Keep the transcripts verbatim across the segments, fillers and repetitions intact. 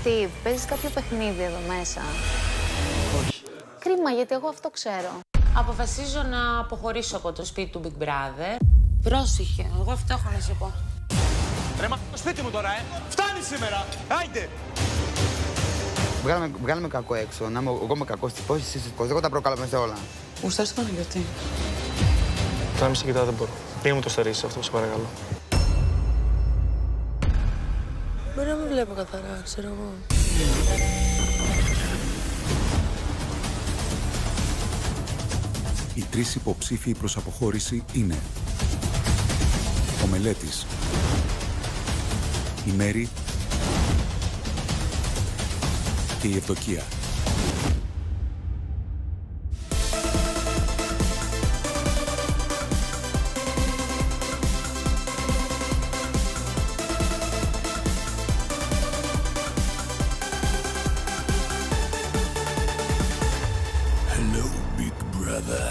Steve, παίζεις κάποιο παιχνίδι εδώ μέσα? Όχι. Κρίμα, γιατί εγώ αυτό ξέρω. Αποφασίζω να αποχωρήσω από το σπίτι του Big Brother. Πρόσεχε, εγώ αυτό έχω να σου πω. Ρε μα το σπίτι μου τώρα, ε! Φτάνει σήμερα! Άιντε! Βγάλαμε, βγάλαμε κακό έξω. Να είμαι εγώ με κακό στις πόσεις, στις πόσεις. Εγώ τα προκάλαμε σε όλα. Γουστάρεις το Παναγιώτη? Τώρα μη σε κοιτάω, δεν μπορώ. Πήγε μου το στερήσεις αυτό, σε παρακαλώ. Μπορεί να μην βλέπω καθαρά, ξέρω εγώ. Οι τρεις υποψήφιοι προς αποχώρηση είναι ο Μελέτης, η Μέρη και η Ευδοκία. Hello, Big Brother.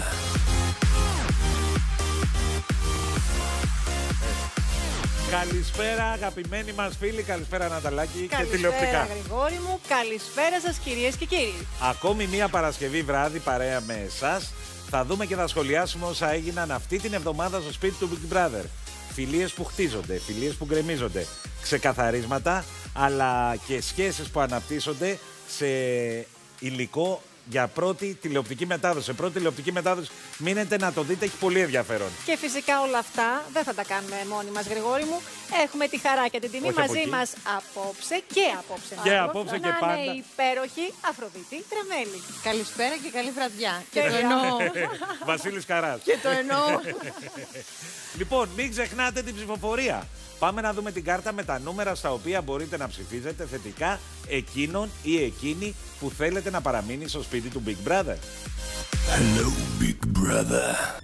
Καλησπέρα αγαπημένοι μας φίλοι, καλησπέρα Ναταλάκη και τηλεοπτικά. Καλησπέρα Γρηγόρη μου, καλησπέρα σας κυρίες και κύριοι. Ακόμη μία Παρασκευή βράδυ παρέα με εσάς. Θα δούμε και θα σχολιάσουμε όσα έγιναν αυτή την εβδομάδα στο σπίτι του Big Brother. Φιλίες που χτίζονται, φιλίες που γκρεμίζονται, ξεκαθαρίσματα, αλλά και σχέσεις που αναπτύσσονται σε υλικό για πρώτη τηλεοπτική μετάδοση. Πρώτη τηλεοπτική μετάδοση, μείνετε να το δείτε, έχει πολύ ενδιαφέρον. Και φυσικά όλα αυτά δεν θα τα κάνουμε μόνοι μας, Γρηγόρη μου. Έχουμε τη χαρά και την τιμή Όχι μαζί μας απόψε και απόψε. Και μάλλον, απόψε και να πάντα. είναι η υπέροχη Αφροδίτη Τρεμέλη. Καλησπέρα και καλή βραδιά. Και το εννοώ. Βασίλης Καράς. Και το εννοώ. Λοιπόν, μην ξεχνάτε την ψηφοφορία. Πάμε να δούμε την κάρτα με τα νούμερα στα οποία μπορείτε να ψηφίζετε θετικά εκείνον ή εκείνη που θέλετε να παραμείνει στο σπίτι του Big Brother. Hello, Big Brother.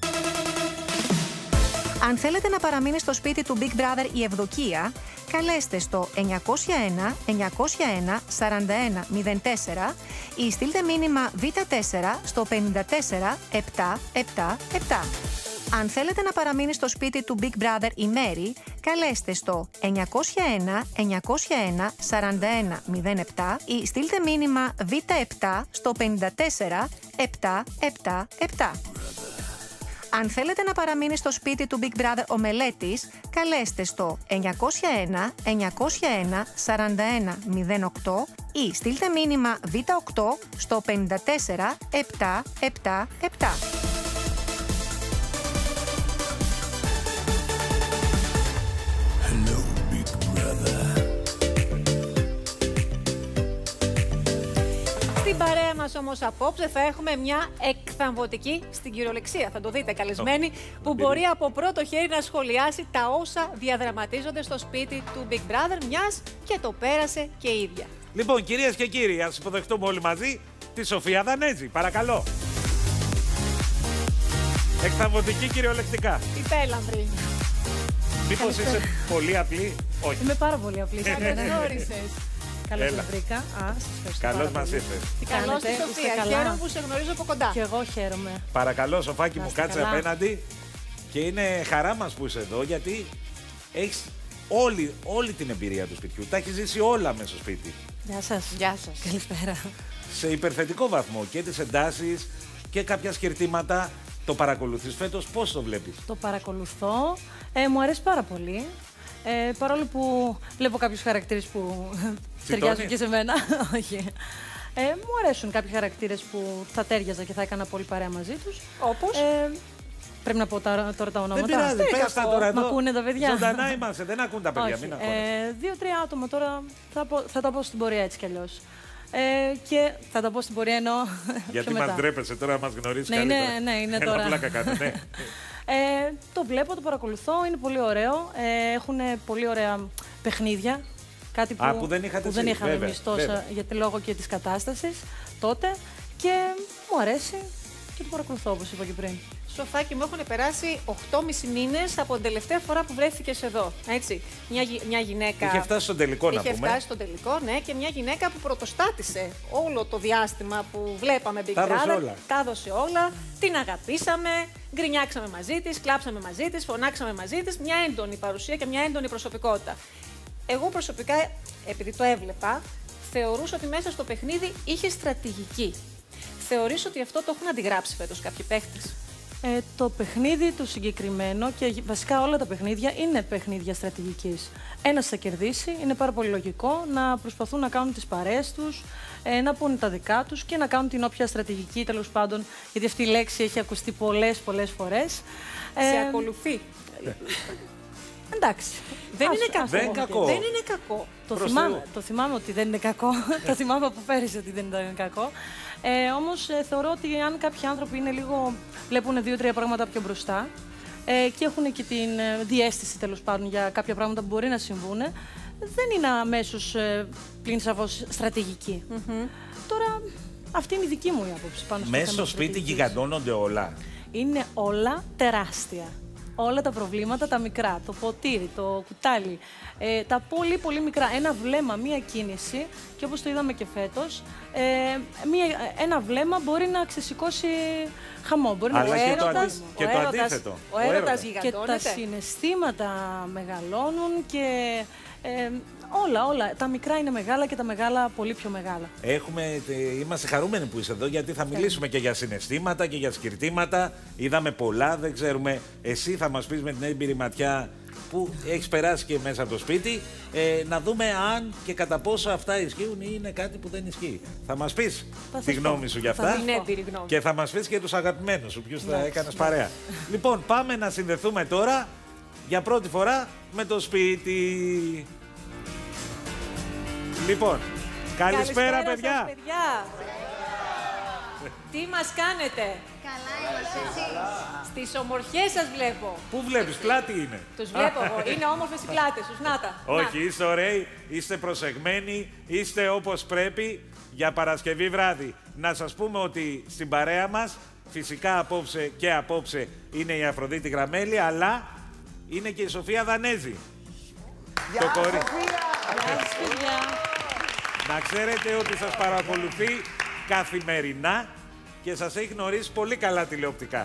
Αν θέλετε να παραμείνει στο σπίτι του Big Brother η Ευδοκία, καλέστε στο εννιακόσια ένα εννιακόσια ένα σαράντα ένα μηδέν τέσσερα ή στείλτε μήνυμα β τέσσερα στο πενήντα τέσσερα επτά επτά επτά. Αν θέλετε να παραμείνει στο σπίτι του Big Brother η Μέρη, καλέστε στο εννιακόσια ένα εννιακόσια ένα σαράντα ένα μηδέν επτά ή στείλτε μήνυμα β επτά στο πενήντα τέσσερα επτά επτά επτά. Αν θέλετε να παραμείνει στο σπίτι του Big Brother ο Μελέτης, καλέστε στο εννιακόσια ένα εννιακόσια ένα σαράντα ένα μηδέν οκτώ ή στείλτε μήνυμα β οκτώ στο πενήντα τέσσερα επτά επτά επτά. Hello, Big Brother. Στην παρέα μας όμως απόψε θα έχουμε μια εκθαμβωτική, στην κυριολεξία θα το δείτε καλεσμένη, που μπορεί από πρώτο χέρι να σχολιάσει τα όσα διαδραματίζονται στο σπίτι του Big Brother, μιας και το πέρασε και η ίδια. Λοιπόν, κυρίες και κύριοι, ας υποδεχτούμε όλοι μαζί τη Σοφία Δανέζη. Παρακαλώ. Εκθαμβωτική κυριολεκτικά. Υπέλαμβρη. Μήπως είσαι πολύ απλή? Όχι. Είμαι πάρα πολύ απλή. Καλώς όρισες. Καλώς σας βρήκα. Α, σας ευχαριστώ. Καλώς πάρα μας πολύ. ήρθες. Τι Καλώς κάνετε, τη είστε Σοφία. καλά? Χαίρομαι που σε γνωρίζω από κοντά. Και εγώ χαίρομαι. Παρακαλώ, Σοφάκι Να μου, είστε κάτσε καλά. απέναντι. Και είναι χαρά μας που είσαι εδώ, γιατί έχεις όλη, όλη την εμπειρία του σπιτιού. Τα έχεις ζήσει όλα μέσα στο σπίτι. Γεια σας. Γεια σας. Καλησπέρα. Σε υπερθετικό βαθμό και τις εντάσεις και κάποια σκερτήματα. Το παρακολουθείς φέτος, πώς το βλέπεις? Το παρακολουθώ. Ε, μου αρέσει πάρα πολύ. Ε, παρόλο που βλέπω κάποιους χαρακτήρες που ταιριάζουν και σε μένα. Όχι. Ε, μου αρέσουν κάποιοι χαρακτήρες που θα τέριαζα και θα έκανα πολύ παρέα μαζί τους. Όπως? Ε, πρέπει να πω τώρα, τώρα τα ονόματα. Δεν πειράζει, πες τα τώρα εδώ. Μ' ακούνε τα παιδιά? Ζωντανά είμαστε, δεν ακούν τα παιδιά, Όχι. μην ακούνε. Ε, Δύο-τρία άτομα τώρα θα, πω, θα τα πω στην πορεία έτσι κι αλλιώς. Ε, και θα τα πω στην πορεία εννοώ. Γιατί μας ντρέπεσαι τώρα να μας γνωρίσεις ναι, καλύτερα. Ναι, ναι, είναι Έλα, τώρα. πλάκα κάτω, ναι. ε, το βλέπω, το παρακολουθώ, είναι πολύ ωραίο. Ε, έχουν πολύ ωραία παιχνίδια. Κάτι που, Α, που δεν είχατε που δεν εσείς, είχαμε βέβαια, εμείς τόσα βέβαια. γιατί λόγω και της κατάστασης τότε. Και μου αρέσει και το παρακολουθώ όπως είπα και πριν. Σοφάκι μου, έχουν περάσει οκτώ και μισό μήνες από την τελευταία φορά που βρέθηκες εδώ. Έτσι. Μια, γυ- μια γυναίκα. Είχε φτάσει στον τελικό, να Είχε πούμε. φτάσει στον τελικό, ναι, και μια γυναίκα που πρωτοστάτησε όλο το διάστημα που βλέπαμε Big Τα έδωσε Brother. όλα. Τα έδωσε όλα. Την αγαπήσαμε, γκρινιάξαμε μαζί της, κλάψαμε μαζί της, φωνάξαμε μαζί της. Μια έντονη παρουσία και μια έντονη προσωπικότητα. Εγώ προσωπικά, επειδή το έβλεπα, θεωρούσε ότι μέσα στο παιχνίδι είχε στρατηγική. Θεωρείς ότι αυτό το έχουν αντιγράψει φέτος κάποιοι παίχτες? Ε, το παιχνίδι του συγκεκριμένο και βασικά όλα τα παιχνίδια είναι παιχνίδια στρατηγικής. Ένας θα κερδίσει, είναι πάρα πολύ λογικό να προσπαθούν να κάνουν τις παρέες τους, ε, να πούν τα δικά τους και να κάνουν την όποια στρατηγική, τέλος πάντων, γιατί αυτή η λέξη έχει ακουστεί πολλές πολλές φορές. Σε Ε, ακολουθεί. Εντάξει. Δεν Ας- είναι κακό. ας το πω. Δεν κακό. Δεν είναι κακό. Το Προς θυμάμαι, Θεού. το θυμάμαι ότι δεν είναι κακό. Το θυμάμαι από πέρυσι ότι δεν ήταν κακό. Ε, όμως ε, θεωρώ ότι αν κάποιοι άνθρωποι είναι λίγο, βλέπουν δύο-τρία πράγματα πιο μπροστά ε, και έχουν και την ε, διαίσθηση τέλος πάντων για κάποια πράγματα που μπορεί να συμβούν, δεν είναι αμέσως ε, πλην σαφώς στρατηγική. Τώρα, αυτή είναι η δική μου η άποψη πάνω στο Μέσα θέμα στο της σπίτι στρατηγικής. γιγαντώνονται όλα. Είναι όλα τεράστια. Όλα τα προβλήματα τα μικρά, το ποτήρι, το κουτάλι, ε, τα πολύ πολύ μικρά. Ένα βλέμμα, μία κίνηση και όπως το είδαμε και φέτος, ε, μία, ένα βλέμμα μπορεί να ξεσηκώσει χαμό. Μπορεί Αλλά να και το έρωτας, αντι- και ο το έρωτας- αντίθετο. Ο Ο έρωτας έρωτας. και τα γιγαντώνεται. συναισθήματα μεγαλώνουν και ε, όλα, όλα. Τα μικρά είναι μεγάλα και τα μεγάλα πολύ πιο μεγάλα. Έχουμε, τε- είμαστε χαρούμενοι που είσαι εδώ, γιατί θα μιλήσουμε και για συναισθήματα και για σκυρτήματα. Είδαμε πολλά, δεν ξέρουμε. Εσύ θα μας πεις με την έμπειρη ματιά που έχεις περάσει και μέσα από το σπίτι, ε, να δούμε αν και κατά πόσο αυτά ισχύουν ή είναι κάτι που δεν ισχύει. Θα μας πεις Θα τη σας γνώμη πω. σου για Θα αυτά. σας Την έμπειρη γνώμη. Και θα μας πεις και τους αγαπημένους σου, ποιους θα Εντάξει, έκανες εντάξει. παρέα. Λοιπόν, πάμε να συνδεθούμε τώρα για πρώτη φορά με το σπίτι. Λοιπόν, καλησπέρα, παιδιά. σας, παιδιά. Τι μας κάνετε? Καλά είμαστε εσείς. Στις ομορφιές σας βλέπω. Πού βλέπεις, πλάτη είναι. Τους βλέπω εγώ. Είναι όμορφες οι πλάτες τους. Να τα. Όχι, είστε ωραίοι, είστε προσεγμένοι, είστε όπως πρέπει για Παρασκευή βράδυ. Να σας πούμε ότι στην παρέα μας, φυσικά απόψε και απόψε είναι η Αφροδίτη Γραμμέλη, αλλά είναι και η Σοφία Δανέζη. Γεια, Το κορί- Σοφία! Γεια σας, παιδιά. Να ξέρετε ότι σας παρακολουθεί καθημερινά και σας έχει γνωρίσει πολύ καλά τηλεοπτικά.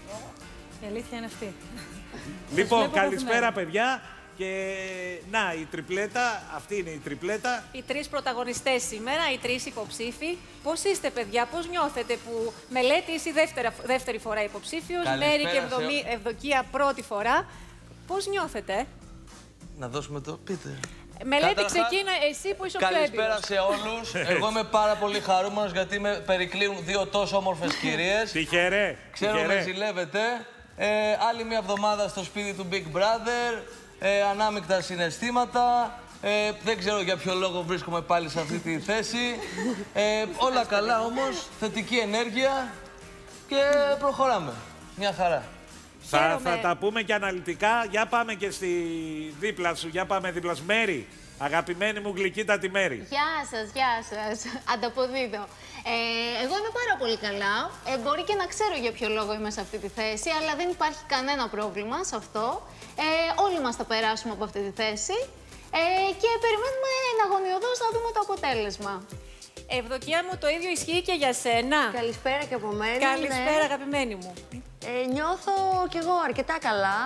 Η αλήθεια είναι αυτή. Λοιπόν, βλέπω καλησπέρα καθημερινά. παιδιά. Και να, η τριπλέτα, αυτή είναι η τριπλέτα. Οι τρεις πρωταγωνιστές σήμερα, οι τρεις υποψήφοι. Πώς είστε, παιδιά, πώς νιώθετε που Μελέτη είσαι δεύτερη, δεύτερη φορά υποψήφιος, Καλησπέρα Μέρη και σε Ευδομη, ό- Ευδοκία πρώτη φορά. Πώς νιώθετε? Να δώσουμε το. Πείτε. Μελέτη, Καταρχάς, ξεκίνα εσύ που είσαι ο πιο Καλησπέρα έμπειρος. σε όλους. Εγώ είμαι πάρα πολύ χαρούμενος γιατί με περικλείουν δύο τόσο όμορφες κυρίες. Τυχερέ. Ξέρω με ζηλεύετε. Ε, άλλη μια εβδομάδα στο σπίτι του Big Brother. Ε, ανάμεικτα συναισθήματα. Ε, δεν ξέρω για ποιο λόγο βρίσκομαι πάλι σε αυτή τη θέση. Ε, όλα καλά όμως. Θετική ενέργεια. Και προχωράμε. Μια χαρά. Θα, Χαίρομαι. θα τα πούμε και αναλυτικά. Για πάμε και στη δίπλα σου. Για πάμε δίπλα σου. Μέρη, αγαπημένη μου γλυκύτατη Μέρη. Γεια σας, γεια σας. Ανταποδίδω. Ε, εγώ είμαι πάρα πολύ καλά. Ε, μπορεί και να ξέρω για ποιο λόγο είμαι σε αυτή τη θέση, αλλά δεν υπάρχει κανένα πρόβλημα σε αυτό. Ε, όλοι μας θα περάσουμε από αυτή τη θέση. Ε, και περιμένουμε εναγωνιωδώς να δούμε το αποτέλεσμα. Ευδοκία μου, το ίδιο ισχύει και για σένα. Καλησπέρα και από μένα. Καλησπέρα, ναι. αγαπημένη μου. Ε, νιώθω κι εγώ αρκετά καλά.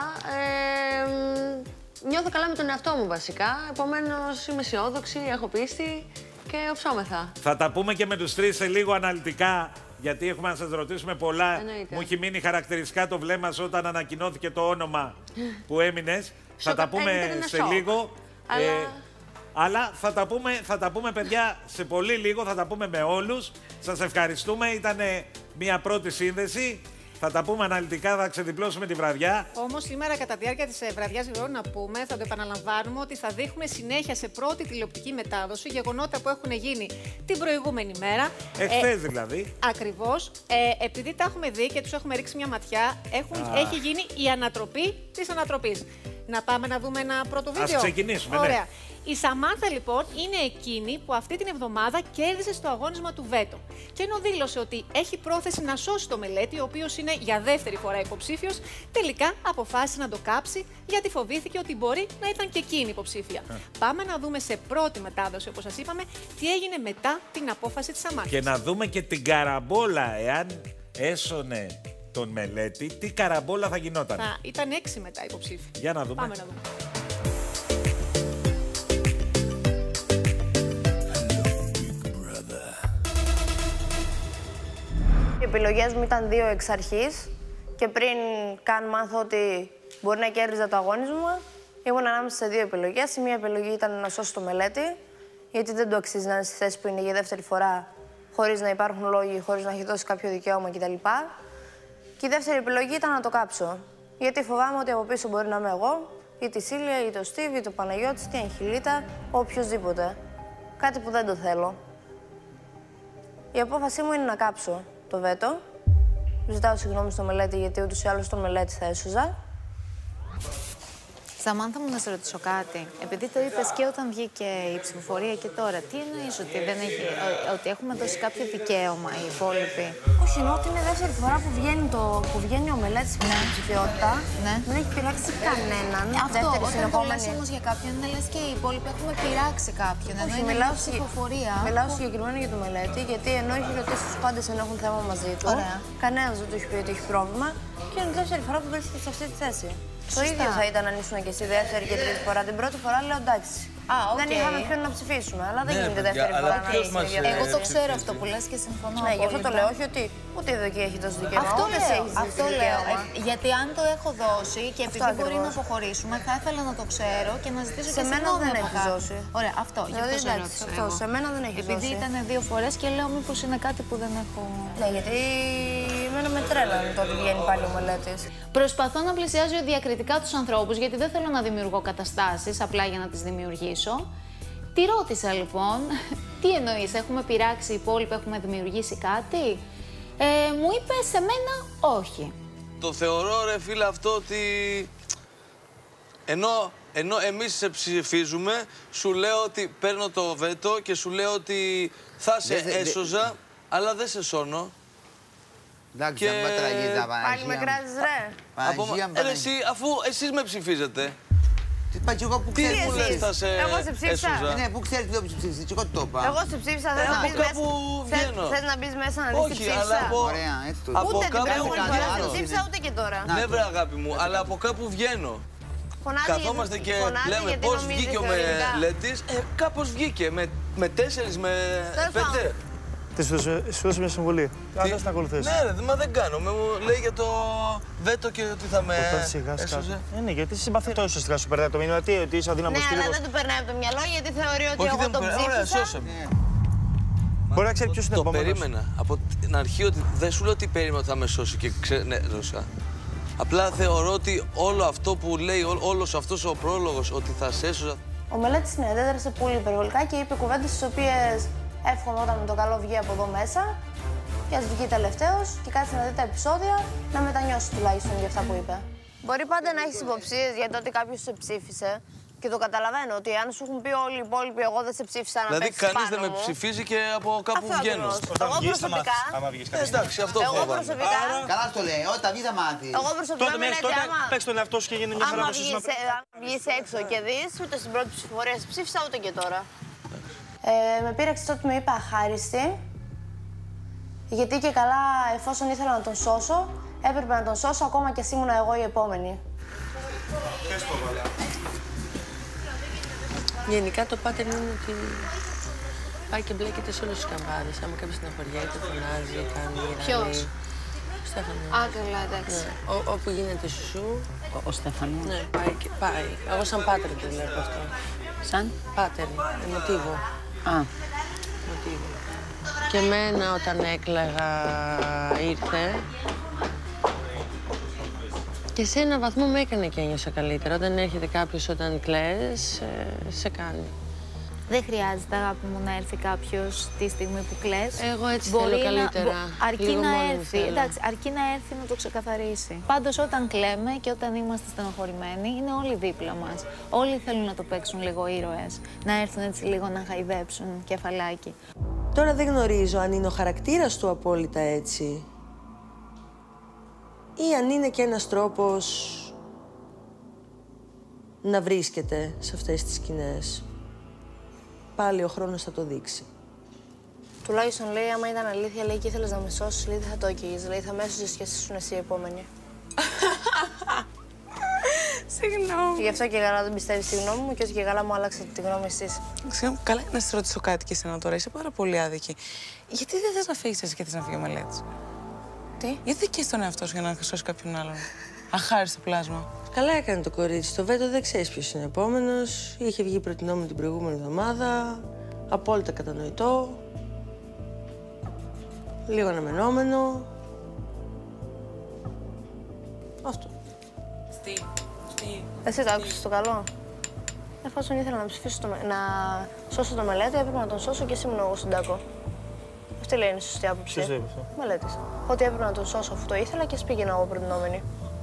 Ε, μ, νιώθω καλά με τον εαυτό μου βασικά. Επομένως είμαι αισιόδοξη, έχω πίστη και οψόμεθα. Θα τα πούμε και με τους τρεις σε λίγο αναλυτικά, γιατί έχουμε να σας ρωτήσουμε πολλά. Εννοείται. Μου έχει μείνει χαρακτηριστικά το βλέμμα σου όταν ανακοινώθηκε το όνομα που έμεινες. Θα τα Σοκ, ήταν πούμε ένα σε σοκ. λίγο. Αλλά- Ε, αλλά θα τα, πούμε, θα τα πούμε, παιδιά, σε πολύ λίγο. Θα τα πούμε με όλους. Σας ευχαριστούμε. Ήταν μια πρώτη σύνδεση. Θα τα πούμε αναλυτικά, θα ξεδιπλώσουμε τη βραδιά. Όμως σήμερα κατά τη διάρκεια της βραδιάς γρήγορα να πούμε, θα το επαναλαμβάνουμε, ότι θα δείχνουμε συνέχεια σε πρώτη τηλεοπτική μετάδοση γεγονότα που έχουν γίνει την προηγούμενη μέρα. Εχθές δηλαδή. Ακριβώς. Ε, επειδή τα έχουμε δει και τους έχουμε ρίξει μια ματιά, έχουν, Α. έχει γίνει η ανατροπή της ανατροπής. Να πάμε να δούμε ένα πρώτο βίντεο. Ας ξεκινήσουμε, ναι. Ωραία. Η Σαμάνθα λοιπόν είναι εκείνη που αυτή την εβδομάδα κέρδισε στο αγώνισμα του Βέτο. Και ενώ δήλωσε ότι έχει πρόθεση να σώσει το Μελέτη, ο οποίος είναι για δεύτερη φορά υποψήφιος, τελικά αποφάσισε να το κάψει γιατί φοβήθηκε ότι μπορεί να ήταν και εκείνη υποψήφια. Πάμε να δούμε σε πρώτη μετάδοση, όπως σας είπαμε, τι έγινε μετά την απόφαση της Σαμάνθας. Και να δούμε και την καραμπόλα, εάν έσωνε τον Μελέτη, τι καραμπόλα θα γινόταν. Θα ήταν έξι μετά υποψήφοι. Για να δούμε. Πάμε να δούμε. επιλογές μου ήταν δύο εξ αρχής και πριν καν μάθω ότι μπορεί να κέρδιζα το αγώνισμα, ήμουν ανάμεσα σε δύο επιλογές. Η μία επιλογή ήταν να σώσω το Μελέτη, γιατί δεν του αξίζει να είναι στη θέση που είναι για δεύτερη φορά, χωρίς να υπάρχουν λόγοι, χωρίς να έχει δώσει κάποιο δικαίωμα κτλ. Και η δεύτερη επιλογή ήταν να το κάψω. Γιατί φοβάμαι ότι από πίσω μπορεί να είμαι εγώ, ή τη Σίλια, ή το Στίβ, ή το Παναγιώτης, ή την Αγγελίτα, οποιοδήποτε. Κάτι που δεν το θέλω. Η απόφασή μου είναι να κάψω το βέτο. Ζητάω συγγνώμη στο Μελέτη, γιατί ούτως ή άλλως τον Μελέτη θα έσωζα. Σαμάνθα μου, να σε ρωτήσω κάτι. Επειδή το είπες και όταν βγήκε η ψηφοφορία και τώρα, τι εννοείς ότι, δεν έχει, ότι έχουμε δώσει κάποιο δικαίωμα οι υπόλοιποι? Όχι, εννοώ ότι είναι δεύτερη φορά που βγαίνει, το, που βγαίνει ο Μελέτης στην ψηφιότητα. Ναι. Δεν έχει πειράξει κανέναν. Αυτό, όταν το λες όμως για κάποιον, είναι λες και οι υπόλοιποι έχουμε πειράξει κάποιον. Ενώ Όχι, είναι μιλάω, μια ψηφοφορία. Μιλάω συγκεκριμένα για το Μελέτη, γιατί ενώ έχει ρωτήσει τους πάντες αν έχουν θέμα μαζί του, κανένας δεν του έχει πει ότι έχει πρόβλημα και είναι η δεύτερη φορά που βρίσκεται σε αυτή τη θέση. Σωστά. Το ίδιο θα ήταν αν ήσουν και εσύ δεύτερη και τρίτη φορά. Την πρώτη φορά λέω εντάξει. Α, okay. Δεν είχαμε ποιον να ψηφίσουμε, αλλά δεν ναι, γίνεται παιδιά, δεύτερη φορά να μας... είσαι. Εγώ το ξέρω αυτό που λες και συμφωνώ. Ναι, γι' αυτό το λέω. Όχι ότι ούτε η Δοκία έχει δώσει δικαίωμα. Αυτό ούτε λέω. έχεις Αυτό λέω. Ε, γιατί αν το έχω δώσει και επειδή αυτό μπορεί ακριβώς. να αποχωρήσουμε, θα ήθελα να το ξέρω και να ζητήσω Σε και μένα συγγνώμη δεν από έχει κάποιον. δώσει. Ωραία, αυτό. Γι' αυτό σε εντάξει, αυτό, σε μένα δεν έχει Επειδή δώσει. ήταν δύο φορές και λέω μήπως είναι κάτι που δεν έχω. Ναι, γιατί εμένα με τρέλανε το ότι βγαίνει πάλι ο Μελέτης. Προσπαθώ να πλησιάζω διακριτικά τους ανθρώπους, γιατί δεν θέλω να δημιουργώ καταστάσεις απλά για να τις δημιουργήσω. Τη ρώτησα λοιπόν, τι εννοείς, έχουμε πειράξει οι υπόλοιποι, έχουμε δημιουργήσει κάτι? Ε, μου είπε σε μένα όχι. Το θεωρώ ρε φίλε αυτό ότι ενώ, ενώ εμείς σε ψηφίζουμε, σου λέω ότι παίρνω το βέτο και σου λέω ότι θα σε δε, έσωζα, δε... αλλά δεν σε σώνω. Εντάξει, και... θα τραγίδα, Παναγία. Πάλι με κράζεις ρε. Παναγία, Από... Παναγία. Ε, εσύ, αφού εσείς με ψηφίζετε. Τι είπα και εγώ που ξέρεις που λες θα σε Εγώ σε ψήφισα. έσωζα. Ναι, που ξέρεις τι ψήφισες, και εγώ το είπα. Εγώ σε ψήφισα, θες να μπεις μέσα. Θες να μπεις μέσα να δεις τι ψήφισα. Όχι, αλλά από... Ωραία, έτσι το από ούτε την κάπου προηγούμενη φορά δεν βγαίνω. ψήφισα ούτε και τώρα. Ναι βρε αγάπη μου, αλλά από κάπου βγαίνω. Καθόμαστε και λέμε πώς βγήκε ο Μελέτης. Ε, κάπως βγήκε, με τέσσερις, με πέντε. Σου δώσε μια συμβουλή. Αν θες να ακολουθήσεις. Ναι, ρε, μα δεν κάνω. Μου λέει για το βέτο και ότι θα με έσωζε. Ε, ναι, γιατί συμπαθητό ουσιαστικά σου περνάει το μήνυμα. Τι, ότι είσαι αδύναμος Ναι, κύριος. αλλά δεν του περνάει από το μυαλό γιατί θεωρεί ότι Όχι, εγώ δεν τον μου ωραία, ψήφισα. σώσε με. Μπορεί να ξέρει ποιος είναι το επόμενος. περίμενα. Από την αρχή ότι δεν σου λέω ότι περίμενα ότι θα με σώσει και ξενέρωσα. Απλά θεωρώ ότι όλο αυτό που λέει, ό, όλος αυτός ο πρόλογος ότι θα σε έσωζα. Ο Μελέτης ναι, αντέδρασε πολύ υπερβολικά και είπε κουβέντες τις οποίες εύχομαι όταν με το καλό βγει από εδώ μέσα και ας βγει τελευταίος και κάτσε να δει τα επεισόδια να μετανιώσει τουλάχιστον για αυτά που είπε. Μπορεί πάντα να έχεις υποψίες για το ότι κάποιος σε ψήφισε και το καταλαβαίνω ότι αν σου έχουν πει όλοι οι υπόλοιποι εγώ δεν σε ψήφισα να δηλαδή, παίξεις πάνω μου. Δηλαδή κανείς δεν με ψηφίζει και από κάπου αυτό βγαίνω. Εγώ προσωπικά... Ε, εντάξει, αυτό εγώ φοβάμαι. προσωπικά... Καλά το λέει, όταν βγει θα μάθει. Εγώ προσωπικά με λέτε άμα... Παίξ' τον εαυτό σου και γίνει μια χαρά Άμα πως βγεις, ε, βγεις έξω και δεις, ούτε στην πρώτη ψηφοφορία σε ψήφισα ούτε και τώρα. Ε, με πείραξε τότε με είπα αχάριστη. Γιατί και καλά, εφόσον ήθελα να τον σώσω, έπρεπε να τον σώσω ακόμα και ας ήμουν εγώ η επόμενη. Γενικά το pattern είναι ότι πάει και μπλέκεται σε όλους τους καμπάδες. Άμα κάποιος στεναχωριέται, φωνάζει, κάνει ραλί. Ποιος? Ο Στέφανος. Α, καλά, εντάξει. Ναι. Ο, όπου γίνεται σουσού. Ο, ο Στέφανος. Ναι, πάει και πάει. Εγώ σαν pattern το βλέπω αυτό. Σαν? Pattern, μοτίβο. Α. Μοτίβο. Και εμένα όταν έκλαιγα ήρθε. Και σε έναν βαθμό με έκανε και ένιωσα καλύτερα. Όταν έρχεται κάποιος όταν κλαις, σε κάνει. Δεν χρειάζεται, αγάπη μου, να έρθει κάποιος τη στιγμή που κλαις. Εγώ έτσι Μπορεί θέλω να... καλύτερα. Αρκεί Λίγο να μόνη έρθει. θέλω. Εντάξει, αρκεί να έρθει να το ξεκαθαρίσει. Πάντως, όταν κλαίμε και όταν είμαστε στενοχωρημένοι, είναι όλοι δίπλα μας. Όλοι θέλουν να το παίξουν λίγο ήρωες. Να έρθουν έτσι λίγο να χαϊδέψουν κεφαλάκι. Τώρα δεν γνωρίζω αν είναι ο χαρακτήρας του απόλυτα έτσι. Ή αν είναι και ένας τρόπος να βρίσκεται σε αυτές τις σκηνές. Πάλι ο χρόνος θα το δείξει. Τουλάχιστον λέει, άμα ήταν αλήθεια, λέει και ήθελες να με σώσεις, λέει δεν θα το έκαιγες. Λέει θα με έσωσες και εσύ ήσουν εσύ η επόμενη. Συγγνώμη. Γι' αυτό και καλά δεν πιστεύεις τη γνώμη μου και όχι και καλά μου άλλαξατε τη γνώμη εσείς. Συγγνώμη, καλά να σε ρωτήσω κάτι και εσένα τώρα. Είσαι πάρα πολύ άδικη. Γιατί δεν θες να φύγεις εσύ και θες να φύγει ο Μελέτης? Τι? Γιατί δεν τον εαυτό σου για να σώσει κάποιον άλλον. Αχάριστο πλάσμα. Καλά έκανε το κορίτσι. Το Βέτο δεν ξέρει ποιο είναι επόμενο. Είχε βγει προτινόμενο την προηγούμενη εβδομάδα. Απόλυτα κατανοητό. Λίγο αναμενόμενο. Αυτό. Στή. Στή. Εσύ το άκουσες το καλό. Εφόσον ήθελα να ψηφίσω το, να σώσω το Μελέτη, έπρεπε να τον σώσω και εσύ ήμουν εγώ στον τάκο. Αυτή λέει είναι η σωστή άποψη. Ποιος το είπε αυτό? Μελέτης. Ότι έπρεπε να τον σώσω αφού το ήθελα και ας πήγαινα εγώ προτινόμενη.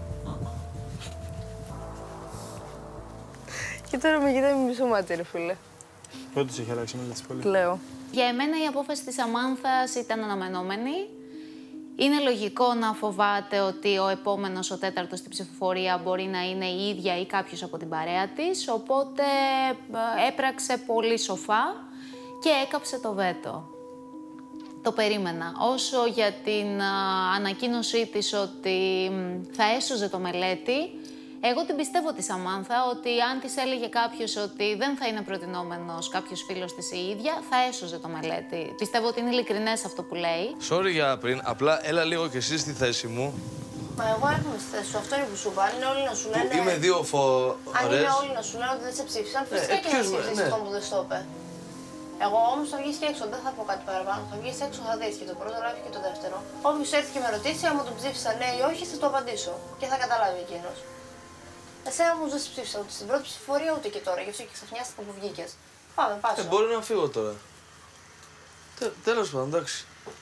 Και τώρα με κοιτάει με μισό μάτι, ρε φίλε. Πότε τους έχει αλλάξει η Μελέτης πολύ? Λέω. Για εμένα η απόφαση της Σαμάνθας ήταν αναμενόμενη. Είναι λογικό να φοβάται ότι ο επόμενος, ο τέταρτος στην ψηφοφορία μπορεί να είναι η ίδια ή κάποιος από την παρέα της, οπότε έπραξε πολύ σοφά και έκαψε το βέτο. Το περίμενα. Όσο για την α, ανακοίνωσή της ότι θα έσωζε το Μελέτη, εγώ την πιστεύω τη Σαμάνθα ότι αν της έλεγε κάποιος ότι δεν θα είναι προτινόμενος κάποιος φίλος της η ίδια, θα έσωζε το Μελέτη. Πιστεύω ότι είναι ειλικρινές αυτό που λέει. Sorry για πριν, απλά έλα λίγο κι εσύ στη θέση μου. Μα εγώ έρχομαι στη θέση σου, αυτό είναι που σου είπα. Αν είναι όλοι να σου λένε. Είμαι δύο φορές. Αν είναι όλοι να σου λένε ότι δεν σε ψήφισαν, φυσικά και να ψήφισες αυτό που δεν στο είπε. Εγώ όμως θα βγεις και έξω, δεν θα πω κάτι παραπάνω. Θα βγεις έξω, θα δεις και το πρώτο live και το δεύτερο. Όποιος έρθει και με ρωτήσει, άμα τον ψήφισα ναι ή όχι, θα το απαντήσω και θα καταλάβει εκείνος. Εσένα όμως δεν σε ψήφισα ούτε στην πρώτη ψηφοφορία ούτε και τώρα, γι' αυτό και ξαφνιάστηκα που βγήκες. Πάμε, πάσω. Ε, μπορεί να φύγω τώρα. Τε, τέλος πάντων, εντάξει.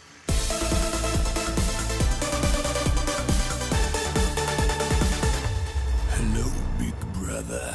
Hello, big brother.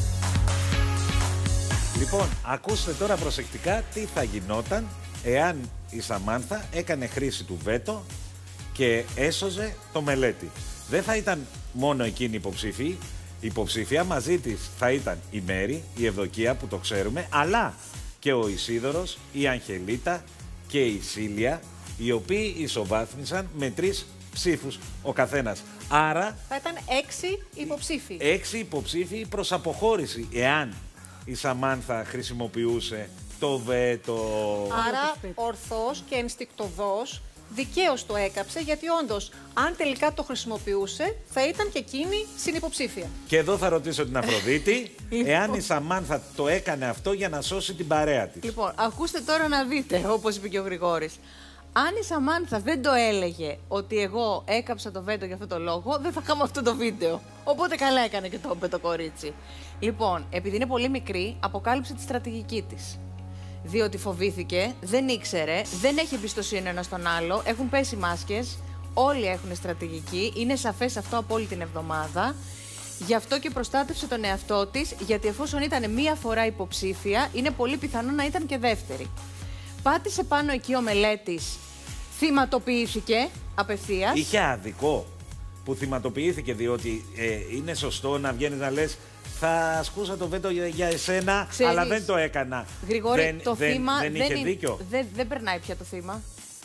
Λοιπόν, ακούστε τώρα προσεκτικά τι θα γινόταν εάν η Σαμάνθα έκανε χρήση του βέτο και έσωζε το Μελέτη. Δεν θα ήταν μόνο εκείνη υποψήφοι, υποψήφια, μαζί της θα ήταν η Μέρη, η Ευδοκία που το ξέρουμε, αλλά και ο Ισίδωρος, η Αγγελίτα και η Σίλια, οι οποίοι ισοβάθμισαν με τρεις ψήφους ο καθένας. Άρα θα ήταν έξι υποψήφοι. Έξι υποψήφοι προς αποχώρηση, εάν η Σαμάνθα χρησιμοποιούσε το βέτο. Άρα ορθώς και ενστικτωδώς δικαίως το έκαψε, γιατί όντως αν τελικά το χρησιμοποιούσε θα ήταν και εκείνη συνυποψήφια. Και εδώ θα ρωτήσω την Αφροδίτη εάν η Σαμάνθα το έκανε αυτό για να σώσει την παρέα της. Λοιπόν, ακούστε τώρα να δείτε, όπως είπε και ο Γρηγόρης. Αν η Σαμάνθα δεν το έλεγε ότι εγώ έκαψα το βέτο για αυτό το λόγο, δεν θα κάνουμε αυτό το βίντεο. Οπότε καλά έκανε και το είπε το κορίτσι. Λοιπόν, επειδή είναι πολύ μικρή, αποκάλυψε τη στρατηγική της. Διότι φοβήθηκε, δεν ήξερε, δεν έχει εμπιστοσύνη ένα στον άλλο, έχουν πέσει μάσκες, όλοι έχουν στρατηγική, είναι σαφές αυτό από όλη την εβδομάδα. Γι' αυτό και προστάτευσε τον εαυτό της, γιατί εφόσον ήταν μία φορά υποψήφια, είναι πολύ πιθανό να ήταν και δεύτερη. Πάτησε πάνω εκεί ο Μελέτης, θυματοποιήθηκε απευθείας. Είχε άδικο που θυματοποιήθηκε, διότι ε, είναι σωστό να βγαίνεις να λες θα ασκούσα το βέτο για, για εσένα, Ξέρεις, αλλά δεν το έκανα. Γρηγόρη, δεν, το δεν, θύμα δεν, δεν είχε είναι, δίκιο. Δεν, δεν περνάει πια το θύμα.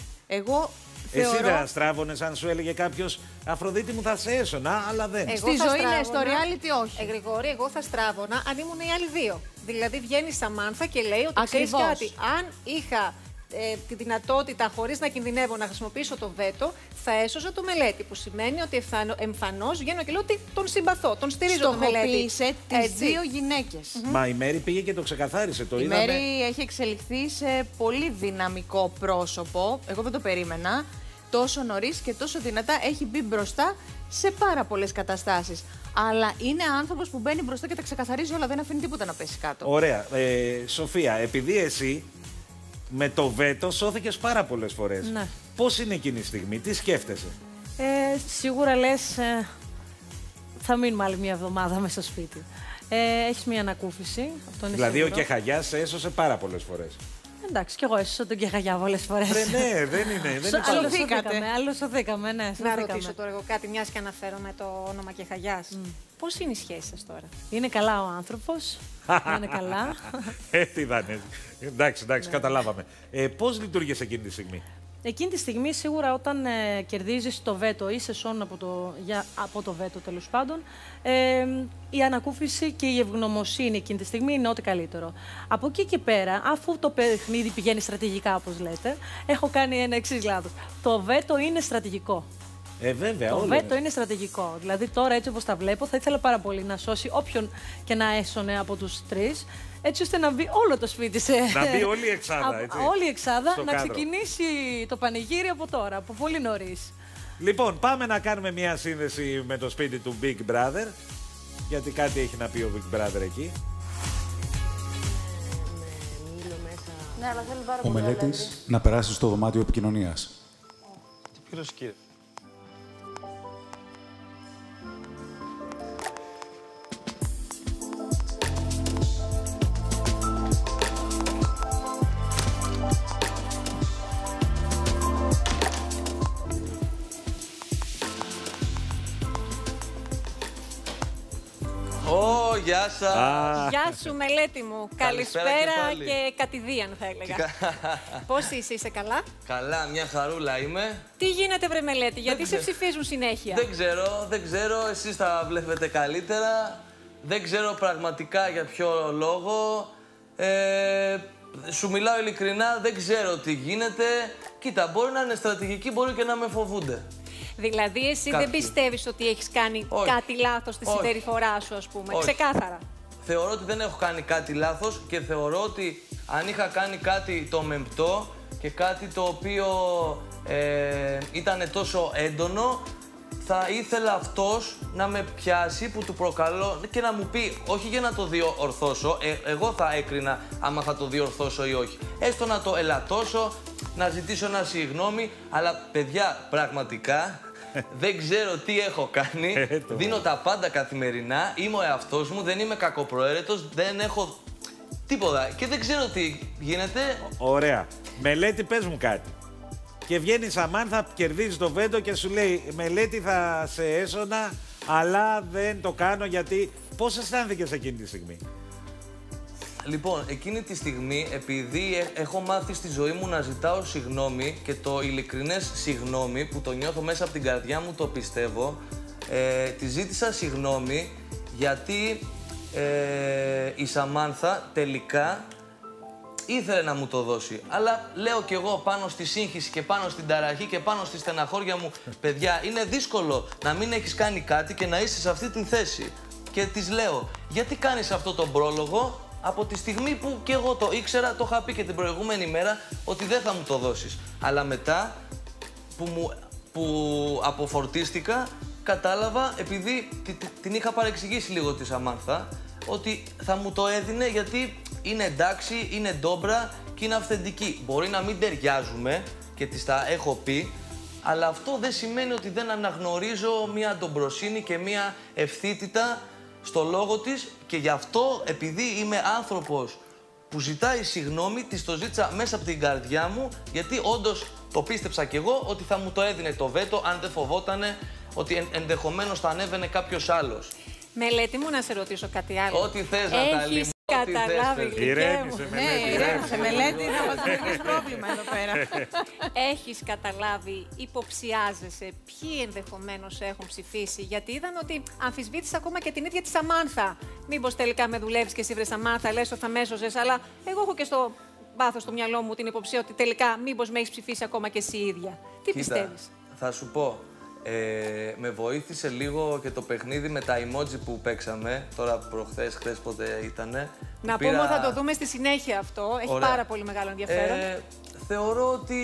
Εγώ Εσύ θεωρώ... δεν αστράβωνες αν σου έλεγε κάποιος Αφροδίτη μου θα σε έσωνα, αλλά δεν. Εγώ Στη ζωή στράβωνα, είναι, στο reality όχι. Ε, Γρηγόρη, εγώ θα στράβωνα αν ήμουν οι άλλοι δύο. Δηλαδή βγαίνει η Σαμάνθα και λέει ότι ξέρεις κάτι, αν είχα ε, τη δυνατότητα χωρίς να κινδυνεύω να χρησιμοποιήσω το βέτο, θα έσωζα το Μελέτη. Που σημαίνει ότι εμφανώς βγαίνω και λέω ότι τον συμπαθώ, τον στηρίζω το Μελέτη. Στοχοποίησε τις δύο γυναίκες. Mm-hmm. Μα η Μέρη πήγε και το ξεκαθάρισε. Το η είδαμε. Μέρη έχει εξελιχθεί σε πολύ δυναμικό πρόσωπο. Εγώ δεν το περίμενα. Τόσο νωρίς και τόσο δυνατά έχει μπει μπροστά σε πάρα πολλές καταστάσεις. Αλλά είναι άνθρωπος που μπαίνει μπροστά και τα ξεκαθαρίζει όλα, δεν αφήνει τίποτα να πέσει κάτω. Ωραία. Ε, Σοφία, επειδή εσύ με το βέτο σώθηκες πάρα πολλές φορές. Ναι. Πώς είναι εκείνη η στιγμή, τι σκέφτεσαι? Ε, σίγουρα λες, ε, θα μείνουμε άλλη μια εβδομάδα μέσα στο σπίτι. Ε, έχεις μια ανακούφιση. Αυτό είναι δηλαδή σίγουρο. ο Κεχαγιάς σε έσωσε πάρα πολλές φορές. Εντάξει, κι εγώ έσωσα τον Κεχαγιά πολλές φορές. Ρε, ναι, δεν είναι. Δεν Άλλο σωθήκαμε, άλλο σωθήκαμε, ναι. Να σωθήκαμε. ρωτήσω τώρα εγώ κάτι, μιας και αναφέρομαι το όνομα Κεχαγιάς. Mm. Πώς είναι η σχέση σας τώρα? Είναι καλά ο άνθρωπος. Είναι καλά. Ε, τι δανε. Εντάξει, εντάξει, ναι. Καταλάβαμε. Ε, πώς λειτουργήσε εκείνη τη στιγμή? Εκείνη τη στιγμή σίγουρα όταν ε, κερδίζεις το βέτο ή σε σώνουν από το, για, από το βέτο τέλος πάντων, ε, η ανακούφιση και η ευγνωμοσύνη εκείνη τη στιγμή είναι ό,τι καλύτερο. Από εκεί και πέρα, αφού το παιχνίδι πηγαίνει στρατηγικά όπως λέτε, έχω κάνει ένα εξής λάθος. Το βέτο είναι στρατηγικό. Ε, βέβαια, Το όλοι βέτο είναι. είναι στρατηγικό. Δηλαδή, τώρα έτσι όπως τα βλέπω, θα ήθελα πάρα πολύ να σώσει όποιον και να έσωνε από τους τρεις, έτσι ώστε να μπει όλο το σπίτι σε. Να μπει όλη η εξάδα, έτσι. Όλη η εξάδα, στο να κάδρο. ξεκινήσει το πανηγύρι από τώρα, από πολύ νωρίς. Λοιπόν, πάμε να κάνουμε μια σύνδεση με το σπίτι του Big Brother. Γιατί κάτι έχει να πει ο Big Brother εκεί. Ναι, αλλά θέλει πάρα Ο πολύ μελέτης να περάσει στο δωμάτιο επικοινωνίας. Τι πήρες, κύριε. Ω, γεια σας. Γεια σου, Μελέτη μου. Καλησπέρα Καλησπέρα και πάλι. και κατηδίαν, θα έλεγα. Πώς είσαι, είσαι καλά? Καλά, μια χαρούλα είμαι. Τι γίνεται, βρε Μελέτη, γιατί σε ξέρω. ψηφίζουν συνέχεια? Δεν ξέρω, δεν ξέρω, εσείς τα βλέπετε καλύτερα. Δεν ξέρω πραγματικά για ποιο λόγο. Ε, σου μιλάω ειλικρινά, δεν ξέρω τι γίνεται. Κοίτα, μπορεί να είναι στρατηγική, μπορεί και να με φοβούνται. Δηλαδή, εσύ Κάποιοι. δεν πιστεύεις ότι έχεις κάνει Όχι. κάτι λάθος στη Όχι. συμπεριφορά σου, ας πούμε. Όχι. Ξεκάθαρα. Θεωρώ ότι δεν έχω κάνει κάτι λάθος και θεωρώ ότι αν είχα κάνει κάτι το μεμπτό και κάτι το οποίο ε, ήταν τόσο έντονο, θα ήθελα αυτός να με πιάσει που του προκαλώ και να μου πει, όχι για να το διορθώσω, ε, εγώ θα έκρινα άμα θα το διορθώσω ή όχι. Έστω να το ελαττώσω, να ζητήσω ένα συγγνώμη, αλλά παιδιά, πραγματικά δεν ξέρω τι έχω κάνει. Δίνω τα πάντα καθημερινά, είμαι ο εαυτός μου, δεν είμαι κακοπροαίρετος, δεν έχω τίποτα και δεν ξέρω τι γίνεται. Ωραία. Μελέτη, πες μου κάτι. Και βγαίνει η Σαμάνθα, κερδίζει το βέντο και σου λέει Μελέτη, θα σε έσωνα, αλλά δεν το κάνω γιατί. Πώς αισθάνθηκες εκείνη τη στιγμή? Λοιπόν, εκείνη τη στιγμή, επειδή ε- έχω μάθει στη ζωή μου να ζητάω συγγνώμη και το ειλικρινές συγγνώμη που το νιώθω μέσα από την καρδιά μου, το πιστεύω, ε, τη ζήτησα συγγνώμη γιατί ε, η Σαμάνθα τελικά ήθελε να μου το δώσει. Αλλά λέω κι εγώ πάνω στη σύγχυση και πάνω στην ταραχή και πάνω στη στεναχώρια μου, παιδιά, είναι δύσκολο να μην έχεις κάνει κάτι και να είσαι σε αυτή τη θέση. Και της λέω, γιατί κάνεις αυτό τον πρόλογο από τη στιγμή που κι εγώ το ήξερα, το είχα πει και την προηγούμενη μέρα, ότι δεν θα μου το δώσεις. Αλλά μετά που, μου, που αποφορτίστηκα, κατάλαβα, επειδή τη- τη- την είχα παρεξηγήσει λίγο τη Σαμάνθα, ότι θα μου το έδινε γιατί είναι εντάξει, είναι ντόμπρα και είναι αυθεντική. Μπορεί να μην ταιριάζουμε και της τα έχω πει, αλλά αυτό δεν σημαίνει ότι δεν αναγνωρίζω μία ντομπροσύνη και μία ευθύτητα στο λόγο της και γι' αυτό, επειδή είμαι άνθρωπος που ζητάει συγγνώμη, της το ζήτησα μέσα από την καρδιά μου, γιατί όντως το πίστεψα κι εγώ ότι θα μου το έδινε το βέτο αν δεν φοβότανε ότι εν, ενδεχομένως θα ανέβαινε κάποιος άλλος. Μελέτη μου, να σε ρωτήσω κάτι άλλο. Ό,τι θες, Νατάλη μου, ό,τι θες, καταλάβει, παιδί. γλυκέ Ηρέμησε, μου. Μελέτη, Ναι, ηρέμησε, Μελέτη, θα μας δημιουργήσει πρόβλημα εδώ πέρα. Έχεις καταλάβει, υποψιάζεσαι ποιοι ενδεχομένως έχουν ψηφίσει, γιατί είδαν ότι αμφισβήτησε ακόμα και την ίδια τη Σαμάνθα. Μήπως τελικά με δουλεύεις και εσύ, βρε Σαμάνθα, λες ότι θα με έσωζες, αλλά εγώ έχω και στο βάθος στο μυαλό μου την υποψία ότι τελικά μήπως με έχεις ψηφίσει ακόμα και εσύ ίδια. Τι Κοίτα, πιστεύεις? θα σου πω. Ε, με βοήθησε λίγο και το παιχνίδι με τα emoji που παίξαμε. Τώρα προχθές, χθες πότε ήτανε. Να Πήρα- πούμε ότι θα το δούμε στη συνέχεια αυτό. Έχει Ωραία. πάρα πολύ μεγάλο ενδιαφέρον. Ε, θεωρώ ότι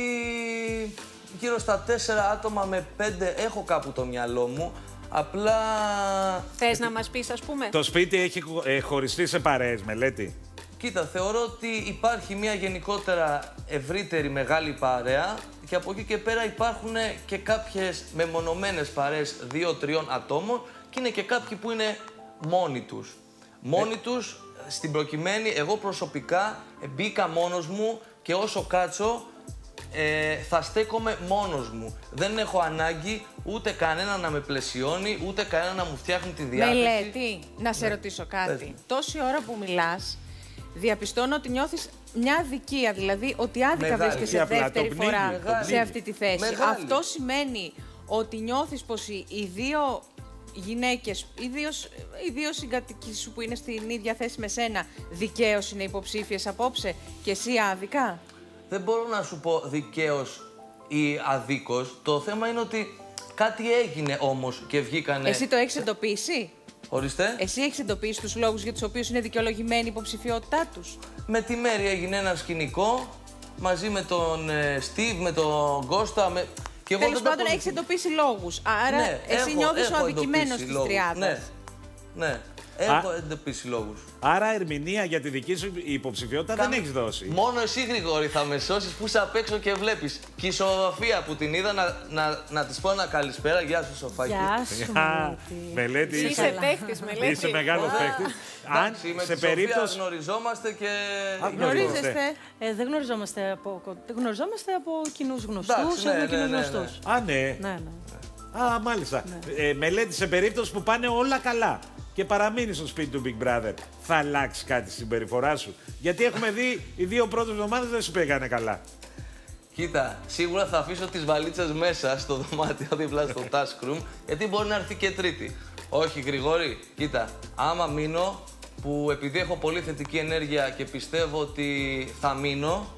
γύρω στα τέσσερα άτομα με πέντε έχω κάπου το μυαλό μου. Απλά... Θες να μας πεις, ας πούμε. Το σπίτι έχει ε, χωριστεί σε παρέες, Μελέτη. Κοίτα, θεωρώ ότι υπάρχει μια γενικότερα ευρύτερη μεγάλη παρέα και από εκεί και πέρα υπάρχουν και κάποιες μεμονωμένες παρέες δύο-τριών ατόμων και είναι και κάποιοι που είναι μόνοι τους. Μόνοι τους, στην προκειμένη, εγώ προσωπικά μπήκα μόνος μου και όσο κάτσω ε, θα στέκομαι μόνος μου. Δεν έχω ανάγκη ούτε κανένα να με πλαισιώνει, ούτε κανένα να μου φτιάχνει τη διάθεση. Μελέτη, να σε Ναι. ρωτήσω Πες κάτι. μου. Τόση ώρα που μιλάς, διαπιστώνω ότι νιώθεις μια αδικία, δηλαδή ότι άδικα Μεγάλη. βρίσκεσαι Απλά το δεύτερη πνίγει, φορά το πνίγει. σε αυτή τη θέση. Μεγάλη. Αυτό σημαίνει ότι νιώθεις πως οι, οι δύο γυναίκες, οι δύο, οι δύο συγκατοικοί σου που είναι στην ίδια θέση με σένα, δικαίως είναι υποψήφιες απόψε και εσύ άδικα. Δεν μπορώ να σου πω δικαίως ή αδίκως. Το θέμα είναι ότι κάτι έγινε όμως και βγήκανε... Εσύ το έχεις εντοπίσει? Ορίστε. Εσύ έχεις εντοπίσει τους λόγους για τους οποίους είναι δικαιολογημένη η υποψηφιότητά τους? Με τη Μέρη έγινε ένα σκηνικό μαζί με τον Στίβ, με τον Κώστα. Με... Τέλος πάντων, έχεις εντοπίσει λόγους. Άρα, ναι, εσύ έχω, νιώθεις ο έχω αδικημένος της τριάδας. Ναι, ναι. Έχω εντοπίσει λόγους. Άρα ερμηνεία για τη δική σου υποψηφιότητα Κα... δεν έχεις δώσει. Μόνο εσύ, Γρηγόρη, θα με σώσεις που είσαι απ' έξω και βλέπεις. Και η Σοφία που την είδα να, να, να της πω ένα καλησπέρα. Γεια σου, Σοφάκη. Γεια σου, Μελέτη. Είσαι παίχτης, Μελέτη. Είσαι μεγάλος παίχτης. Αν με σε τη περίπτωση... Σοφία γνωριζόμαστε και... Α, γνωρίζεστε. Ε, δεν γνωριζόμαστε από, γνωριζόμαστε από κοινούς γνωστούς. Ναι, από ναι, κοινούς ναι, ναι. γνωστούς. Α, ναι. ναι, ναι. Α, μάλιστα. Ναι. Ε, Μελέτη, σε περίπτωση που πάνε όλα καλά και παραμείνει στο σπίτι του Big Brother, θα αλλάξει κάτι στη συμπεριφορά σου? Γιατί έχουμε δει οι δύο πρώτες εβδομάδες δεν σου πήγανε καλά. Κοίτα, σίγουρα θα αφήσω τις βαλίτσες μέσα στο δωμάτιο δίπλα στο task room, γιατί μπορεί να έρθει και τρίτη. Όχι, Γρηγόρη, κοίτα, άμα μείνω, που επειδή έχω πολύ θετική ενέργεια και πιστεύω ότι θα μείνω,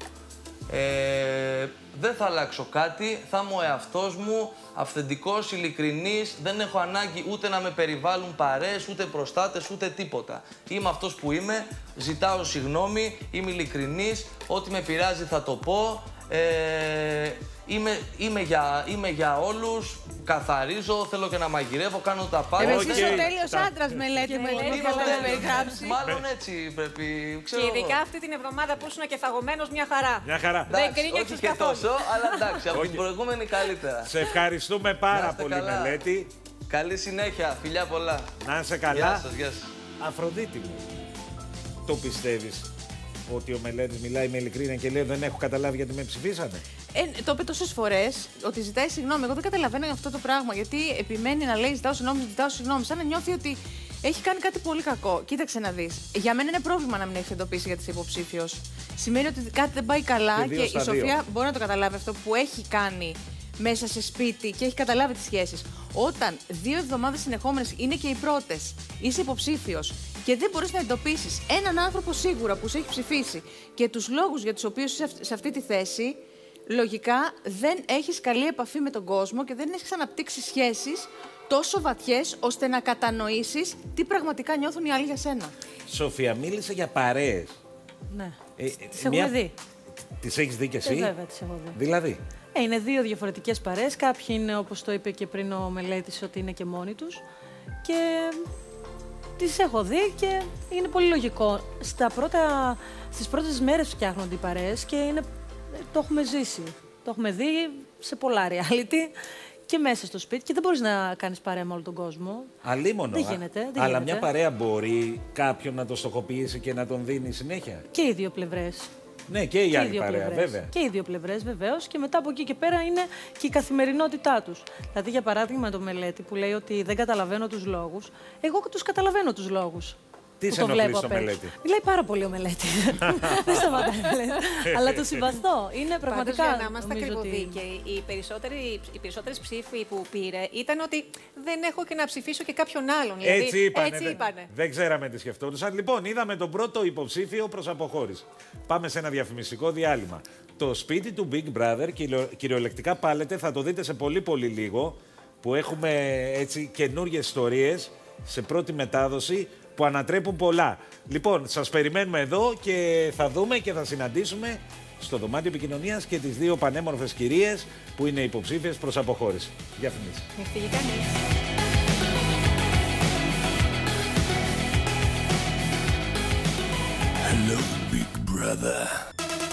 ε, δεν θα αλλάξω κάτι, θα είμαι ο εαυτός μου, αυθεντικός, ειλικρινής, δεν έχω ανάγκη ούτε να με περιβάλλουν παρέες, ούτε προστάτες, ούτε τίποτα. Είμαι αυτός που είμαι, ζητάω συγγνώμη, είμαι ειλικρινής, ό,τι με πειράζει θα το πω, ε, είμαι, είμαι, για, είμαι για όλους, καθαρίζω, θέλω και να μαγειρεύω, κάνω τα πάντα. Εσύ είσαι ο τέλειος άντρας, Μελέτη, με λίγο καλά να περιγράψει. Μάλλον έτσι πρέπει, ξέρω Και ειδικά αυτή την εβδομάδα που ήσουν και φαγωμένος, μια χαρά. Μια χαρά. Δεν κρίνιαξες καθόλου. Όχι και τόσο, αλλά εντάξει, από την προηγούμενη καλύτερα. Σε ευχαριστούμε πάρα πολύ, καλά. Μελέτη. Καλή συνέχεια, φιλιά πολλά. Να είσαι καλά. Γεια σας, γεια σας. Αφροδίτη μου, το πιστεύεις ότι ο Μελέτης μιλάει με ειλικρίνεια και λέει δεν έχω καταλάβει γιατί με ψηφίσανε? Ε, το είπε τόσες φορές ότι ζητάει συγγνώμη. Εγώ δεν καταλαβαίνω αυτό το πράγμα. Γιατί επιμένει να λέει ζητάω συγγνώμη, ζητάω συγγνώμη. Σαν να νιώθει ότι έχει κάνει κάτι πολύ κακό. Κοίταξε να δεις. Για μένα είναι πρόβλημα να μην έχει εντοπίσει γιατί είσαι υποψήφιος. Σημαίνει ότι κάτι δεν πάει καλά και, και η Σοφία μπορεί να το καταλάβει αυτό που έχει κάνει μέσα σε σπίτι και έχει καταλάβει τις σχέσεις. Όταν δύο εβδομάδες συνεχόμενες είναι και οι πρώτες, είσαι υποψήφιος και δεν μπορείς να εντοπίσεις έναν άνθρωπο σίγουρα που σε έχει ψηφίσει και τους λόγους για τους οποίους είσαι σε αυτή τη θέση, λογικά δεν έχεις καλή επαφή με τον κόσμο και δεν έχεις αναπτύξει σχέσεις τόσο βαθιές ώστε να κατανοήσεις τι πραγματικά νιώθουν οι άλλοι για σένα. Σοφία, μίλησε για παρέες. Ναι. Ε, τις μια... έχω δει. Τις έχεις δει κι εσύ? Ε, βέβαια, τις έχω δει. Δηλαδή? Ε, είναι δύο διαφορετικές παρέες. Κάποιοι είναι, όπως το είπε και πριν ο Μελέτης, ότι είναι και μόνοι τους. Και τις έχω δει και είναι πολύ λογικό. Στα πρώτα, στις πρώτες μέρες φτιάχνονται οι παρέες και είναι, το έχουμε ζήσει. Το έχουμε δει σε πολλά reality και μέσα στο σπίτι και δεν μπορείς να κάνεις παρέα με όλο τον κόσμο. Αλίμονο. Δεν γίνεται. Δεν Αλλά γίνεται. μια παρέα μπορεί κάποιον να το στοχοποιήσει και να τον δίνει συνέχεια. Και οι δύο πλευρές. Ναι, και η και άλλη παρέα, πλευρές. βέβαια. Και οι δύο πλευρές, βεβαίως. Και μετά από εκεί και πέρα είναι και η καθημερινότητά τους. Δηλαδή, για παράδειγμα, το Μελέτη που λέει ότι δεν καταλαβαίνω τους λόγους. Εγώ τους καταλαβαίνω τους λόγους. Τι σε ενοχλεί στο Μελέτη? Μιλάει πάρα πολύ ο Μελέτη. Δεν σταματάει ο Μελέτη. Αλλά το συμπαθώ. Είναι πραγματικά. Πάντως, για να είμαστε ακριβοδίκαιοι, οι περισσότεροι, οι περισσότερες ψήφοι που πήρε ήταν ότι δεν έχω και να ψηφίσω και κάποιον άλλον. Έτσι δηλαδή, είπανε. Έτσι δεν, είπανε. δεν ξέραμε τι σκεφτόντουσαν. Λοιπόν, είδαμε τον πρώτο υποψήφιο προς αποχώρηση. Πάμε σε ένα διαφημιστικό διάλειμμα. Το σπίτι του Big Brother κυριολεκτικά πάλεται, θα το δείτε σε πολύ πολύ λίγο, που έχουμε έτσι καινούργιες ιστορίες σε πρώτη μετάδοση που ανατρέπουν πολλά. Λοιπόν, σας περιμένουμε εδώ και θα δούμε και θα συναντήσουμε στο δωμάτιο επικοινωνίας και τις δύο πανέμορφες κυρίες που είναι υποψήφιες προς αποχώρηση. Διαφημίσεις. Μην φύγει κανείς. Hello, Big Brother.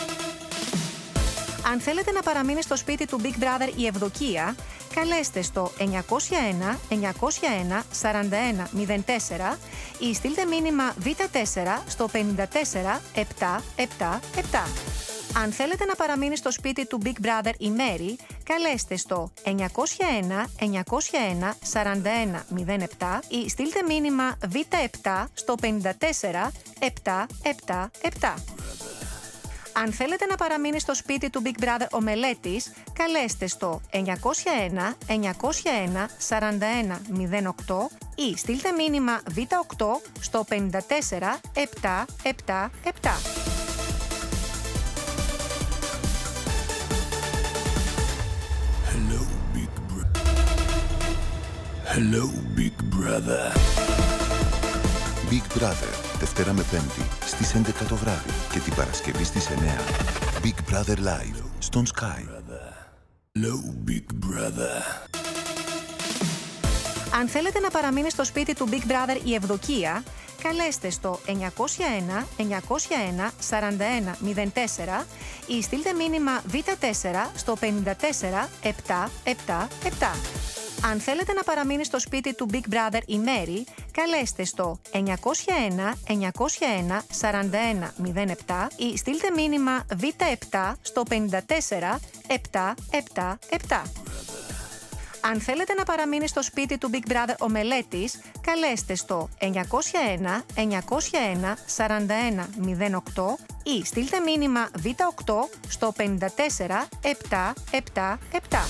Αν θέλετε να παραμείνει στο σπίτι του Big Brother η Ευδοκία, καλέστε στο εννιακόσια ένα εννιακόσια ένα σαράντα ένα μηδέν τέσσερα ή στείλτε μήνυμα β τέσσερα στο πέντε τέσσερα επτά επτά επτά. Αν θέλετε να παραμείνει στο σπίτι του Big Brother η Μέρη, καλέστε στο εννιακόσια ένα εννιακόσια ένα σαράντα ένα μηδέν επτά ή στείλτε μήνυμα β επτά στο πέντε τέσσερα επτά επτά επτά. Αν θέλετε να παραμείνει στο σπίτι του Big Brother ο Μελέτης, καλέστε στο εννιακόσια ένα εννιακόσια ένα σαράντα ένα μηδέν οκτώ ή στείλτε μήνυμα β οκτώ στο πέντε τέσσερα επτά επτά επτά. Hello, Big Brother. Hello, Big Brother. Big Brother, Δευτέρα με Πέμπτη, στις έντεκα το βράδυ και την Παρασκευή στις εννιά. Big Brother Live, στον Sky. Hello, Big Brother. Αν θέλετε να παραμείνει στο σπίτι του Big Brother η Ευδοκία, καλέστε στο εννιακόσια ένα εννιακόσια ένα σαράντα ένα μηδέν τέσσερα ή στείλτε μήνυμα β τέσσερα στο πέντε τέσσερα επτά επτά επτά. Αν θέλετε να παραμείνει στο σπίτι του Big Brother η Μέρη, καλέστε στο εννιακόσια ένα εννιακόσια ένα σαράντα ένα μηδέν επτά ή στείλτε μήνυμα β επτά στο πέντε τέσσερα επτά επτά επτά. Αν θέλετε να παραμείνει στο σπίτι του Big Brother ο Μελέτης, καλέστε στο εννιακόσια ένα εννιακόσια ένα σαράντα ένα μηδέν οκτώ ή στείλτε μήνυμα β οκτώ στο πέντε τέσσερα επτά επτά επτά.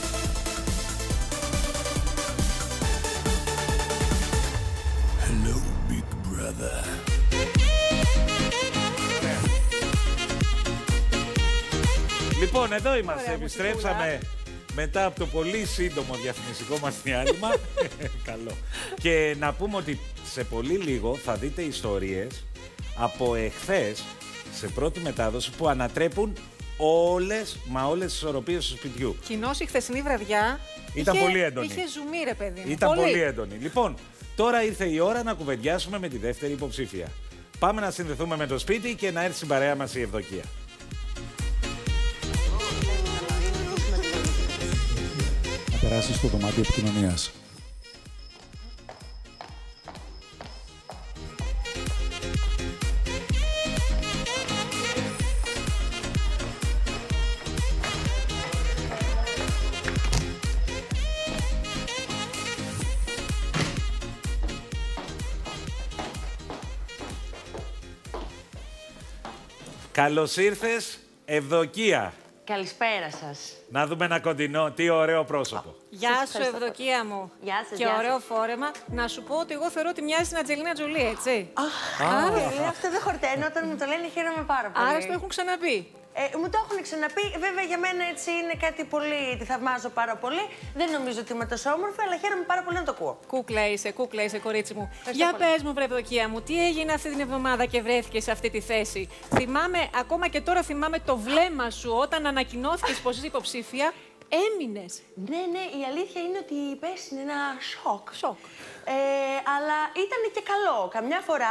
Hello, Big Brother. Λοιπόν, εδώ είμαστε. Επιστρέψαμε μετά από το πολύ σύντομο διαφημιστικό μας διάλειμμα. Καλό. Και να πούμε ότι σε πολύ λίγο θα δείτε ιστορίες από εχθές σε πρώτη μετάδοση που ανατρέπουν όλες, μα όλες τις ισορροπίες του σπιτιού. Κοινώς η χθεσινή βραδιά ήταν είχε, πολύ έντονη. Είχε ζουμί, ρε παιδί μου. Ήταν πολύ. πολύ έντονη. Λοιπόν, τώρα ήρθε η ώρα να κουβεντιάσουμε με τη δεύτερη υποψήφια. Πάμε να συνδεθούμε με το σπίτι και να έρθει στην παρέα μας η Ευδοκία. Να περάσει στο δωμάτιο επικοινωνίας. Καλώς ήρθες, Ευδοκία. Καλησπέρα σας. Να δούμε ένα κοντινό, τι ωραίο πρόσωπο. Γεια σου, Ευδοκία μου. Γεια σας, και γεια ωραίο σας. φόρεμα. Να σου πω ότι εγώ θεωρώ ότι μοιάζει στην Αντζελίνα Τζολί, έτσι. Άρα, αυτό δεν χορταίνω. Όταν μου το λένε, χαίρομαι πάρα πολύ. Άρα, στο έχουν ξαναπεί. Ε, μου το έχουν ξαναπεί. Βέβαια, για μένα έτσι είναι κάτι πολύ. Τη θαυμάζω πάρα πολύ. Δεν νομίζω ότι είμαι τόσο όμορφη, αλλά χαίρομαι πάρα πολύ να το ακούω. Κούκλα είσαι, κούκλα είσαι, κορίτσι μου. Ευχαριστώ Για πολύ. πες μου, βρε Ευδοκία μου, τι έγινε αυτή την εβδομάδα και βρέθηκε σε αυτή τη θέση. Θυμάμαι, ακόμα και τώρα θυμάμαι το βλέμμα σου όταν ανακοινώθηκες πως είσαι υποψήφια. Έμεινες. Ναι, ναι, η αλήθεια είναι ότι πέσει ένα σοκ. Σοκ. Ε, αλλά ήταν και καλό. Καμιά φορά,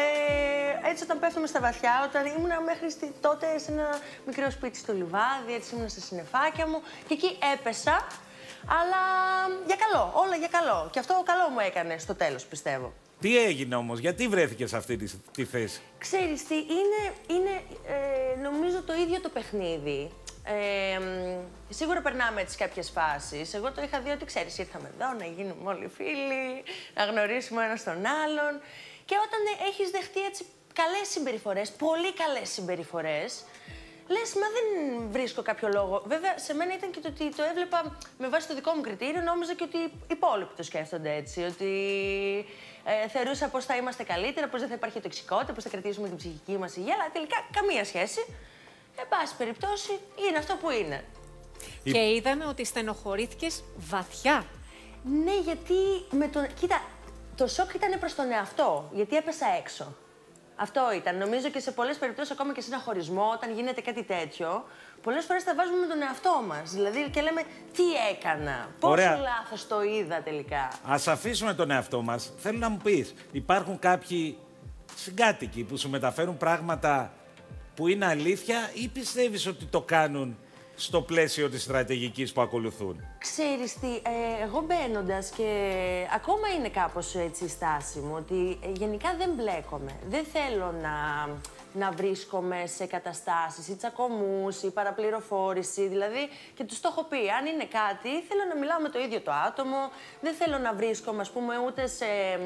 ε, έτσι όταν πέφτουμε στα βαθιά, όταν ήμουνα μέχρι στη, τότε σε ένα μικρό σπίτι στο Λιβάδι, έτσι ήμουνα στα συννεφάκια μου και εκεί έπεσα, αλλά για καλό, όλα για καλό. Και αυτό καλό μου έκανε στο τέλος, πιστεύω. Τι έγινε όμως, γιατί βρέθηκες σε αυτή τη, τη θέση. Ξέρεις τι, είναι, είναι ε, νομίζω το ίδιο το παιχνίδι. Ε, σίγουρα περνάμε τις κάποιες φάσεις. Εγώ το είχα δει ότι ξέρεις, ήρθαμε εδώ να γίνουμε όλοι φίλοι, να γνωρίσουμε ένας τον άλλον. Και όταν έχεις δεχτεί έτσι καλές συμπεριφορές, πολύ καλές συμπεριφορές, λες, μα δεν βρίσκω κάποιο λόγο. Βέβαια, σε μένα ήταν και το ότι το έβλεπα με βάση το δικό μου κριτήριο, νόμιζα και ότι οι υπόλοιποι το σκέφτονται έτσι. Ότι ε, θεωρούσα πως θα είμαστε καλύτερα, πως δεν θα υπάρχει τοξικότητα, πως θα κρατήσουμε την ψυχική μας υγεία, αλλά τελικά καμία σχέση. Εν πάση περιπτώσει, είναι αυτό που είναι. Και είδαμε ότι στενοχωρήθηκες βαθιά. Ναι, γιατί με τον... Κοίτα, το σοκ ήταν προς τον εαυτό, γιατί έπεσα έξω. Αυτό ήταν. Νομίζω και σε πολλές περιπτώσεις, ακόμα και σε ένα χωρισμό, όταν γίνεται κάτι τέτοιο, πολλές φορές τα βάζουμε με τον εαυτό μας. Δηλαδή και λέμε τι έκανα, πόσο Ωραία. λάθος το είδα τελικά. Ας αφήσουμε τον εαυτό μας. Θέλω να μου πεις, υπάρχουν κάποιοι συγκάτοικοι που σου μεταφέρουν πράγματα που είναι αλήθεια ή πιστεύεις ότι το κάνουν στο πλαίσιο της στρατηγικής που ακολουθούν. Ξέρεις τι, ε, εγώ μπαίνοντας και ακόμα είναι κάπως έτσι η στάση μου, ότι ε, γενικά δεν μπλέκομαι. Δεν θέλω να, να βρίσκομαι σε καταστάσεις ή τσακωμούς ή παραπληροφόρηση. Δηλαδή, και τους το έχω πει, αν είναι κάτι, θέλω να μιλάω με το ίδιο το άτομο, δεν θέλω να βρίσκομαι, ας πούμε, ούτε σε...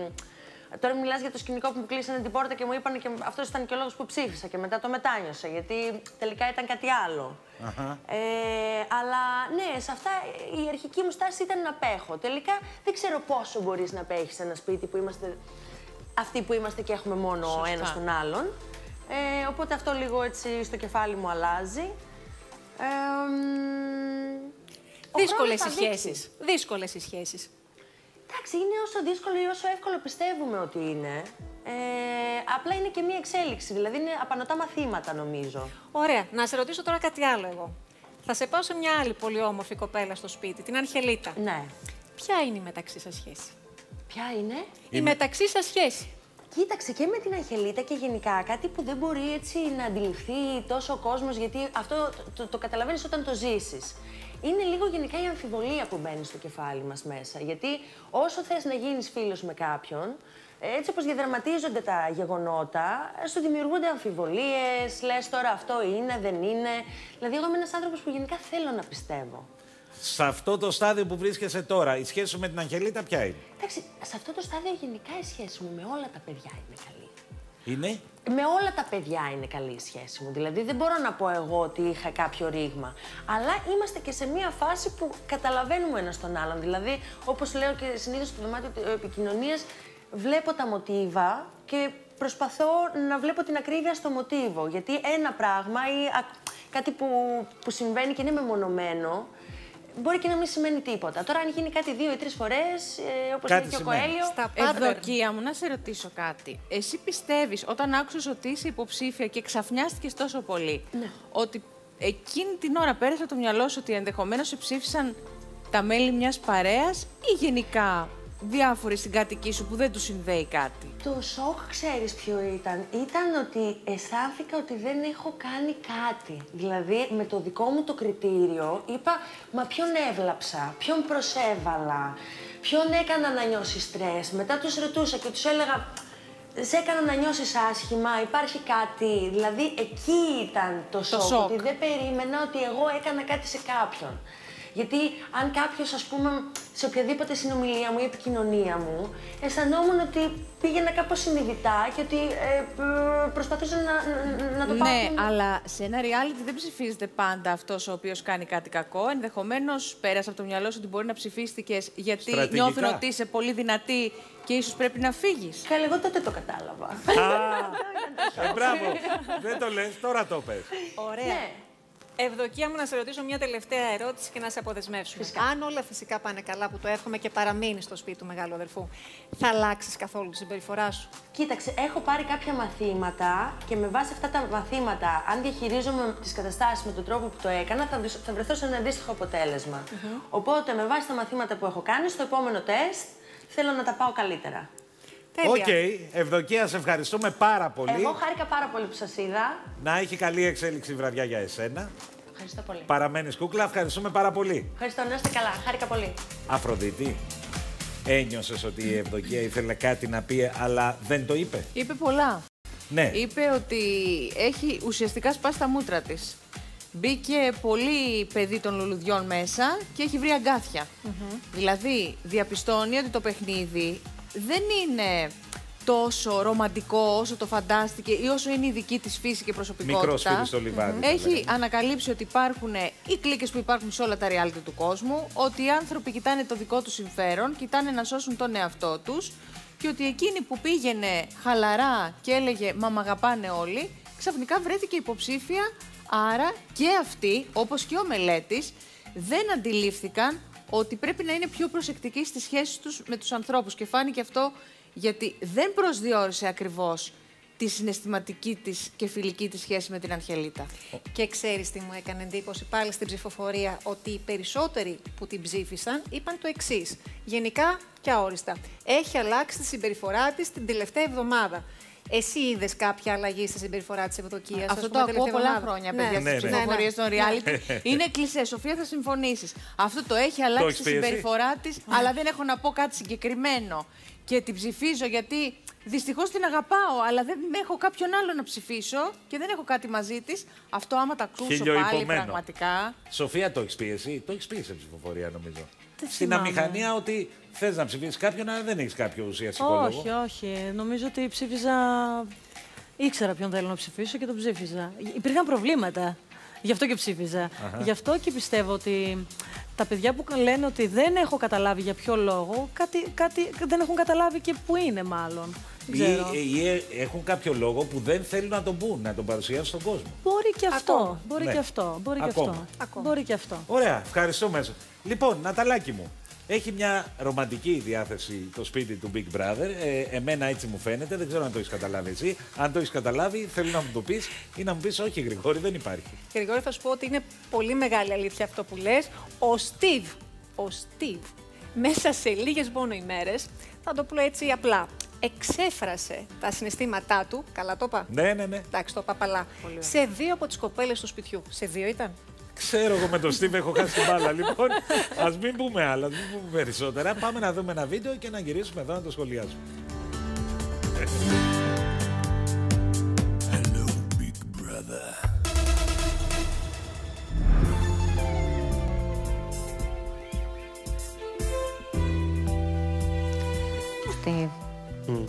Τώρα μιλάς για το σκηνικό που μου κλείσανε την πόρτα και μου είπαν και αυτός ήταν και ο λόγος που ψήφισα και μετά το μετάνιωσα, γιατί τελικά ήταν κάτι άλλο. Αχα. Ε, αλλά ναι, σε αυτά η αρχική μου στάση ήταν να απέχω. Τελικά δεν ξέρω πόσο μπορείς να απέχεις σε ένα σπίτι που είμαστε αυτοί που είμαστε και έχουμε μόνο ο ένας τον άλλον. Ε, οπότε αυτό λίγο έτσι στο κεφάλι μου αλλάζει. Ε, Δύσκολες οι σχέσεις. Δύσκολες οι σχέσεις. Εντάξει, είναι όσο δύσκολο ή όσο εύκολο πιστεύουμε ότι είναι. Ε, απλά είναι και μία εξέλιξη, δηλαδή είναι απανωτά μαθήματα νομίζω. Ωραία. Να σε ρωτήσω τώρα κάτι άλλο εγώ. Θα σε πάω σε μια άλλη πολύ όμορφη κοπέλα στο σπίτι, την Αγγελίτα. Ναι. Ποια είναι η μεταξύ σας σχέση? Ποια είναι? Η Είμαι... μεταξύ σας σχέση. Κοίταξε, και με την Αγγελίτα και γενικά κάτι που δεν μπορεί έτσι να αντιληφθεί τόσο ο κόσμος, γιατί αυτό το, το, το καταλαβαίνεις όταν το ζήσεις. Είναι λίγο γενικά η αμφιβολία που μπαίνει στο κεφάλι μας μέσα. Γιατί όσο θες να γίνεις φίλος με κάποιον, έτσι όπως διαδραματίζονται τα γεγονότα, σου δημιουργούνται αμφιβολίες, λες τώρα αυτό είναι, δεν είναι. Δηλαδή, εγώ είμαι ένας άνθρωπος που γενικά θέλω να πιστεύω. Σε αυτό το στάδιο που βρίσκεσαι τώρα, η σχέση σου με την Αγγελίτα ποια είναι? Εντάξει, σε αυτό το στάδιο γενικά η σχέση μου με όλα τα παιδιά είναι καλή. Είναι? Με όλα τα παιδιά είναι καλή η σχέση μου. Δηλαδή, δεν μπορώ να πω εγώ ότι είχα κάποιο ρήγμα. Αλλά είμαστε και σε μια φάση που καταλαβαίνουμε ένας τον άλλον. Δηλαδή, όπως λέω και συνήθως στο δωμάτιο επικοινωνίας, βλέπω τα μοτίβα και προσπαθώ να βλέπω την ακρίβεια στο μοτίβο. Γιατί ένα πράγμα ή α, κάτι που, που συμβαίνει και είναι μεμονωμένο, μπορεί και να μην σημαίνει τίποτα. Τώρα, αν γίνει κάτι δύο ή τρεις φορές, ε, όπως λέει και ο Κοέλιο. Στα Ευδοκία μου, να σε ρωτήσω κάτι. Εσύ πιστεύεις, όταν άκουσες ότι είσαι υποψήφια και ξαφνιάστηκες τόσο πολύ, ναι, ότι εκείνη την ώρα πέρασε από το μυαλό σου ότι ενδεχομένως σε ψήφισαν τα μέλη μιας παρέας ή γενικά διάφοροι συγκάτοικοι σου που δεν τους συνδέει κάτι? Το σοκ, ξέρεις ποιο ήταν? Ήταν ότι αισθάνθηκα ότι δεν έχω κάνει κάτι. Δηλαδή, με το δικό μου το κριτήριο, είπα, μα ποιον έβλαψα, ποιον προσέβαλα, ποιον έκανα να νιώσει στρες. Μετά τους ρωτούσα και τους έλεγα, σε έκανα να νιώσεις άσχημα, υπάρχει κάτι. Δηλαδή, εκεί ήταν το, το σοκ, σοκ, ότι δεν περίμενα ότι εγώ έκανα κάτι σε κάποιον. Γιατί αν κάποιος, ας πούμε, σε οποιαδήποτε συνομιλία μου ή επικοινωνία μου, αισθανόμουν ότι πήγαινα κάπως συνειδητά και ότι ε, προσπαθούσα να, να, να το πάω. Ναι, αλλά σε ένα reality δεν ψηφίζεται πάντα αυτός ο οποίος κάνει κάτι κακό. Ενδεχομένως πέρασε από το μυαλό σου ότι μπορεί να ψηφίστηκες γιατί νιώθουν ότι είσαι πολύ δυνατή και ίσως πρέπει να φύγεις. Καλά, εγώ τότε το κατάλαβα. Α, ε, μπράβο. Δεν το λες, τώρα το πες. Ωραία. Ναι. Ευδοκία μου, να σε ρωτήσω μια τελευταία ερώτηση και να σε αποδεσμεύσουμε. Φυσικά. Αν όλα φυσικά πάνε καλά, που το εύχομαι, και παραμείνεις στο σπίτι του μεγάλου αδερφού, θα αλλάξεις καθόλου τη συμπεριφορά σου? Κοίταξε, έχω πάρει κάποια μαθήματα και με βάση αυτά τα μαθήματα, αν διαχειρίζομαι τις καταστάσεις με τον τρόπο που το έκανα, θα, θα βρεθώ σε ένα αντίστοιχο αποτέλεσμα. Mm-hmm. Οπότε, με βάση τα μαθήματα που έχω κάνει, στο επόμενο τεστ θέλω να τα πάω καλύτερα. Οκ, okay. Ευδοκία, σε ευχαριστούμε πάρα πολύ. Εγώ χάρηκα πάρα πολύ που σας είδα. Να έχει καλή εξέλιξη η βραδιά για εσένα. Ευχαριστώ πολύ. Παραμένεις κούκλα, ευχαριστούμε πάρα πολύ. Ευχαριστώ, να είστε καλά. Χάρηκα πολύ. Αφροδίτη, ένιωσες ότι η Ευδοκία ήθελε κάτι να πει, αλλά δεν το είπε? Είπε πολλά. Ναι. Είπε ότι έχει ουσιαστικά σπάσει τα μούτρα της. Μπήκε πολύ παιδί των λουλουδιών μέσα και έχει βρει αγκάθια. Mm-hmm. Δηλαδή, διαπιστώνει ότι το παιχνίδι δεν είναι τόσο ρομαντικό όσο το φαντάστηκε ή όσο είναι η δική της φύση και προσωπικότητα. Μικρό σπίτι στο λιβάδι. Mm-hmm. Έχει ανακαλύψει ότι υπάρχουν οι κλίκες που υπάρχουν σε όλα τα reality του κόσμου, ότι οι άνθρωποι κοιτάνε το δικό τους συμφέρον, κοιτάνε να σώσουν τον εαυτό τους και ότι εκείνη που πήγαινε χαλαρά και έλεγε «Μα μ' αγαπάνε όλοι», ξαφνικά βρέθηκε υποψήφια, άρα και αυτοί, όπως και ο Μελέτης, δεν αντιλήφθηκαν ότι πρέπει να είναι πιο προσεκτικοί στις σχέσεις τους με τους ανθρώπους. Και φάνηκε αυτό γιατί δεν προσδιορίσε ακριβώς τη συναισθηματική της και φιλική της σχέση με την Αγγελίτα. Και ξέρεις τι μου έκανε εντύπωση πάλι στην ψηφοφορία? Ότι οι περισσότεροι που την ψήφισαν είπαν το εξής. Γενικά και αόριστα. Έχει αλλάξει τη συμπεριφορά της την τελευταία εβδομάδα. Εσύ είδες κάποια αλλαγή στη συμπεριφορά της Ευδοκίας? Αυτό το ακούω πολλά χρόνια, παιδιά, ναι, στις ναι, ψηφοφορίες ναι, των reality. Είναι κλισέ. Σοφία, θα συμφωνήσεις. Αυτό το έχει αλλάξει τη συμπεριφορά της, αλλά δεν έχω να πω κάτι συγκεκριμένο. Και την ψηφίζω γιατί δυστυχώς την αγαπάω, αλλά δεν έχω κάποιον άλλο να ψηφίσω και δεν έχω κάτι μαζί της. Αυτό, άμα τα ακούσω πάλι, πραγματικά. Σοφία, το έχεις πει εσύ? Το έχεις πει σε ψηφοφορία, νομίζω. Δεν Στην θυμάμαι. αμηχανία ότι θες να ψηφίσεις κάποιον, αλλά δεν έχεις κάποιο ουσιαστικό λόγο. Όχι, όχι. Νομίζω ότι ψήφιζα. Ήξερα ποιον θέλω να ψηφίσω και τον ψήφιζα. Υπήρχαν προβλήματα. Γι' αυτό και ψήφιζα. Αχα. Γι' αυτό και πιστεύω ότι τα παιδιά που λένε ότι δεν έχω καταλάβει για ποιο λόγο, κάτι, κάτι δεν έχουν καταλάβει και που είναι μάλλον. Ή, ή έχουν κάποιο λόγο που δεν θέλουν να τον πούν, να τον παρουσιάσουν στον κόσμο. Μπορεί και αυτό. Ακόμα. Μπορεί Ναι. και αυτό. Μπορεί και Ακόμα. αυτό. Ακόμα. Μπορεί και αυτό. Ωραία, ευχαριστούμε. Λοιπόν, Ναταλάκη μου, Έχει μια ρομαντική διάθεση το σπίτι του Big Brother. Ε, εμένα έτσι μου φαίνεται. Δεν ξέρω αν το έχει καταλάβει εσύ. Αν το έχει καταλάβει, θέλω να μου το πει ή να μου πει: όχι, Γρηγόρη, δεν υπάρχει. Γρηγόρη, θα σου πω ότι είναι πολύ μεγάλη αλήθεια αυτό που λες. Ο Στίβ, ο Στίβ, μέσα σε λίγες μόνο ημέρες, θα το πω έτσι απλά, εξέφρασε τα συναισθήματά του. Καλά το είπα. Ναι, ναι, ναι. Εντάξει, το είπα παλά. Σε δύο από τις κοπέλες του σπιτιού. Σε δύο ήταν. Ξέρω εγώ με τον Στίβ έχω χάσει την μπάλα. Λοιπόν, ας μην πούμε άλλα, ας μην πούμε περισσότερα. Πάμε να δούμε ένα βίντεο και να γυρίσουμε εδώ να το σχολιάσουμε. Hello, Big Brother. Στίβ. Mm.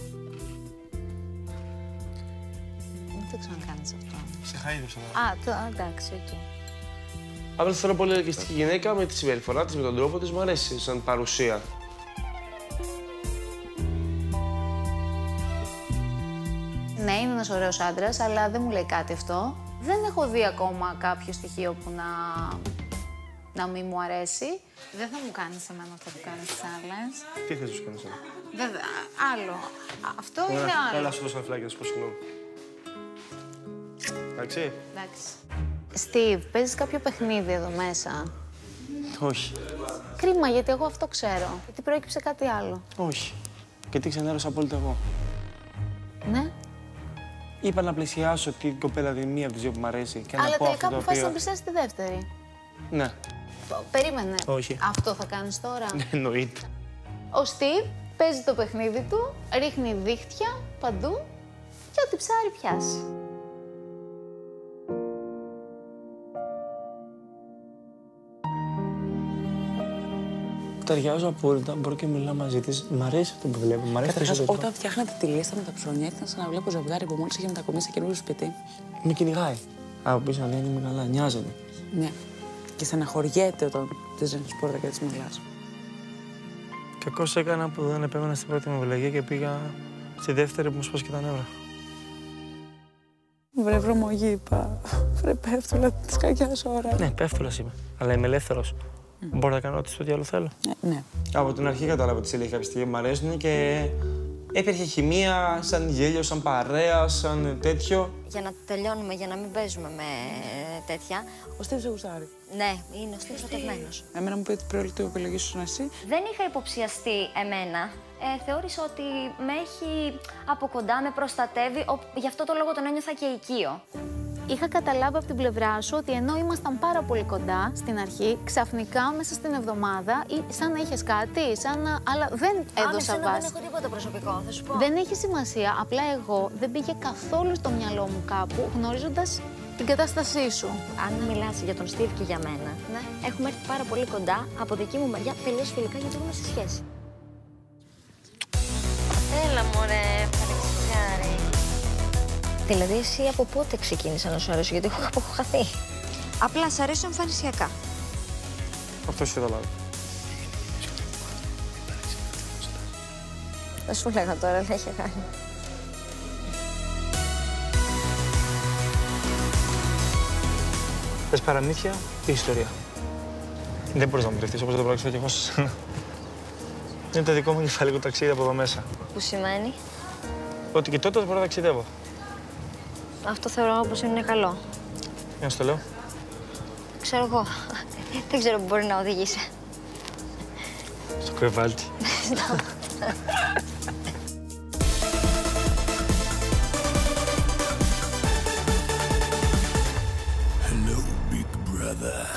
Δεν το ξανακάνεις αυτό. Σε χάιδεψα. Α, το, εντάξει, οκ. Okay. Απλά θέλω πολύ ελκυστική γυναίκα με τη συμπεριφορά της, με τον τρόπο της, μου αρέσει σαν παρουσία. Ναι, είναι ένας ωραίος άντρας, αλλά δεν μου λέει κάτι αυτό. Δεν έχω δει ακόμα κάποιο στοιχείο που να, να μην μου αρέσει. Δεν θα μου κάνεις εμένα αυτό που κάνεις στις άλλες. Τι θες να σου κάνεις εμένα? Βέβαια, άλλο. Αυτό είναι άλλο. Έλα, σου δώσω ένα φυλάκι να σου πω συγγνώμη. Εντάξει. Εντάξει. Στίβ, παίζεις κάποιο παιχνίδι εδώ μέσα? Όχι. Κρίμα, γιατί εγώ αυτό ξέρω. Γιατί προέκυψε κάτι άλλο. Όχι. Γιατί ξενέρωσα απόλυτα εγώ. Ναι. Είπα να πλησιάσω την κοπέλα τη μία από τις δύο που μου αρέσει και να Αλλά πω αυτό τελικά το αποφάσισα οποίο... να πλησιάσεις τη δεύτερη. Ναι. Περίμενε. Όχι. Αυτό θα κάνεις τώρα? Ναι, εννοείται. Ο Στίβ παίζει το παιχνίδι του, ρίχνει δίχτυα παντού και ό,τι ψάρι πιάσει. Ταιριάζω απόλυτα, μπορώ και μιλάω μαζί της. Μ' αρέσει αυτό που βλέπω. Μ' αρέσει Καταρχάς, αυτό. όταν φτιάχνατε τη λίστα με τα ψώνια, ήταν σαν να βλέπω ζευγάρι που μόλις είχε μετακομίσει σε καινούριο σπίτι. Με κυνηγάει. Από πίσω λέει είναι καλά, νοιάζεται. Ναι. Και στεναχωριέται όταν της ρίχνεις πόρτα και της μιλάς. Κακώς έκανα που δεν επέμενα στην πρώτη μου επιλογή και πήγα στη δεύτερη που μου σπάσει και τα νεύρα. Βρε βρωμογύπα, βρε πέφτουλα της κακιάς ώρα. Ναι, πέφτουλας είμαι, αλλά είμαι ελεύθερος. Mm. Μπορώ να κάνω ό,τι άλλο θέλω. Ναι, ναι. Από την αρχή κατάλαβα ότι σε λίγα κάποια στοιχεία μου αρέσουν και υπήρχε χημεία, σαν γέλιο, σαν παρέα, σαν τέτοιο. Για να τελειώνουμε, για να μην παίζουμε με τέτοια. Ο Στίβ σε γουστάρει. Ναι, είναι ο Στίβ ερωτευμένος. Εμένα μου πει ότι πρέπει να επιλογή σου να εσύ. Δεν είχα υποψιαστεί εμένα. Ε, θεώρησα ότι με έχει από κοντά, με προστατεύει, ο, γι' αυτό το λόγο τον ένιωθα και οικείο. Είχα καταλάβει από την πλευρά σου ότι ενώ ήμασταν πάρα πολύ κοντά στην αρχή, ξαφνικά μέσα στην εβδομάδα, ή σαν να είχες κάτι, σαν να... αλλά δεν έδωσα βάση. Δεν έχω τίποτα προσωπικό, θα σου πω. Δεν έχει σημασία, απλά εγώ δεν πήγε καθόλου στο μυαλό μου κάπου, γνωρίζοντας την κατάστασή σου. Αν μιλάς για τον Στίβ και για μένα, ναι, έχουμε έρθει πάρα πολύ κοντά, από δική μου μεριά, τελείως φιλικά, γιατί είμαι σε σχέση. Έλα, μωρέ, παρεξηγάρι. Δηλαδή, εσύ από πότε ξεκίνησα να σου αρέσω, γιατί έχω, έχω χαθεί. Απλά σ' αρέσω εμφανισιακά. Αυτό σου καταλάβει. Δεν σου λέγα τώρα, δεν είχε κάνει. Θες παραμύθια ή ιστορία? Δεν μπορείς να μου κρυφτείς όπως δεν το πράξω κι εγώ σε σένα. Είναι το δικό μου κεφαλικό ταξίδι από εδώ μέσα. Που σημαίνει? Ότι και τότε μπορώ να ταξιδεύω. Αυτό θεωρώ πως είναι καλό. Για να σου το λέω. Ξέρω εγώ. Δεν ξέρω που μπορεί να οδηγήσει. Στο κρεβάτι. Hello, Big Brother.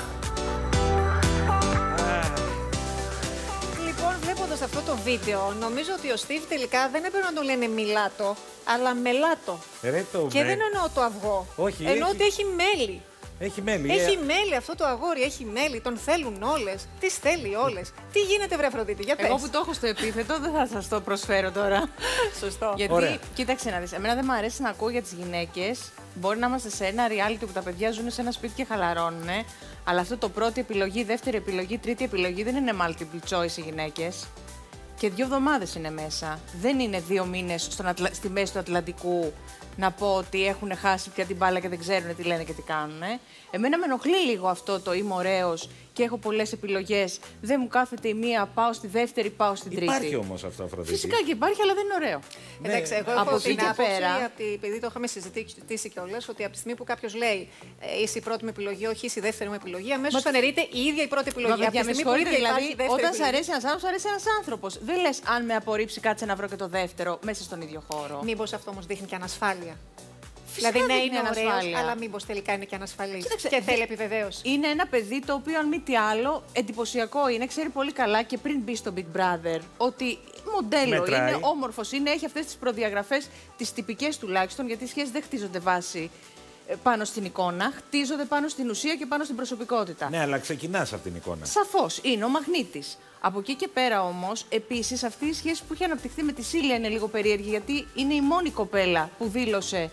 Λοιπόν, βλέποντας αυτό το βίντεο, νομίζω ότι ο Στίβ τελικά δεν έπρεπε να το λένε μιλάτο, αλλά μελάτο. Ρε, το Και με... δεν εννοώ το αυγό. Όχι, εννοώ έχει... ότι έχει μέλι. Έχει μέλι. Έχει ε... μέλι αυτό το αγόρι, έχει μέλι, τον θέλουν όλες. Τι θέλει όλες. Τι γίνεται, βρε Αφροδίτη, για πες. Εγώ που το έχω στο επίθετο δεν θα σας το προσφέρω τώρα. Σωστό. Γιατί, Ωραία. Κοίταξε να δεις, εμένα δεν μου αρέσει να ακούω για τις γυναίκες. Μπορεί να είμαστε σε ένα reality που τα παιδιά ζουν σε ένα σπίτι και χαλαρώνουν. Αλλά αυτό το πρώτη επιλογή, δεύτερη επιλογή, τρίτη επιλογή δεν είναι multiple choice οι γυναίκες. Και δύο εβδομάδες είναι μέσα. Δεν είναι δύο μήνες στον Ατλα... στη μέση του Ατλαντικού να πω ότι έχουν χάσει πια την μπάλα και δεν ξέρουν τι λένε και τι κάνουν. Εμένα με ενοχλεί λίγο αυτό το είμαι ωραίος και έχω πολλές επιλογές. Δεν μου κάθεται η μία, πάω στη δεύτερη, πάω στην τρίτη. Υπάρχει όμως αυτό, Αφροδίτη. Φυσικά και υπάρχει, αλλά δεν είναι ωραίο. Ναι. Εντάξει, εγώ έχω από την εκεί και άποψη, πέρα. επειδή το είχαμε συζητήσει κιόλας, ότι από τη στιγμή που κάποιος λέει ε, είσαι η πρώτη μου επιλογή, όχι είσαι η δεύτερη μου επιλογή, αμέσως Μα... αναιρείται η ίδια η πρώτη επιλογή. Μα, από τη στιγμή που δηλαδή, υπάρχει δεύτερη όταν επιλογή. σ' αρέσει ένας άνθρωπος, σ' αρέσει ένας άνθρωπος. Δεν λες αν με απορρίψει, κάτσε να βρω και το δεύτερο μέσα στον ίδιο χώρο. Μήπως αυτό όμως δείχνει και ανασφάλεια. Φυσικά Δηλαδή, ναι, είναι είναι ωραίος, ανασφάλεια. αλλά μήπως τελικά είναι και ανασφαλής. Κοίταξε, και θέλει επιβεβαίωση. Είναι ένα παιδί το οποίο, αν μη τι άλλο, εντυπωσιακό είναι. Ξέρει πολύ καλά και πριν μπει στο Big Brother ότι μοντέλο Μετράει. είναι, όμορφος είναι, έχει αυτές τις προδιαγραφές, τις τυπικές τουλάχιστον, γιατί οι σχέσεις δεν χτίζονται βάση ε, πάνω στην εικόνα, χτίζονται πάνω στην ουσία και πάνω στην προσωπικότητα. Ναι, αλλά ξεκινάς από την εικόνα. Σαφώς, είναι ο μαγνήτης. Από εκεί και πέρα όμως, επίσης, αυτή η σχέση που έχει αναπτυχθεί με τη Σίλια είναι λίγο περίεργη, γιατί είναι η μόνη κοπέλα που δήλωσε.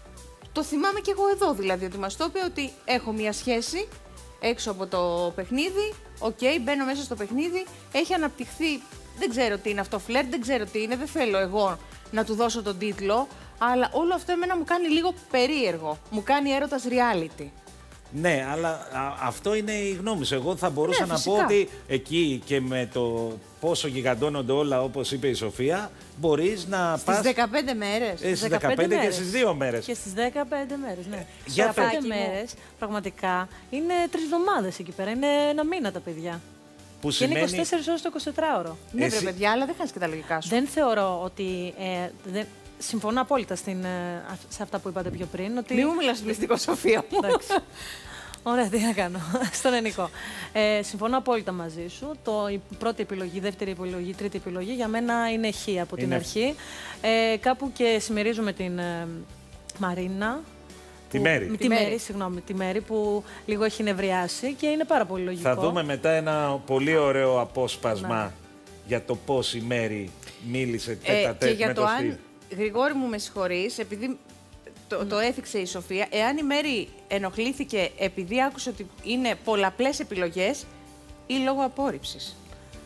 Το θυμάμαι κι εγώ εδώ, δηλαδή, ότι μας το είπε ότι έχω μια σχέση έξω από το παιχνίδι, οκ, okay, μπαίνω μέσα στο παιχνίδι, έχει αναπτυχθεί, δεν ξέρω τι είναι αυτό, φλερτ, δεν ξέρω τι είναι, δεν θέλω εγώ να του δώσω τον τίτλο, αλλά όλο αυτό εμένα μου κάνει λίγο περίεργο, μου κάνει έρωτας reality. Ναι, αλλά α, αυτό είναι η γνώμη σου. Εγώ θα μπορούσα Ναι, να φυσικά. πω ότι εκεί και με το πόσο γιγαντώνονται όλα, όπως είπε η Σοφία, μπορείς να Στις πας... δεκαπέντε μέρες. Ε, στις δεκαπέντε και στις δύο μέρες. Και στις δεκαπέντε μέρες, ναι. Για στις δεκαπέντε πες. μέρες, πραγματικά, είναι τρεις εβδομάδες εκεί πέρα. Είναι ένα μήνα τα παιδιά. Που και σημαίνει... είναι είκοσι τέσσερις ώρες το εικοσιτετράωρο. Ναι, Εσύ- βρε παιδιά, αλλά δεν χάνεις και τα λογικά σου. Δεν θεωρώ ότι. Ε, δεν... Συμφωνώ απόλυτα στην, ε, σε αυτά που είπατε πιο πριν. Ότι... Μη μου μιλάς στην πληστικό, Σοφία μου. Εντάξει. Ωραία, τι να κάνω. Στον ενικό. Ε, συμφωνώ απόλυτα μαζί σου. Το, η πρώτη επιλογή, η δεύτερη επιλογή, η τρίτη επιλογή για μένα είναι χ από την Είναι. αρχή. Ε, κάπου και συμμερίζομαι την ε, Μαρίνα. Τη που- Μέρη. Τη, Τη Μέρη, Μέρη. συγγνώμη, τη Μέρη που λίγο έχει νευριάσει και είναι πάρα πολύ λογικό. Θα δούμε μετά ένα πολύ ωραίο απόσπασμα Ναι. για το πώς η Μέρη μίλησε Ε, τέτα και τέτ για με το το αν, Στίβ. Γρηγόρη μου με συγχωρείς, επειδή το, το έθιξε η Σοφία, εάν η Μέρη ενοχλήθηκε επειδή άκουσε ότι είναι πολλαπλές επιλογές ή λόγω απόρριψης.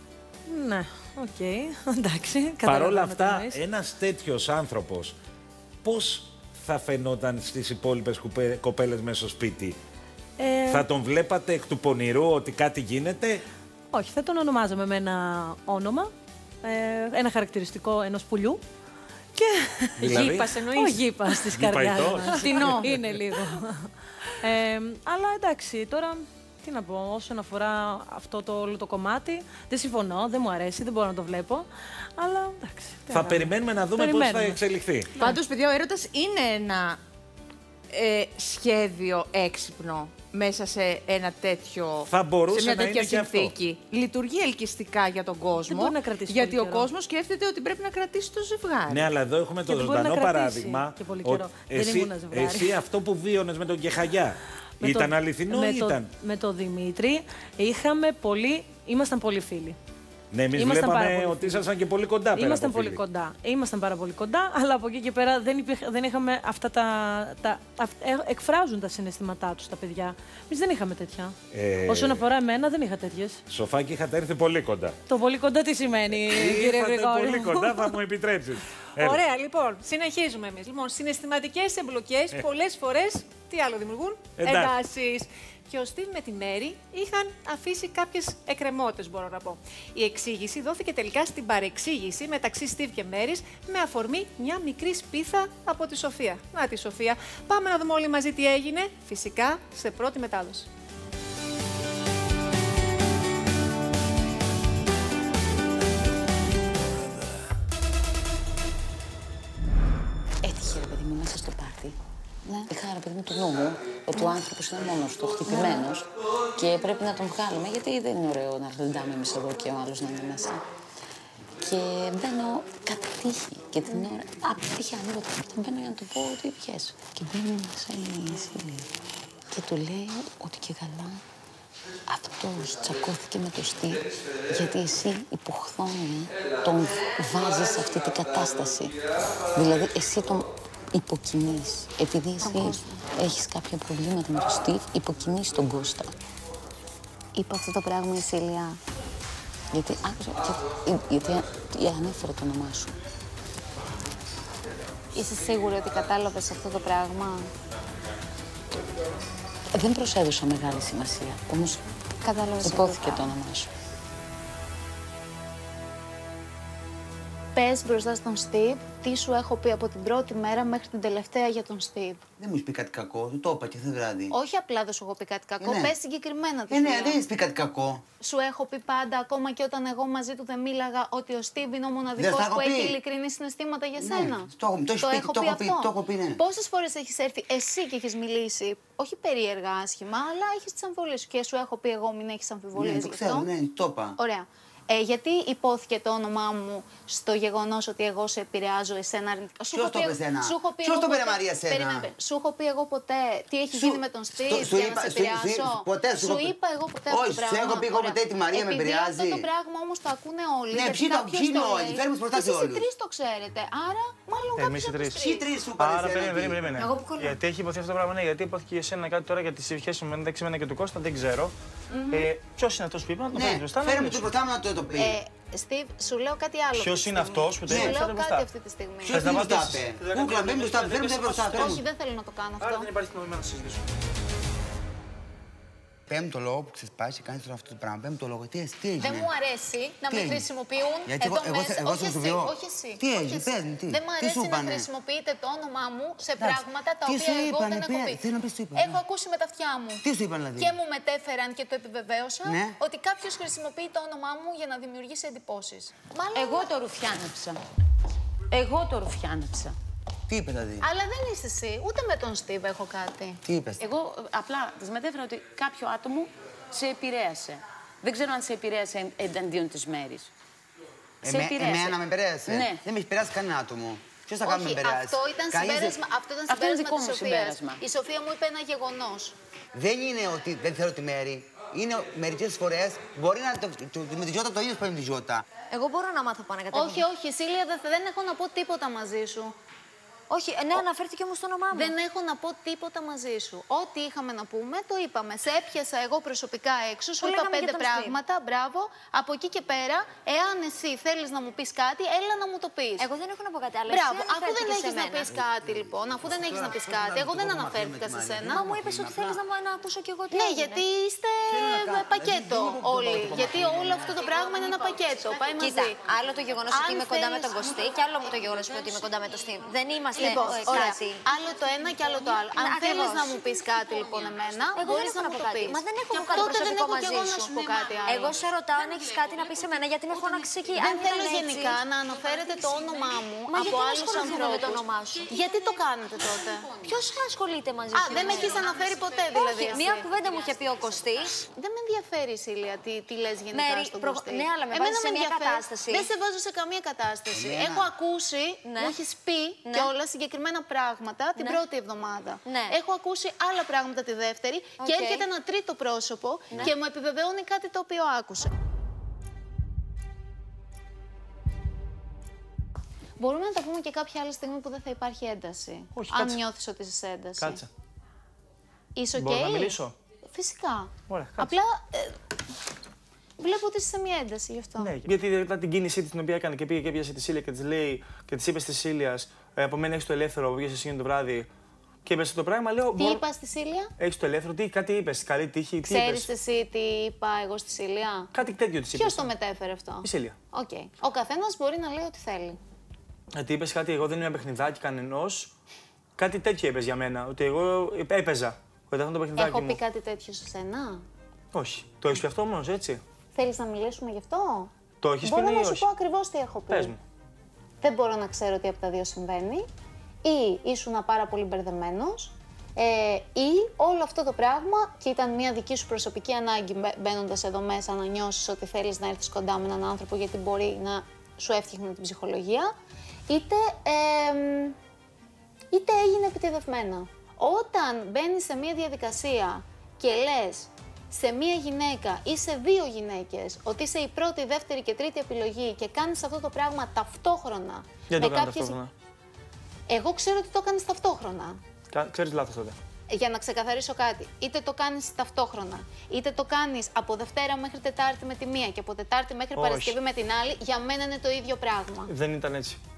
Ναι, οκ, okay. εντάξει. Παρ' όλα καταλαβαίνω τι αυτά, εννοείς. ένας τέτοιος άνθρωπος πώς θα φαινόταν στις υπόλοιπες κουπέ- κοπέλες μέσα στο σπίτι. Ε, Θα τον βλέπατε εκ του πονηρού ότι κάτι γίνεται. Όχι, θα τον ονομάζαμε με ένα όνομα, ε, ένα χαρακτηριστικό ενός πουλιού. Και Δηλαδή? γήπας εννοείς. Ο γήπας της καρδιάς Γήπαϊτός. μας. Φτηνό. Είναι λίγο. Ε, αλλά εντάξει, τώρα τι να πω, όσον αφορά αυτό το όλο το κομμάτι, δεν συμφωνώ, δεν μου αρέσει, δεν μπορώ να το βλέπω. Αλλά εντάξει. τι Θα να περιμένουμε να δούμε πώς Περιμένουμε. θα εξελιχθεί. Πάντως, παιδιά, ο έρωτας είναι ένα ε, σχέδιο έξυπνο μέσα σε ένα τέτοιο, Θα μπορούσε σε μια να τέτοια είναι και αυτό. συνθήκη. Λειτουργεί ελκυστικά για τον κόσμο, μπορεί να κρατήσει γιατί πολύ ο καιρό. κόσμος σκέφτεται ότι πρέπει να κρατήσει το ζευγάρι. Ναι, αλλά εδώ έχουμε το δεν μπορεί να ζωντανό κρατήσει παράδειγμα. και πολύ ότι καιρό. Δεν εσύ, ήμουν ζευγάρι. εσύ αυτό που βίωνες με τον Κεχαγιά, Με ήταν το- αληθινό με ή το- ήταν. Με τον Δημήτρη είχαμε πολύ, ήμασταν πολύ φίλοι. Ναι, εμείς Ήμασταν πάρα βλέπαμε πολύ ότι φίλοι. ήσασταν και πολύ κοντά πέρα Ήμασταν από πολύ φίλοι. κοντά. Ήμασταν πάρα πολύ κοντά, αλλά από εκεί και πέρα δεν, υπήρχε, δεν είχαμε αυτά τα. τα αυ- ε, εκφράζουν τα συναισθήματά του τα παιδιά. Εμεί δεν είχαμε τέτοια. Ε, Όσον αφορά εμένα, δεν είχα τέτοιε. Σοφάκι, είχατε έρθει πολύ κοντά. Το πολύ κοντά τι σημαίνει, κύριε Ήρθατε Γρηγόρη. πολύ μου? κοντά, θα μου επιτρέψεις. Έλα. Ωραία, λοιπόν, συνεχίζουμε εμείς. Λοιπόν, συναισθηματικές εμπλοκές Ε. πολλές φορές τι άλλο δημιουργούν? Εντάξει. Εντάσεις. Και ο Στίβ με τη Μέρη είχαν αφήσει κάποιες εκκρεμότητες, μπορώ να πω. Η εξήγηση δόθηκε τελικά στην παρεξήγηση μεταξύ Στίβ και Μέρης με αφορμή μια μικρή σπίθα από τη Σοφία. Να τη Σοφία. Πάμε να δούμε όλοι μαζί τι έγινε, φυσικά σε πρώτη μετάδοση. Έτυχε, ρε παιδί μου, μέσα στο πάρτι. Ναι. Είχα, ρε παιδί μου, του νου μου ότι ο άνθρωπος είναι μόνος του, χτυπημένος και πρέπει να τον βγάλουμε γιατί δεν είναι ωραίο να ρλεντάμε εμείς εδώ και ο άλλος να είναι μέσα. Και μπαίνω κατά τύχη και την ώρα, από τη τύχη ανοίγω το πάρτι, μπαίνω για να του πω ότι πιες. Και μπαίνει μέσα η Σίλια και του λέει ότι και καλά αυτός τσακώθηκε με το Στίβ γιατί εσύ υποχθόνια τον βάζεις σε αυτή την κατάσταση. Δηλαδή εσύ τον υποκινείς. Επειδή εσύ έχεις κάποια προβλήματα με το Στίβ, υποκινείς τον Κώστα. Είπε αυτό το πράγμα η Σίλια. Γιατί άκουσα, γιατί, γιατί ανέφερε το όνομά σου. Είσαι σίγουρη ότι κατάλαβες αυτό το πράγμα? Δεν προσέδωσα μεγάλη σημασία, όμως υπόθηκε το όνομά σου. Πες μπροστά στον Στιβ τι σου έχω πει από την πρώτη μέρα μέχρι την τελευταία για τον Στιβ. Δεν μου έχει πει κάτι κακό, του το είπα και χθες βράδυ. Όχι απλά δεν σου έχω πει κάτι κακό, ναι. πες συγκεκριμένα τι Ε, σου ναι, λέω. δεν έχει πει κάτι κακό. Σου έχω πει πάντα, ακόμα και όταν εγώ μαζί του δεν μίλαγα, ότι ο Στιβ είναι ο μοναδικός Δεν στα που έχω έχει πει. ειλικρινή συναισθήματα για Ναι, σένα. το, το, έχεις πει, έχω το πει έχω πει, αυτό. το έχω πει, ναι. Πόσες φορές έχεις έρθει εσύ και έχεις μιλήσει, όχι περίεργα άσχημα, αλλά έχεις τις αμφιβολίες σου. Και σου έχω πει εγώ μην έχεις αμφιβολίες Ναι, το γι' ξέρω, αυτό. ναι, το είπα. Ωραία. Ε, γιατί υπόθηκε το όνομά μου στο γεγονός ότι εγώ σε επηρεάζω εσένα αρνητικά? Ποιος το είπε εσένα? Ποιος το πήρε, Μαρία, εσένα? Περίμενε. Σου έχω πει εγώ ποτέ τι έχει Σου- γίνει με τον Στιβ στο- για σου να σε είπα- σου- επηρεάσω? σου- ποτέ σου Σου είπα- είπα εγώ ποτέ αυτό Όχι, το πράγμα? σου έχω πει εγώ Ωραία. ποτέ τη Μαρία με Επειδή επηρεάζει. αυτό το πράγμα όμως το ακούνε όλοι. Ναι, γιατί ποιοι το- κάποιος ποιοι είναι το όλοι? λέει. Φέρνουμε μπροστά σε Εσείς οι όλους. τρεις το ξέρετε. Άρα μάλλον Εμείς κάποιος οι από τρεις. τους Ποιοι τρεις σου είπαν Άρα, εσένα περίμενε, εκεί? περίμενε. Εγώ που κολλάω. Γιατί έχει υποθεί αυτό το πράγμα, ναι, γιατί υπόθηκε για σένα κάτι τώρα για τη σχέση μου μεταξύ μένα και του Κώστα, δεν ξέρω. Μμμ. Ε, Ποιο είναι αυτό που είπε, να το φέρει Ναι, μπροστά. να φέρουμε μιλήσουμε. το μπροστά μου να το το πει. Ε, Στιβ, σου λέω κάτι άλλο. Ποιος αυτή τη είναι στιγμή. αυτός που το Σου είπε, λέω φέρτε μπροστά. κάτι αυτή τη στιγμή. Ποιος είναι μπροστά, πε. Κούκλα, μπαίνει μπροστά, φέρουμε το μπροστά. φέρουμε. Όχι, δεν θέλω να το κάνω αυτό. Άρα δεν υπάρχει νόημα να συζητήσουμε. Πέμπτο λόγο που ξεσπάσει και κάνει τώρα αυτό το πράγμα. Πέμπτο λόγο, τι, τι έγινε? Δεν μου αρέσει να Τι με έγινε? χρησιμοποιούν Γιατί εδώ εγώ- εγώ- μέσα. εγώ όχι, σε εσύ, ρωτώ. όχι εσύ. Τι όχι έγινε, εσύ. πες μου, τι. Δεν μου Τι σου αρέσει να είπανε? χρησιμοποιείτε το όνομά μου σε Εντάξει. πράγματα τα Τι οποία σου εγώ είπανε, δεν έχω πες, πει. θέλω να πεις τι είπανε. Έχω ακούσει με τα αυτιά μου. Τι σου είπαν δηλαδή? Και μου μετέφεραν και το επιβεβαίωσα Ναι. ότι κάποιο χρησιμοποιεί το όνομά μου για να δημιουργήσει εντυπώσεις. Μάλλον... Εγώ το ρουφιάνεψα. Εγώ το ρουφιάνεψα. Τι είπε δηλαδή? Αλλά δεν είσαι εσύ. Ούτε με τον Στιβ έχω κάτι. Τι είπες? Εγώ ε, απλά της μετέφερα ότι κάποιο άτομο σε επηρέασε. Δεν ξέρω αν σε επηρέασε ενταντίον της Μέρης. Σε Εμέ- επηρέασε. Εμένα με επηρέασε. Ναι. Δεν με έχει περάσει κανένα άτομο. Ποιο θα κάνει με Όχι, επηρεάσει? αυτό ήταν Κανείς δεν- συμπέρασμα, αυτό ήταν Αυτό είναι συμπέρασμα δικό της μου Σοφίας. συμπέρασμα. Η Σοφία μου είπε ένα γεγονός. Δεν είναι ότι δεν θέλω τη Μέρη. Είναι μερικές φορές μπορεί να το, το, με τη Γιώτα το ίδιο πάει με τη Γιώτα. Εγώ μπορώ να μάθω πάνω κατέβει. Όχι, όχι, Σίλια, δεν, δεν έχω να πω τίποτα μαζί σου. Όχι, ναι, αναφέρθηκε όμως το όνομά μου. Δεν έχω να πω τίποτα μαζί σου. Ό,τι είχαμε να πούμε, το είπαμε. Σε έπιασα εγώ προσωπικά έξω, σου Το είπα λέγαμε πέντε για τον πράγματα. Μπράβο. Από εκεί και πέρα, εάν εσύ θέλει να μου πει κάτι, έλα να μου το πει. Εγώ δεν έχω να πω κάτι άλλο. Μπράβο. Εσύ Αφού δεν αναφέρθηκες έχει σε να μένα. πει κάτι, λοιπόν, αφού δεν έχει να πει κάτι, εγώ δεν αναφέρθηκα σε σένα. Μα μου είπες ότι θέλεις να, μου- να ακούσω κι εγώ τι Ναι, έγινε. γιατί είστε πακέτο όλοι. Γιατί όλο αυτό το πράγμα είναι ένα πακέτο. Πάει Κοίτα, μαζί. άλλο το γεγονός ότι Αν είμαι κοντά με θέλεις- τον Κωστή και άλλο το γεγονός ότι είμαι κοντά με τον Στίβ. Δεν είμαστε Λοιπόν, ε, ωραία. κάτι. Άλλο το ένα και άλλο το άλλο. Αν Ακριβώς. θέλει να μου πει κάτι, λοιπόν, εμένα, Εγώ δεν μπορείς έχω να να μου πω το κάτι. πεις. Μα δεν έχω Και κάτι τότε δεν προσωπικό έχω κι εγώ μαζί να σου. σου πω κάτι άλλο. Εγώ σε ρωτάω αν έχεις κάτι να πεις σε μένα γιατί με φώναξε εκεί. Δεν Αν θέλω ήταν έτσι- γενικά να αναφέρετε το όνομά μου Μα από γιατί να άλλους ασχοληθούμε με ανθρώπους. το όνομά σου. Γιατί το κάνετε τότε? Ποιος ασχολείται μαζί Α, σου. δεν με έχεις αναφέρει ποτέ δηλαδή. Όχι, εσύ. μία κουβέντα μου είχε πει ο Κωστής. Δεν με ενδιαφέρει, Σίλια, τι, τι λες γενικά Μέρη, στον προ- Κωστή. ναι, αλλά με Εμένα βάζεις σε με μια ενδιαφέρει. κατάσταση. Δεν σε βάζω σε καμία κατάσταση. Εμένα. Έχω ακούσει, Ναι. μου έχεις πει Ναι. και όλα συγκεκριμένα πράγματα την Ναι. πρώτη εβδομάδα. Ναι. Έχω ακούσει άλλα πράγματα τη δεύτερη και Οκ. έρχεται ένα τρίτο πρόσωπο Ναι. και μου επιβεβαιώνει κάτι το οποίο άκουσα. Μπορούμε να τα πούμε και κάποια άλλη στιγμή που δεν θα υπάρχει ένταση. Όχι, αν κάτσε. νιώθεις ότι είσαι σε ένταση. Κάτσε. Είσαι οκ. Μπορώ να μιλήσω? Φυσικά. Ωραία, κάτσε. Απλά ε, βλέπω ότι είσαι σε μια ένταση γι' αυτό. Ναι, γιατί μετά την κίνησή της την οποία έκανε και πήγε και πιάσε τη Σίλια και της λέει και της είπε στη Σίλια, ε, από μένα έχεις το ελεύθερο, βγες εσύ το βράδυ. Και είπε το πράγμα, λέω. Τι είπα στη Σίλια? Έχεις το ελεύθερο, τι, κάτι είπες, καλή τύχη, τι Ξέρεις είπες. εσύ τι είπα εγώ στη Σίλια? Κάτι τέτοιο της είπες. Ποιος το μετέφερε αυτό? Η Σίλια. Οκ. Ο καθένας μπορεί να λέει ό,τι θέλει. Γιατί είπες κάτι, εγώ δεν είμαι παιχνιδάκι κανενός. Κάτι τέτοιο είπες για μένα, ότι εγώ έπαιζα. Ότι αυτό το παιχνιδάκι Έχω μου. πει κάτι τέτοιο σε σένα? Όχι. Το έχεις πει αυτό όμως, έτσι. Θέλεις να μιλήσουμε γι' αυτό? Το έχεις πει Μπορώ ή να σου όχι. πω ακριβώς τι έχω πει. Πες μου. Δεν μπορώ να ξέρω τι από τα δύο συμβαίνει. Ή ήσουν πάρα πολύ μπερδεμένος. Ε, ή όλο αυτό το πράγμα, και ήταν μια δική σου προσωπική ανάγκη μπαίνοντα εδώ μέσα να νιώσεις ότι θέλεις να έρθεις κοντά με έναν άνθρωπο γιατί μπορεί να σου έφτιαχνε την ψυχολογία, είτε, ε, είτε έγινε επιτεδευμένα. Όταν μπαίνεις σε μια διαδικασία και λες σε μία γυναίκα ή σε δύο γυναίκες ότι είσαι η πρώτη, η δεύτερη και τρίτη επιλογή και κάνεις αυτό το πράγμα ταυτόχρονα. Δεν με το κάνω κάποιες... ταυτόχρονα. Εγώ ξέρω ότι το κάνεις ταυτόχρονα. Κα- Ξέρεις λάθος τότε. Για να ξεκαθαρίσω κάτι, είτε το κάνεις ταυτόχρονα, είτε το κάνεις από Δευτέρα μέχρι Τετάρτη με τη μία και από Τετάρτη μέχρι Όχι. Παρασκευή με την άλλη, για μένα είναι το ίδιο πράγμα. Δεν ήταν έτσι.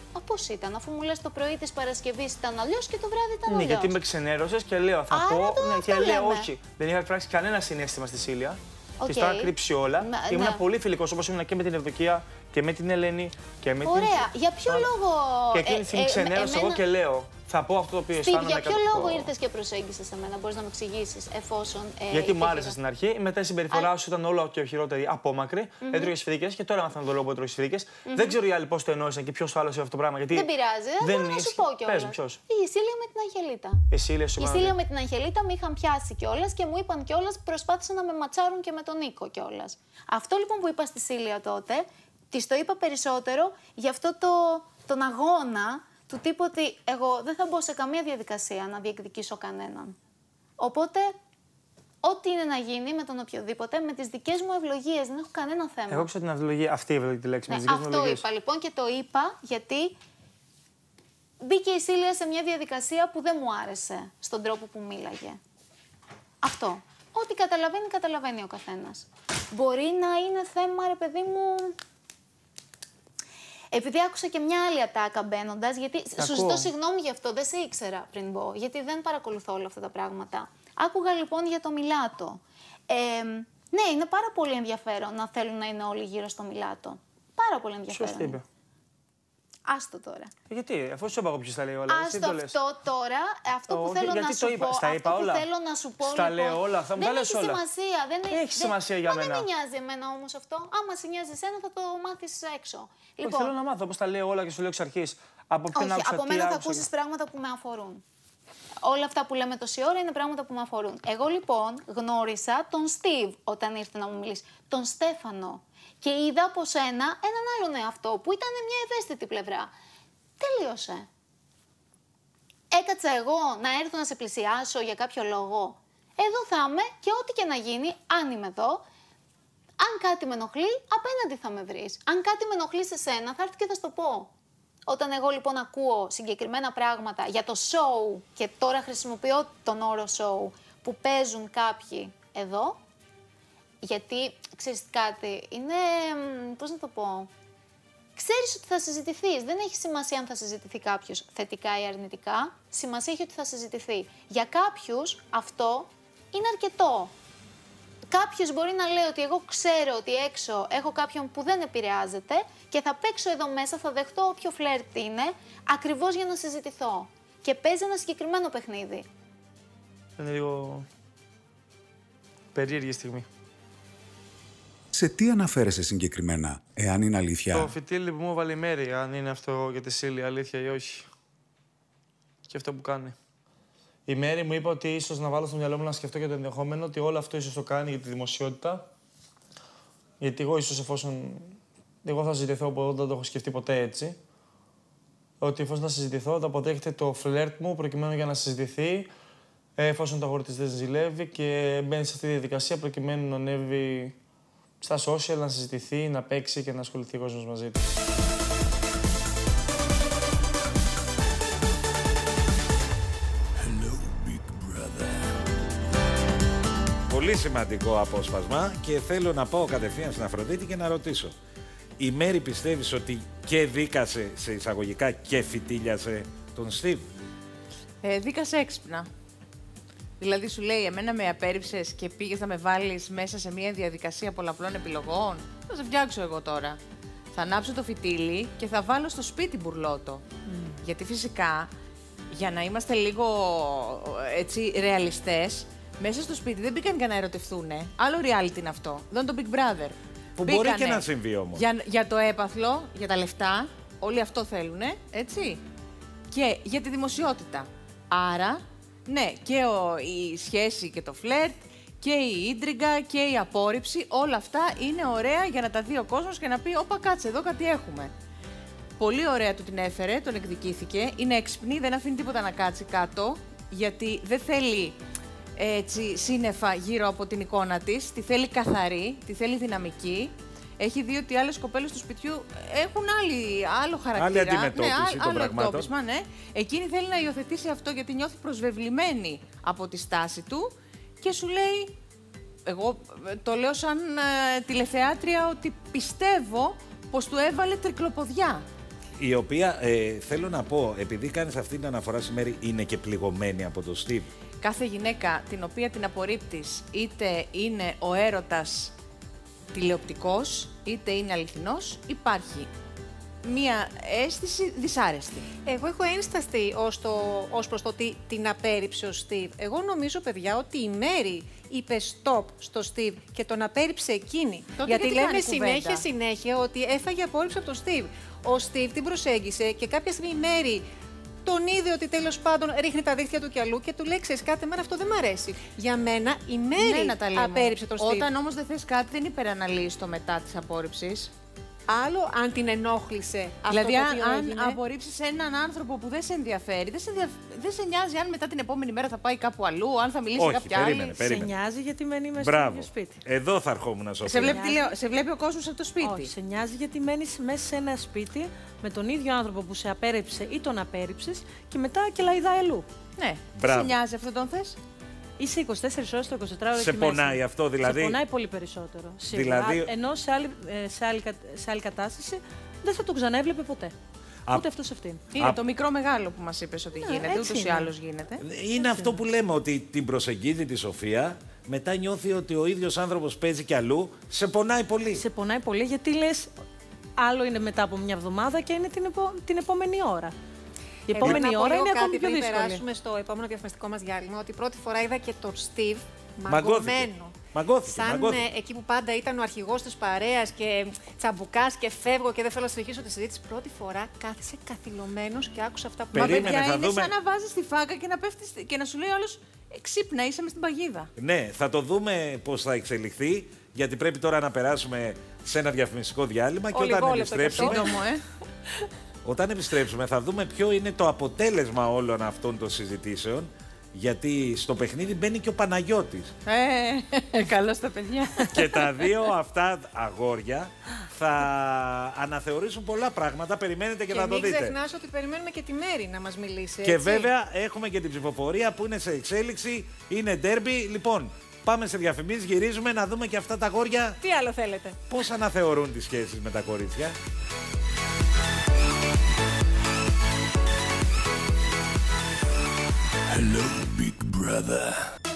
πώς ήταν, αφού μου λες το πρωί της Παρασκευής ήταν αλλιώς και το βράδυ ήταν αλλιώς. Ναι, γιατί με ξενέρωσες και λέω, θα Άρα πω. το Ναι, και αυτό λέω, λέμε. όχι. Δεν είχα εκφράσει κανένα συναίσθημα στη Σίλια. Okay. Τη τα είχα κρύψει όλα. Μα, Ήμουν ναι. πολύ φιλικός όπως ήμουν και με την Ευδοκία και με την Ελένη και με Ωραία. την. Για ποιο λόγο. Και εκείνη τη στιγμή ε, ε, ξενέρωσα εμένα... εγώ και λέω. Θα πω αυτό το οποίο Στeve, αισθάνομαι. για ποιο κατ' λόγο το- ήρθες και προσέγγισες εμένα, μπορείς να μου εξηγήσεις, εφόσον. Ε, Γιατί μου υπήρχε- άρεσε στην αρχή, μετά η συμπεριφορά σου ήταν όλο και χειρότερη, απόμακρη. Μμμ. Έτρωγε φρίκες και τώρα μάθαμε τον λόγο που έτρωγε φρίκες. Μμμ. Δεν ξέρω οι άλλοι πώς το εννοούσαν και ποιος το άλλος αυτό το πράγμα. Γιατί Δεν πειράζει, δεν μπορώ να σου ίσχυε. πω Πες κιόλας. μου, ποιος. Η Σίλια με την Αγγελίτα. Η Σίλια σου Η μάνα. Σίλια με την Αγγελίτα με είχαν πιάσει κιόλας και μου είπαν κιόλας, προσπάθησαν να με ματσάρουν και με τον Νίκο κιόλας. Αυτό λοιπόν που είπα στη Σίλια τότε, της το είπα περισσότερο για αυτό το, τον αγώνα του τύπου ότι εγώ δεν θα μπω σε καμία διαδικασία να διεκδικήσω κανέναν. Οπότε, ό,τι είναι να γίνει με τον οποιοδήποτε, με τις δικές μου ευλογίες, δεν έχω κανένα θέμα. Εγώ ξέρω την ευλογία, αυτή η ευλογική λέξη. Ναι, με τις δικές μου αυτό ευλογίες. είπα λοιπόν και το είπα γιατί μπήκε η Σίλια σε μια διαδικασία που δεν μου άρεσε στον τρόπο που μίλαγε. Αυτό. Ό,τι καταλαβαίνει, καταλαβαίνει ο καθένας. Μπορεί να είναι θέμα, ρε παιδί μου. Επειδή άκουσα και μια άλλη ατάκα μπαίνοντα, γιατί Ακούω. σου ζητώ συγγνώμη γι' αυτό, δεν σε ήξερα πριν μπω, γιατί δεν παρακολουθώ όλα αυτά τα πράγματα. Άκουγα λοιπόν για το Μιλάτο. Ε, ναι, είναι πάρα πολύ ενδιαφέρον να θέλουν να είναι όλοι γύρω στο Μιλάτο. Πάρα πολύ ενδιαφέρον. Ποιος το είπε. Άστο τώρα. Γιατί, αφού σου είπα εγώ ποιος τα λέει όλα. εσύ Άστο το λες. αυτό τώρα, αυτό που Όχι, θέλω γιατί να το σου είπα, πω, στα αυτό είπα που όλα. θέλω να σου πω Στα λοιπόν, λέω όλα, θα μου δεν τα λες έχει όλα. σημασία. Δεν Έχει δεν- σημασία για Μα μένα. δεν με νοιάζει εμένα όμως αυτό. Άμα σε νοιάζει εσένα θα το μάθεις έξω. Όχι, θέλω να μάθω πώς τα λέω όλα και σου λέω εξ αρχής. Από ποιον όχι, άκουσα, από τι μένα θα άκουσα. ακούσεις πράγματα που με αφορούν. Όλα αυτά που λέμε τόση ώρα είναι πράγματα που με αφορούν. Εγώ λοιπόν γνώρισα τον Στίβ όταν ήρθε να μου μιλήσει. Τον Στέφανο. Και είδα από σένα έναν άλλον εαυτό που ήταν μια ευαίσθητη πλευρά. Τελείωσε. Έκατσα εγώ να έρθω να σε πλησιάσω για κάποιο λόγο. Εδώ θα είμαι και ό,τι και να γίνει, αν είμαι εδώ, αν κάτι με ενοχλεί, απέναντι θα με βρεις. Αν κάτι με ενοχλεί σε σένα, θα έρθει και θα σου το πω. Όταν εγώ λοιπόν ακούω συγκεκριμένα πράγματα για το show, και τώρα χρησιμοποιώ τον όρο show, που παίζουν κάποιοι εδώ, γιατί, ξέρεις κάτι, είναι, μ, πώς να το πω, ξέρεις ότι θα συζητηθείς. Δεν έχει σημασία αν θα συζητηθεί κάποιος θετικά ή αρνητικά. Σημασία έχει ότι θα συζητηθεί. Για κάποιους αυτό είναι αρκετό. Κάποιος μπορεί να λέει ότι εγώ ξέρω ότι έξω έχω κάποιον που δεν επηρεάζεται και θα παίξω εδώ μέσα, θα δεχτώ όποιο φλερτ είναι, ακριβώς για να συζητηθώ. Και παίζει ένα συγκεκριμένο παιχνίδι. Είναι λίγο περίεργη στιγμή. Σε τι αναφέρεσαι συγκεκριμένα, εάν είναι αλήθεια? Το φιτίλι που μου έβαλε η Μέρη, αν είναι αυτό για τη Σίλια, αλήθεια ή όχι. Και αυτό που κάνει. Η Μέρη μου είπε ότι ίσως να βάλω στο μυαλό μου να σκεφτώ για το ενδεχόμενο ότι όλο αυτό ίσως το κάνει για τη δημοσιότητα. Γιατί εγώ ίσως εφόσον. Εγώ θα συζητηθώ από εδώ, δεν το έχω σκεφτεί ποτέ έτσι. Ότι εφόσον θα συζητηθώ, θα αποδέχεται το φλερτ μου προκειμένου για να συζητηθεί. Εφόσον το αγόρι της δεν ζηλεύει και μπαίνει σε αυτή τη διαδικασία προκειμένου να ανέβει στα social, να συζητηθεί, να παίξει και να ασχοληθεί ο κόσμος μαζί του. Πολύ σημαντικό απόσπασμα και θέλω να πάω κατευθείαν στην Αφροδίτη και να ρωτήσω. Η Μέρη πιστεύεις ότι και δίκασε σε εισαγωγικά και φιτίλιασε τον Στίβ? Ε, δίκασε έξυπνα. Δηλαδή σου λέει, εμένα με απέρριψες και πήγες να με βάλεις μέσα σε μια διαδικασία πολλαπλών επιλογών. Θα σε φτιάξω εγώ τώρα. Θα ανάψω το φιτίλι και θα βάλω στο σπίτι μπουρλότο. Mm. Γιατί φυσικά, για να είμαστε λίγο έτσι ρεαλιστές, μέσα στο σπίτι δεν μπήκαν για να ερωτευθούνε. Άλλο reality είναι αυτό. Δεν είναι το Big Brother. Που Μπήκανε μπορεί και να συμβεί όμως. Για, για το έπαθλο, για τα λεφτά, όλοι αυτό θέλουνε, έτσι. Και για τη δημοσιότητα. Άρα, ναι, και ο, η σχέση και το φλερτ, και η ίντριγκα και η απόρριψη, όλα αυτά είναι ωραία για να τα δει ο κόσμος και να πει «Όπα, κάτσε εδώ, κάτι έχουμε». Πολύ ωραία του την έφερε, τον εκδικήθηκε, είναι έξυπνη, δεν αφήνει τίποτα να κάτσει κάτω, γιατί δεν θέλει έτσι σύννεφα γύρω από την εικόνα της, τη θέλει καθαρή, τη θέλει δυναμική. Έχει δει ότι οι άλλες κοπέλες του σπιτιού έχουν άλλη, άλλο χαρακτήρα. Άλλη αντιμετώπιση ναι, των άλλο πραγμάτων. εκτόπισμα, ναι. Εκείνη θέλει να υιοθετήσει αυτό γιατί νιώθει προσβεβλημένη από τη στάση του και σου λέει, εγώ το λέω σαν ε, τηλεθεάτρια, ότι πιστεύω πως του έβαλε τρικλοποδιά. Η οποία, ε, θέλω να πω, επειδή κάνεις αυτή την αναφορά στη Μέρη, είναι και πληγωμένη από τον Στιβ. Κάθε γυναίκα την οποία την απορρίπτεις, είτε είναι ο έρωτας τηλεοπτικός, είτε είναι αληθινός, υπάρχει μία αίσθηση δυσάρεστη. Εγώ έχω ένσταση ως, το, ως προς το ότι την απέρριψε ο Στιβ. Εγώ νομίζω, παιδιά, ότι η Μέρη είπε stop στο Στιβ και τον απέρριψε εκείνη. Τότε γιατί γιατί λέμε κάνει συνέχεια, κουβέντα? συνέχεια ότι έφαγε απόρριψη από τον Στιβ. Ο Στιβ την προσέγγισε και κάποια στιγμή η Μέρη τον είδε ότι τέλος πάντων ρίχνει τα δίχτυα του κι αλλού και του λέει: ξέρεις κάτι, εμένα αυτό δεν μ' αρέσει. Για μένα η Μέρη Ναι, Ναταλή μου. απέρριψε τον Στιβ. Όταν όμως δεν θες κάτι, δεν υπεραναλύεις το μετά της απόρριψης. Άλλο αν την ενόχλησε αυτό Δηλαδή, το αν, οποίο αν έγινε. απορρίψεις έναν άνθρωπο που δεν σε ενδιαφέρει, δεν σε, ενδια... δεν σε νοιάζει αν μετά την επόμενη μέρα θα πάει κάπου αλλού, αν θα μιλήσει Όχι, κάποια περίμενε, άλλη. περίμενε. Σε νοιάζει γιατί μένει μέσα στο Μπράβο. ίδιο σπίτι. Εδώ θα ερχόμουν, Σοφία. Σε βλέπει, τηλεο... σε βλέπει ο κόσμος από το σπίτι. Όχι, σε νοιάζει γιατί μένεις μέσα σε ένα σπίτι με τον ίδιο άνθρωπο που σε απέρριψε ή τον απέρριψες και μετά κελαϊδάει αλλού. Ναι. Μπράβο. Σε νοιάζει αυτό τον θες? Είσαι είκοσι τέσσερις ώρες το εικοσιτετράωρο Σε εκεί πονάει μέσα. αυτό, δηλαδή? Σε πονάει πολύ περισσότερο. Σίγουρα. Δηλαδή- Α, ενώ σε άλλη, ε, σε, άλλη, κα- σε άλλη κατάσταση δεν θα τον ξαναέβλεπε ποτέ. Α- Ούτε αυτό σε αυτήν. Είναι Α- το μικρό μεγάλο που μας είπες ότι Ναι, γίνεται, έτσι ούτως ή είναι. άλλως γίνεται. Είναι αυτό που λέμε, ότι την προσεγγίζει τη Σοφία, μετά νιώθει ότι ο ίδιος άνθρωπος παίζει κι αλλού, σε πονάει πολύ. Σε πονάει πολύ γιατί λες άλλο είναι μετά από μια εβδομάδα και είναι την, επο- την επόμενη ώρα. Η Εγώ επόμενη να πω ώρα λίγο είναι κάτι ακόμη πιο πριν δύσκολη. περάσουμε στο επόμενο διαφημιστικό μας διάλειμμα, ότι πρώτη φορά είδα και τον Στιβ Μαγκώθηκε. μαγκωμένο. Μαγκώθηκε, Σαν μαγκώθηκε. ε, εκεί που πάντα ήταν ο αρχηγός της παρέας και τσαμπουκάς και φεύγω και δεν θέλω να συνεχίσω τη συζήτηση. Πρώτη φορά κάθισε καθυλωμένος και άκουσα αυτά που Περίμενε, Παιδιά, θα είναι δούμε. σαν να βάζεις τη φάγα και να, πέφτεις, και να σου λέει ο άλλος «Ε, ξύπνα, είσαι μες στην παγίδα». Ναι, θα το δούμε πώς θα εξελιχθεί, γιατί πρέπει τώρα να περάσουμε σε ένα διαφημιστικό διάλειμμα και όταν επιστρέψουμε, Σύντομο, ε. όταν επιστρέψουμε θα δούμε ποιο είναι το αποτέλεσμα όλων αυτών των συζητήσεων, γιατί στο παιχνίδι μπαίνει και ο Παναγιώτης. Ε, καλώς τα παιδιά. Και τα δύο αυτά αγόρια θα αναθεωρήσουν πολλά πράγματα, περιμένετε και, Και θα το μην δείτε. ξεχνάς ότι περιμένουμε και τη Μέρη να μας μιλήσει. Και έτσι. βέβαια έχουμε και την ψηφοφορία που είναι σε εξέλιξη, είναι ντέρμπι. Λοιπόν, πάμε σε διαφημίσεις, γυρίζουμε να δούμε και αυτά τα αγόρια Τι άλλο θέλετε? πώς αναθεωρούν τις σχέσεις με τα κορίτσια. Hello, Big Brother.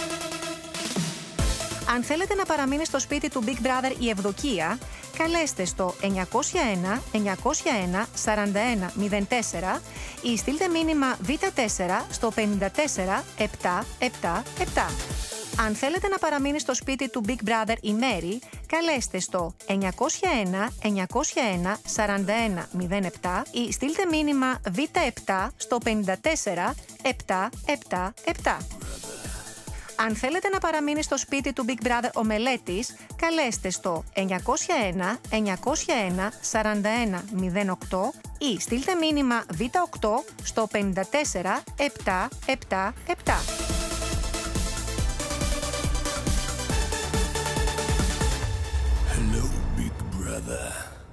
Αν θέλετε να παραμείνει στο σπίτι του Big Brother η Ευδοκία, καλέστε στο εννιακόσια ένα εννιακόσια ένα σαράντα ένα μηδέν τέσσερα ή στείλτε μήνυμα β τέσσερα στο πέντε τέσσερα επτά επτά επτά. Αν θέλετε να παραμείνει στο σπίτι του Big Brother η Μέρη, καλέστε στο εννιακόσια ένα εννιακόσια ένα σαράντα ένα μηδέν επτά ή στείλτε μήνυμα β επτά στο πέντε τέσσερα επτά επτά επτά. Αν θέλετε να παραμείνει στο σπίτι του Big Brother ο Μελέτης, καλέστε στο εννιακόσια ένα εννιακόσια ένα σαράντα ένα μηδέν οκτώ ή στείλτε μήνυμα β οκτώ στο πέντε τέσσερα επτά επτά επτά. Hello, Big Brother.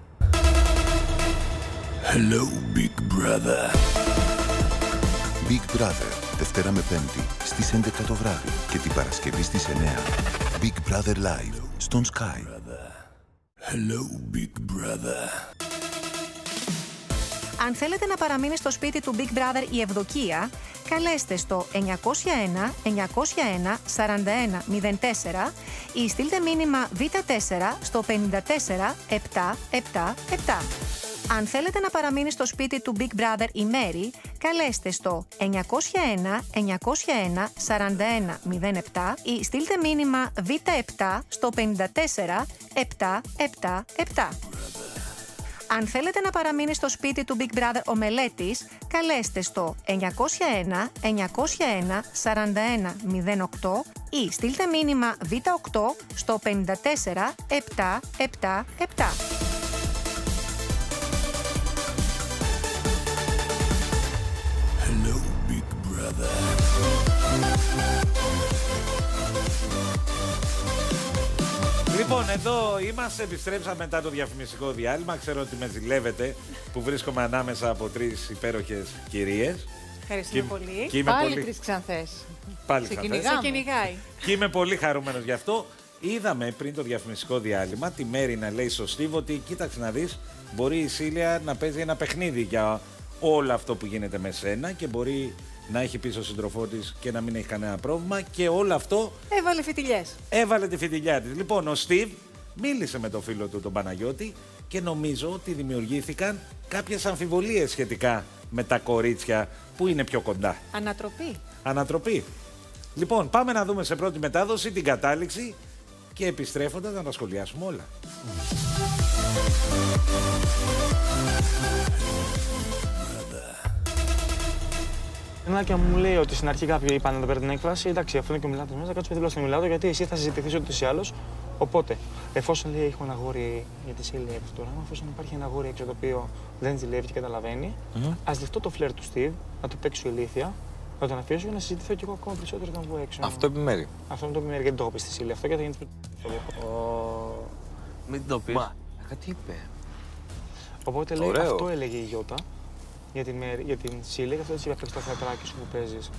Hello, Big Brother. Big Brother, Δευτέρα με Πέμπτη στις έντεκα το βράδυ και την Παρασκευή στις εννέα. Big Brother Live στον Sky. Hello, Big Brother. Αν θέλετε να παραμείνει στο σπίτι του Big Brother η Ευδοκία, καλέστε στο εννιακόσια ένα εννιακόσια ένα σαράντα ένα μηδέν τέσσερα ή στείλτε μήνυμα β τέσσερα στο πέντε τέσσερα επτά επτά επτά. Αν θέλετε να παραμείνει στο σπίτι του Big Brother η Μέρη, καλέστε στο εννιακόσια ένα εννιακόσια ένα σαράντα ένα μηδέν επτά ή στείλτε μήνυμα β επτά στο πέντε τέσσερα επτά επτά επτά. Αν θέλετε να παραμείνει στο σπίτι του Big Brother ο Μελέτης, καλέστε στο εννιακόσια ένα εννιακόσια ένα σαράντα ένα μηδέν οκτώ ή στείλτε μήνυμα β οκτώ στο πέντε τέσσερα επτά επτά επτά. Hello, Big Brother. Λοιπόν, εδώ είμαστε, επιστρέψαμε μετά το διαφημιστικό διάλειμμα. Ξέρω ότι με ζηλεύετε που βρίσκομαι ανάμεσα από τρεις υπέροχες κυρίες. Ευχαριστούμε Και- πολύ. και είμαι Πάλι πολύ- τρεις ξανθές. Πάλι Σε ξανθές. κυνηγάμε. Σε κυνηγάει. Και είμαι πολύ χαρούμενος γι' αυτό. είδαμε πριν το διαφημιστικό διάλειμμα τη Μέρη να λέει στο Στίβ ότι κοίταξε να δεις, μπορεί η Σίλια να παίζει ένα παιχνίδι για όλο αυτό που γίνεται με σένα και μπορεί να έχει πίσω σύντροφό της και να μην έχει κανένα πρόβλημα και όλο αυτό... Έβαλε φιτιλιές. Έβαλε τη φιτιλιά της. Λοιπόν, ο Στίβ μίλησε με τον φίλο του τον Παναγιώτη και νομίζω ότι δημιουργήθηκαν κάποιες αμφιβολίες σχετικά με τα κορίτσια που είναι πιο κοντά. Ανατροπή. Ανατροπή. Λοιπόν, πάμε να δούμε σε πρώτη μετάδοση την κατάληξη και επιστρέφοντας να τα σχολιάσουμε όλα. Ένα και μου λέει ότι στην αρχή κάποιοι είπαν να παίρνει την έκφραση. Εντάξει, αυτό είναι και μιλάτε μέσα, κάτσουμε δίπλα στο μιλάτο γιατί εσύ θα συζητηθεί ούτω ή άλλω. Οπότε, εφόσον λέει έχουμε ένα αγόρι για τη Σίλια από αυτό το πράγμα, εφόσον υπάρχει ένα αγόρι έξω το οποίο δεν ζηλεύει και καταλαβαίνει, mm-hmm. ας δεχτώ το φλερ του Στίβ, να το παίξω ηλίθια, να τον αφήσω για να συζητηθώ κι εγώ ακόμα περισσότερο όταν βγω έξω. Αυτό επιμέρει. Αυτό είναι το επιμέρει, γιατί το έχω πει στη Σίλια. Αυτό και θα γίνει. Μην το πει. Μα, τι είπε. Οπότε λέει αυτό έλεγε η Γιώτα. Για την, για την Σίλια και αυτό έτσι είπε στο θεατράκι σου που παίζεις.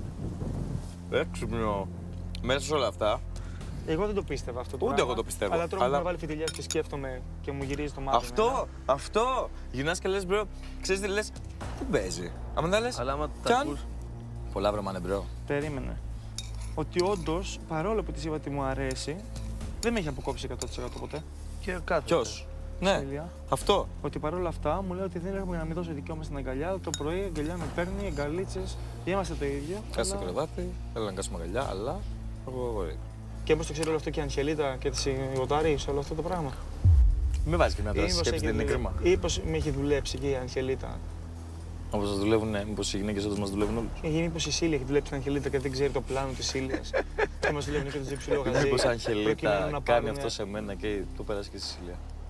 Έξυπνο. Μέσα σε όλα αυτά. Εγώ δεν το πίστευα αυτό το Ούτε πράγμα. εγώ το πιστεύω. Αλλά τώρα αλλά... μου βάλει φιτιλιάς και σκέφτομαι και μου γυρίζει το μάτι. Αυτό, εμένα. αυτό. Γυρνάς και λες, μπρο, ξέρεις τι λες, δεν παίζει. Άμα δεν λες, αλλά άμα τα ακούς. Πολλά βρωμάνε, μπρο. Περίμενε. Ότι όντως, παρόλο που της είπα ότι μου αρέσει, δεν με έχει αποκόψει εκατό τοις εκατό ποτέ. Και κάτω. Ποιος? Ναι, Σίλια. αυτό. Ότι παρόλα αυτά μου λέει ότι δεν έχουμε να μην δώσω δικαίωμα στην αγκαλιά. Το πρωί η αγκαλιά με παίρνει, αγκαλίτσες, είμαστε το ίδιο. Κάτσε στο κρεβάτι, έλα να κάτσουμε αγκαλιά, αλλά εγώ αγόρι. Και όπως το ξέρει όλο αυτό και η Αγγελίτα και τη Γοτάρη σε όλο αυτό το πράγμα. Μην βάζει και μια τάση σκέψη, δεν είναι κρίμα. Ή πως με έχει δουλέψει και η Αγγελίτα. Όπως σας δουλεύουν, ναι, μήπως οι γυναίκες όντως μας δουλεύουν όλους. Ή μήπως η Σίλια έχει δουλέψει την Αγγελίτα και δεν ξέρει το πλάνο της Σίλιας. Και μας δουλεύουν και το ψηλό γαζί. Μήπως η Αγγελίτα κάνει αυτό σε μένα και το πέρασε και στη Σίλια.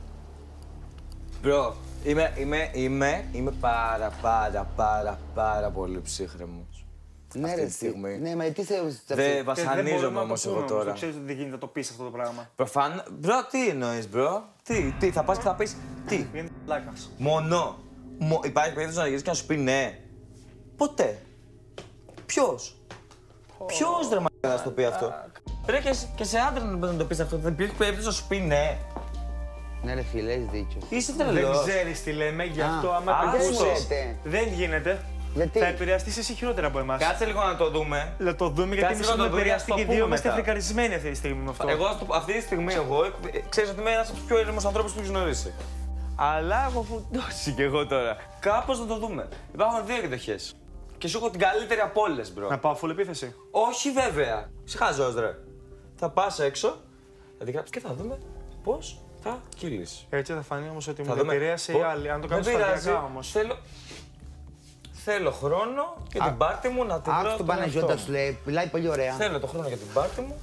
Μπρο, είμαι, είμαι, είμαι, είμαι πάρα πάρα πάρα πάρα πολύ ψύχρεμος. Ναι, ρε, στιγμή. Ναι, μα τι θέλεις. Δεν βασανίζομαι όμως εγώ τώρα. Δεν ξέρεις ότι δεν γίνεται να το πεις αυτό το πράγμα. Προφανώς. Μπρο, τι εννοείς, μπρο. Τι, τι, θα πας και θα πεις. Τι. Είναι πλάκας. Μόνο. Μο, υπάρχει περίπτωση να γυρίσει και να σου πει ναι. Ποτέ. Ποιος. Ποιος ρε μαλάκα να σου το πει αυτό. Ρε και, και σε άντρα να το πεις αυτό. Δεν υπήρχε περίπτωση να σου πει ναι. Ναι, ρε φίλε, έχεις δίκιο. Είσαι τρελός. Δεν ξέρεις τι λέμε, γι' αυτό άμα το ακούσεις. Δεν γίνεται. Γιατί? Θα επηρεαστείς εσύ χειρότερα από εμάς. Κάτσε λίγο να το δούμε. Να το δούμε γιατί εμείς έχουμε επηρεαστεί και δύο. Είμαστε αφρικαρισμένοι αυτή τη στιγμή με αυτό. Εγώ αυτή τη στιγμή, εγώ ξέρεις ότι είμαι ένας από τους πιο ήρεμους ανθρώπους που έχεις γνωρίσει. Αλλά έχω φουντώσει κι εγώ τώρα. Κάπως να το δούμε. Υπάρχουν δύο εκδοχές. Και σου έχω την καλύτερη από όλες, μπρο. Να πάω full επίθεση. Όχι βέβαια. Είσαι χαζός, ρε. Θα πας έξω, θα την γράψεις και θα δούμε πώς θα κυλήσει. Έτσι θα φανεί όμως ότι μου επηρέασε η άλλη. Αν το κάνεις σταδιακά όμως. Θέλω... Θέλω χρόνο για την πάρτι μου να την βρω. Άκου τον Παναγιώτα σου λέει, μιλάει πολύ ωραία. Θέλω το χρόνο για την πάρτι μου.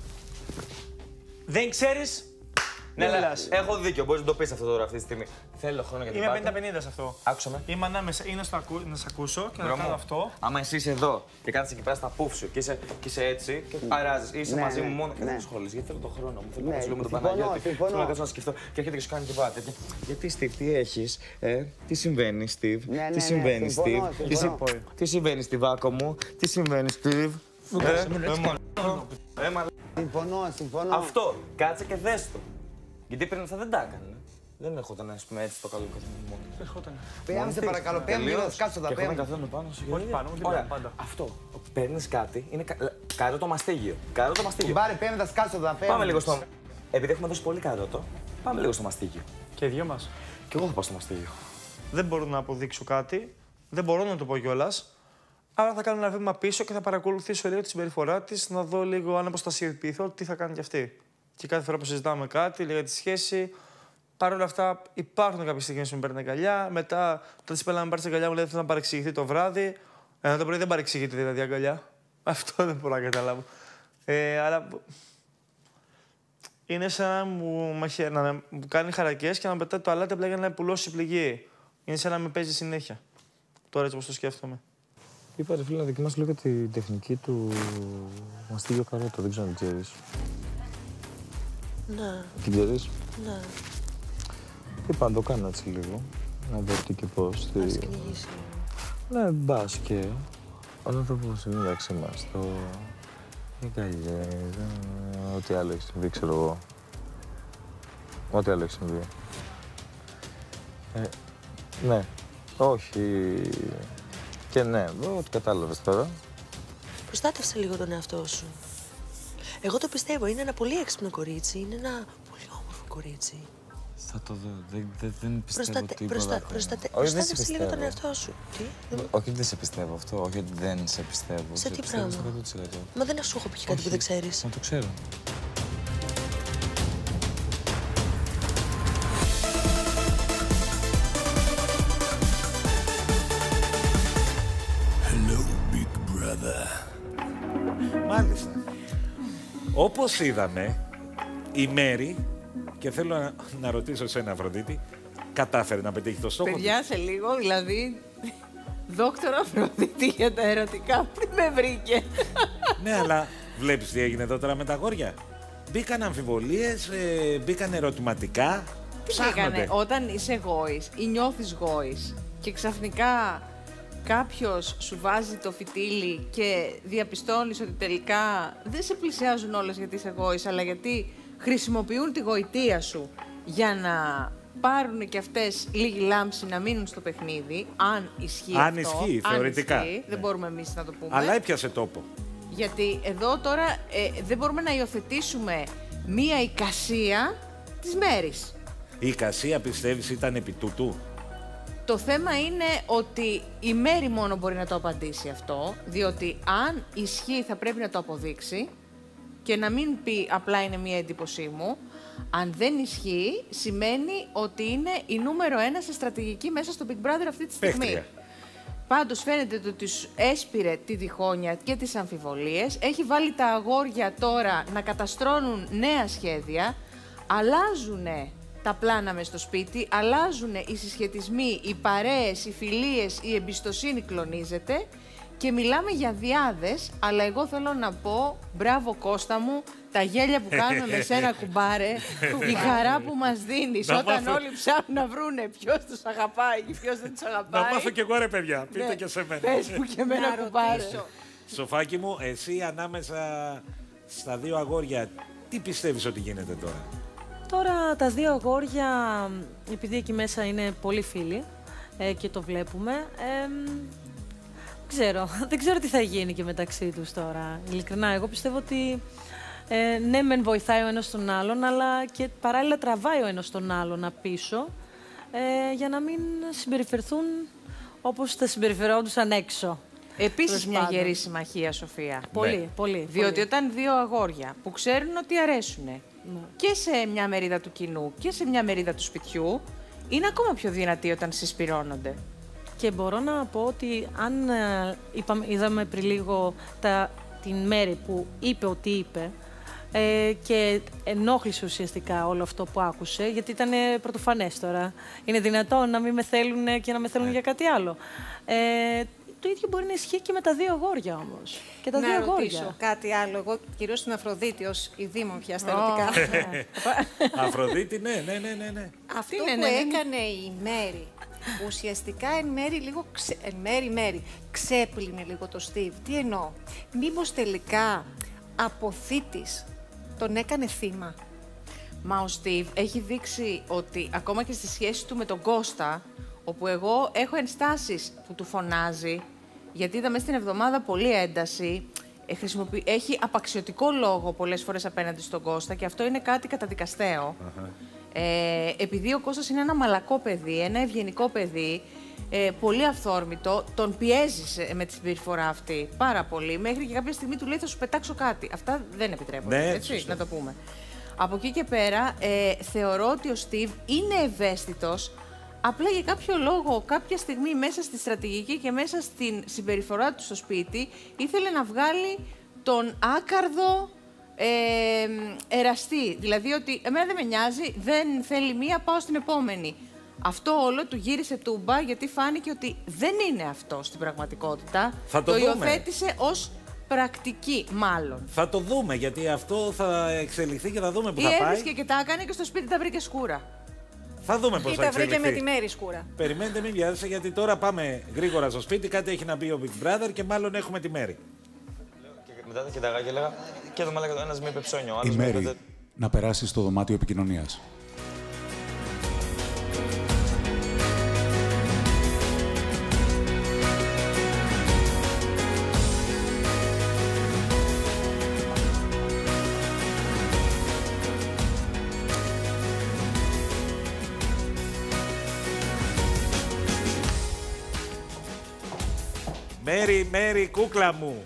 Δεν ξέρεις. Ναι, αλλά έχω δίκιο. Μπορείς να το πεις αυτό τώρα αυτή τη στιγμή. Θέλω χρόνο για την Είμαι πάρτι. πενήντα πενήντα σε αυτό. Άκουσα με. Είμαι ανάμεσα. Είναι στο ακού... να σε ακούσω και να κάνω αυτό. Άμα εσύ είσαι εδώ και κάθεσαι εκεί πέρα στα πούφ σου και είσαι, και είσαι έτσι και αράζεις, είσαι ναι, μαζί ναι, μου μόνο ναι. και δεν ασχολείσαι. Γιατί θέλω τον χρόνο μου. Θέλω Ναι, να σου λέω με τον συμφωνώ, Παναγιώτη. συμφωνώ. Θέλω να κάτσω να σκεφτώ και έρχεται και σου κάνει τίποτα τέτοια. Γιατί Στίβ, τι έχεις, ε, τι συμβαίνει, Στίβ, Ναι, ναι, τι ναι, συμβαίνει, Στίβ, συμφωνώ, τι, συμφωνώ. συ- τι συμβαίνει, Στιβάκο μου, τι συμβαίνει, Στίβ. Συμφωνώ, συμφωνώ. Αυτό, κάτσε και δες το. Γιατί πριν αυτά δεν τα έκανε. Δεν έρχονταν, ας πούμε, έτσι το καλό καθόλου μόνο. Έρχονταν. Πέμε, σε παρακαλώ, πέμε λίγο, σκάτσω εδώ, Και πέμε. έρχονταν καθόλου πάνω σου. Όχι πάνω, δεν Ωραία, πάντα. αυτό. Παίρνεις κάτι, είναι κα- καρότο μαστίγιο. Καρότο μαστίγιο. Μπάρε, πέμε, θα σκάτσω εδώ, πέμε. Πάμε λίγο στο... Επειδή έχουμε δώσει πολύ καρότο, πάμε λίγο στο μαστίγιο. Και οι δυο μας. Και εγώ θα πάω στο μαστίγιο. Δεν μπορώ να αποδείξω κάτι. Δεν μπορώ να το πω κιόλας. Άρα θα κάνω ένα βήμα πίσω και θα παρακολουθήσω λίγο τη συμπεριφορά τη, να δω λίγο αν αποστασιοποιηθώ τι θα κάνει κι αυτή. Και κάθε φορά που συζητάμε κάτι, λέει για τη σχέση. Παρ' όλα αυτά, υπάρχουν κάποιες στιγμές που με παίρνει αγκαλιά. Μετά, όταν τη πέλα να πάρει αγκαλιά, μου λέει θέλω να παρεξηγηθεί το βράδυ. Ενώ το πρωί δεν παρεξηγείται δηλαδή αγκαλιά. Αυτό δεν μπορώ να καταλάβω. Ε, αλλά. Είναι σαν να μου, μαχαι... να μου κάνει χαρακές και να πετάει το αλάτι απλά για να πουλώσει πληγή. Είναι σαν να με παίζει συνέχεια. Τώρα έτσι όπως το σκέφτομαι. Είπα ρε φίλε να δοκιμάσει λίγο τη τεχνική του μαστίγιο καρότο, δεν ξέρω αν την ξέρεις. Ναι. Την ξέρεις? Ναι. Είπα να το κάνω έτσι λίγο, να δω τι και πώς. Ας κυνηγήσει. Ναι, μπας και όλα το πώς είναι, εντάξει μας, το... οι αγκαλιές, ό,τι άλλο έχει συμβεί, ξέρω εγώ. Ό,τι άλλο έχει συμβεί. Ε, ναι, όχι. Και ναι, ό,τι κατάλαβες τώρα. Προστάτευσε λίγο τον εαυτό σου. Εγώ το πιστεύω, είναι ένα πολύ έξυπνο κορίτσι, είναι ένα πολύ όμορφο κορίτσι. Θα το δω, δεν, δεν, δεν πιστεύω Προστατε... τίποτα. Προστα... Προστατε... Προστατε... Όχι, δεν σε Προστάτευσε λίγο τον εαυτό σου. Τι? Όχι ότι δεν σε πιστεύω αυτό, όχι ότι δεν σε πιστεύω. Σε τι πιστεύω πράγμα? εκατό τοις εκατό. Μα δεν σου έχω πει κάτι που δεν ξέρεις. Μα το ξέρω. Hello, big brother. Μάλιστα. Όπως είδαμε, η Μέρη, και θέλω να, να ρωτήσω σε ένα Αφροδίτη, κατάφερε να πετύχει το στόχο. Παιδιά, σε λίγο, δηλαδή, δόκτωρα Αφροδίτη για τα ερωτικά, πριν με βρήκε. Ναι, αλλά βλέπεις τι έγινε εδώ τώρα με τα αγόρια. Μπήκαν αμφιβολίες, ε, μπήκαν ερωτηματικά. Τι έκανε, όταν είσαι γόης ή νιώθεις γόης και ξαφνικά κάποιος σου βάζει το φυτίλι και διαπιστώνεις ότι τελικά δεν σε πλησιάζουν όλες γιατί είσαι γόης, αλλά γιατί χρησιμοποιούν τη γοητεία σου για να πάρουν και αυτές λίγη λάμψη να μείνουν στο παιχνίδι, αν ισχύει Αν αυτό. ισχύει, θεωρητικά. Αν ισχύει, Ναι. δεν μπορούμε εμείς να το πούμε. Αλλά έπιασε τόπο. Γιατί εδώ τώρα ε, δεν μπορούμε να υιοθετήσουμε μία εικασία της Μέρης. Η εικασία, πιστεύεις, ήταν επί τούτου? Το θέμα είναι ότι η Μέρη μόνο μπορεί να το απαντήσει αυτό, διότι αν ισχύει θα πρέπει να το αποδείξει και να μην πει απλά είναι μία εντύπωσή μου. Αν δεν ισχύει, σημαίνει ότι είναι η νούμερο ένα σε στρατηγική μέσα στο Big Brother αυτή τη στιγμή. Παίχτρια. Πάντως φαίνεται ότι τους έσπηρε τη διχόνοια και τις αμφιβολίες, έχει βάλει τα αγόρια τώρα να καταστρώνουν νέα σχέδια, αλλάζουν τα πλάνα μες στο σπίτι, αλλάζουν οι συσχετισμοί, οι παρέες, οι φιλίες, η εμπιστοσύνη κλονίζεται και μιλάμε για διάδες, αλλά εγώ θέλω να πω, μπράβο Κώστα μου, τα γέλια που κάνουμε με σένα κουμπάρε, η χαρά που μας δίνεις Να όταν μάθω. όλοι ψάχνουν να βρούνε ποιος τους αγαπάει και ποιος δεν τους αγαπάει. Να μάθω κι εγώ ρε παιδιά, πείτε Ναι. και σε μένα. Πες μου και εμένα Να κουμπάρε. ρωτήσω. Σοφάκι μου, εσύ ανάμεσα στα δύο αγόρια, τι πιστεύεις ότι γίνεται τώρα? Τώρα τα δύο αγόρια, επειδή εκεί μέσα είναι πολύ φίλοι ε, και το βλέπουμε, ε, δεν ξέρω, δεν ξέρω τι θα γίνει και μεταξύ τους τώρα. Ειλικρινά, εγώ πιστεύω ότι ε, ναι μεν βοηθάει ο ένας τον άλλον, αλλά και παράλληλα τραβάει ο ένας τον άλλον απίσω ε, για να μην συμπεριφερθούν όπως θα συμπεριφερόντουσαν έξω. Επίσης Τέλος μια πάντων. γερή συμμαχία, Σοφία. Πολύ, Ναι. πολύ. Διότι πολύ. όταν δύο αγόρια που ξέρουν ότι αρέσουν Ναι. και σε μια μερίδα του κοινού και σε μια μερίδα του σπιτιού, είναι ακόμα πιο δυνατοί όταν συσπυρώνονται. Και μπορώ να πω ότι αν ε, είπαμε, είδαμε πριν λίγο τα, την Μέρη που είπε ότι είπε ε, και ενόχλησε ουσιαστικά όλο αυτό που άκουσε, γιατί ήταν πρωτοφανές τώρα. Είναι δυνατόν να μην με θέλουν και να με θέλουν για κάτι άλλο. Ε, το ίδιο μπορεί να ισχύει και με τα δύο αγόρια όμως. Και τα να δύο ρωτήσω αγόρια. κάτι άλλο. Εγώ κυρίως στην Αφροδίτη ως η Δήμον πια στα Ω, ερωτικά. Αφροδίτη, ναι, ναι, ναι, ναι, ναι. Αυτό είναι, που ναι, ναι, ναι. έκανε η Μέρη, που ουσιαστικά εν μέρη λίγο ξε... εν μέρη, μέρη, ξέπλυνε λίγο το Στίβ. Τι εννοώ, μήπως τελικά αποθήτης τον έκανε θύμα. Μα ο Στίβ έχει δείξει ότι ακόμα και στη σχέση του με τον Κώστα, όπου εγώ έχω ενστάσεις που του φωνάζει, γιατί είδαμε στην εβδομάδα πολύ ένταση, ε, χρησιμοποιεί- έχει απαξιωτικό λόγο πολλές φορές απέναντι στον Κώστα και αυτό είναι κάτι καταδικαστέο. Ε, επειδή ο Κώστας είναι ένα μαλακό παιδί, ένα ευγενικό παιδί, ε, πολύ αυθόρμητο, τον πιέζει σε- με τη συμπεριφορά αυτή πάρα πολύ, μέχρι και κάποια στιγμή του λέει θα σου πετάξω κάτι. Αυτά δεν επιτρέπονται, Ναι, έτσι, σωστό. να το πούμε. Από εκεί και πέρα, ε, θεωρώ ότι ο Στίβ είναι ευαίσθητος, απλά για κάποιο λόγο, κάποια στιγμή μέσα στη στρατηγική και μέσα στην συμπεριφορά του στο σπίτι, ήθελε να βγάλει τον άκαρδο ε, εραστή. Δηλαδή ότι εμένα δεν με νοιάζει, δεν θέλει μία, πάω στην επόμενη. Αυτό όλο του γύρισε τούμπα γιατί φάνηκε ότι δεν είναι αυτό στην πραγματικότητα. Θα το δούμε. υιοθέτησε ως πρακτική, μάλλον. Θα το δούμε, γιατί αυτό θα εξελιχθεί και θα δούμε που Ή θα πάει. έβρισκε και τα έκανε και στο σπίτι τα βρήκε σκούρα. Θα δούμε πώς Ή θα τα βρήκε εξελιχθεί. με τη Μέρη σκούρα. Περιμένετε, μην βιάζεστε, γιατί τώρα πάμε γρήγορα στο σπίτι. Κάτι έχει να πει ο Big Brother και μάλλον έχουμε τη Μέρη. μετά τα κοιτάγα και έλεγα και εδώ μαλάκα, ένας με είπε ψώνιο, ο Η άλλος με είπε... Μέρη να περάσει στο δωμάτιο επικοινωνίας. Μέρη, Μέρη, κούκλα μου.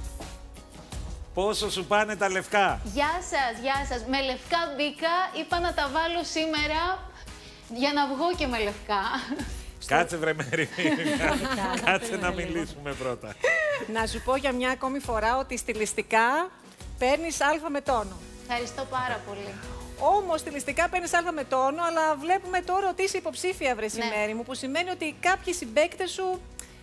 Πόσο σου πάνε τα λευκά? Γεια σας, γεια σας. Με λευκά μπήκα, είπα να τα βάλω σήμερα για να βγω και με λευκά. Κάτσε βρε Μέρη, κάτσε να μιλήσουμε πρώτα. Να σου πω για μια ακόμη φορά ότι στιλιστικά παίρνεις α με τόνο. Ευχαριστώ πάρα πολύ. Όμως στιλιστικά παίρνεις α με τόνο, αλλά βλέπουμε τώρα ότι είσαι υποψήφια, βρε Ναι. Μέρη μου, που σημαίνει ότι κάποιοι συμπαίκτες σου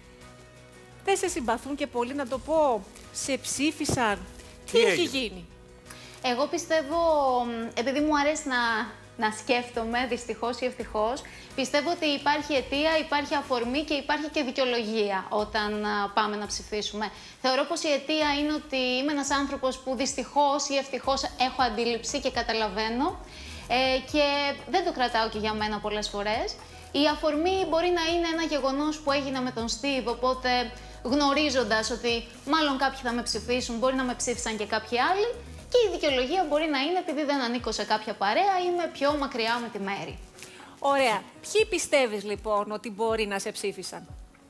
δεν σε συμπαθούν και πολύ, να το πω, σε ψήφισαν. Τι, Τι έχει έγινε? γίνει? Εγώ πιστεύω, επειδή μου αρέσει να, να σκέφτομαι, δυστυχώς ή ευτυχώς, πιστεύω ότι υπάρχει αιτία, υπάρχει αφορμή και υπάρχει και δικαιολογία όταν α, πάμε να ψηφίσουμε. Θεωρώ πως η αιτία είναι ότι είμαι ένας άνθρωπος που δυστυχώς ή ευτυχώς έχω αντίληψη και καταλαβαίνω ε, και δεν το κρατάω και για μένα πολλές φορές. Η αφορμή μπορεί να είναι ένα γεγονός που έγινε με τον Στίβ, οπότε γνωρίζοντας ότι μάλλον κάποιοι θα με ψηφίσουν, μπορεί να με ψήφισαν και κάποιοι άλλοι. Και η δικαιολογία μπορεί να είναι επειδή δεν ανήκω σε κάποια παρέα, είμαι πιο μακριά με τη Μέρη. Ωραία. Ποιοι πιστεύεις λοιπόν ότι μπορεί να σε ψήφισαν?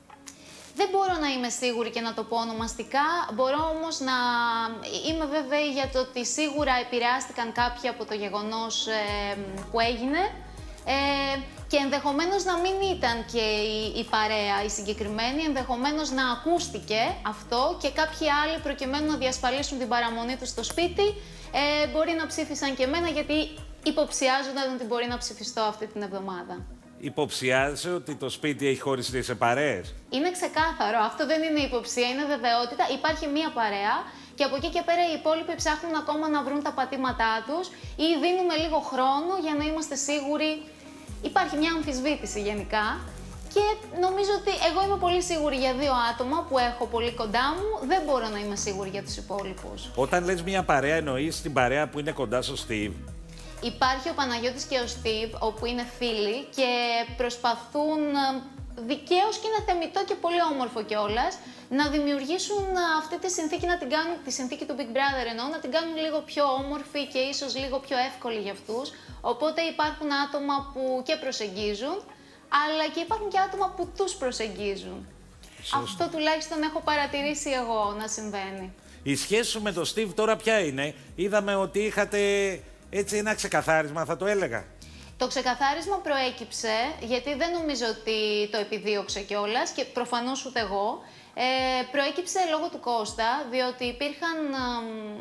Δεν μπορώ να είμαι σίγουρη και να το πω ονομαστικά, μπορώ όμως να είμαι βέβαιη για το ότι σίγουρα επηρεάστηκαν κάποιοι από το γεγονός ε, που έγινε. Ε, και ενδεχομένως να μην ήταν και η, η παρέα η συγκεκριμένη, ενδεχομένως να ακούστηκε αυτό και κάποιοι άλλοι προκειμένου να διασφαλίσουν την παραμονή τους στο σπίτι ε, μπορεί να ψήφισαν και εμένα γιατί υποψιάζονταν ότι μπορεί να ψηφιστώ αυτή την εβδομάδα. Υποψιάζεσαι ότι το σπίτι έχει χωριστεί σε παρέες? Είναι ξεκάθαρο, αυτό δεν είναι υποψία, είναι βεβαιότητα. Υπάρχει μία παρέα και από εκεί και πέρα οι υπόλοιποι ψάχνουν ακόμα να βρουν τα πατήματά τους ή δίνουμε λίγο χρόνο για να είμαστε σίγουροι. Υπάρχει μια αμφισβήτηση γενικά και νομίζω ότι εγώ είμαι πολύ σίγουρη για δύο άτομα που έχω πολύ κοντά μου, δεν μπορώ να είμαι σίγουρη για τους υπόλοιπους. Όταν λες μια παρέα, εννοείς την παρέα που είναι κοντά στο Στίβ? Υπάρχει ο Παναγιώτης και ο Στίβ, όπου είναι φίλοι και προσπαθούν δικαίως και είναι θεμιτό και πολύ όμορφο κιόλας να δημιουργήσουν αυτή τη συνθήκη, να την κάνουν, τη συνθήκη του Big Brother εννοώ, να την κάνουν λίγο πιο όμορφη και ίσως λίγο πιο εύκολη για αυτούς. Οπότε υπάρχουν άτομα που και προσεγγίζουν, αλλά και υπάρχουν και άτομα που τους προσεγγίζουν. Σωστή. Αυτό τουλάχιστον έχω παρατηρήσει εγώ να συμβαίνει. Η σχέση σου με τον Στίβ τώρα ποια είναι? Είδαμε ότι είχατε έτσι ένα ξεκαθάρισμα, θα το έλεγα. Το ξεκαθάρισμα προέκυψε, γιατί δεν νομίζω ότι το επιδίωξε κιόλας και προφανώς ούτε εγώ. Ε, προέκυψε λόγω του Κώστα, διότι υπήρχαν... Ε,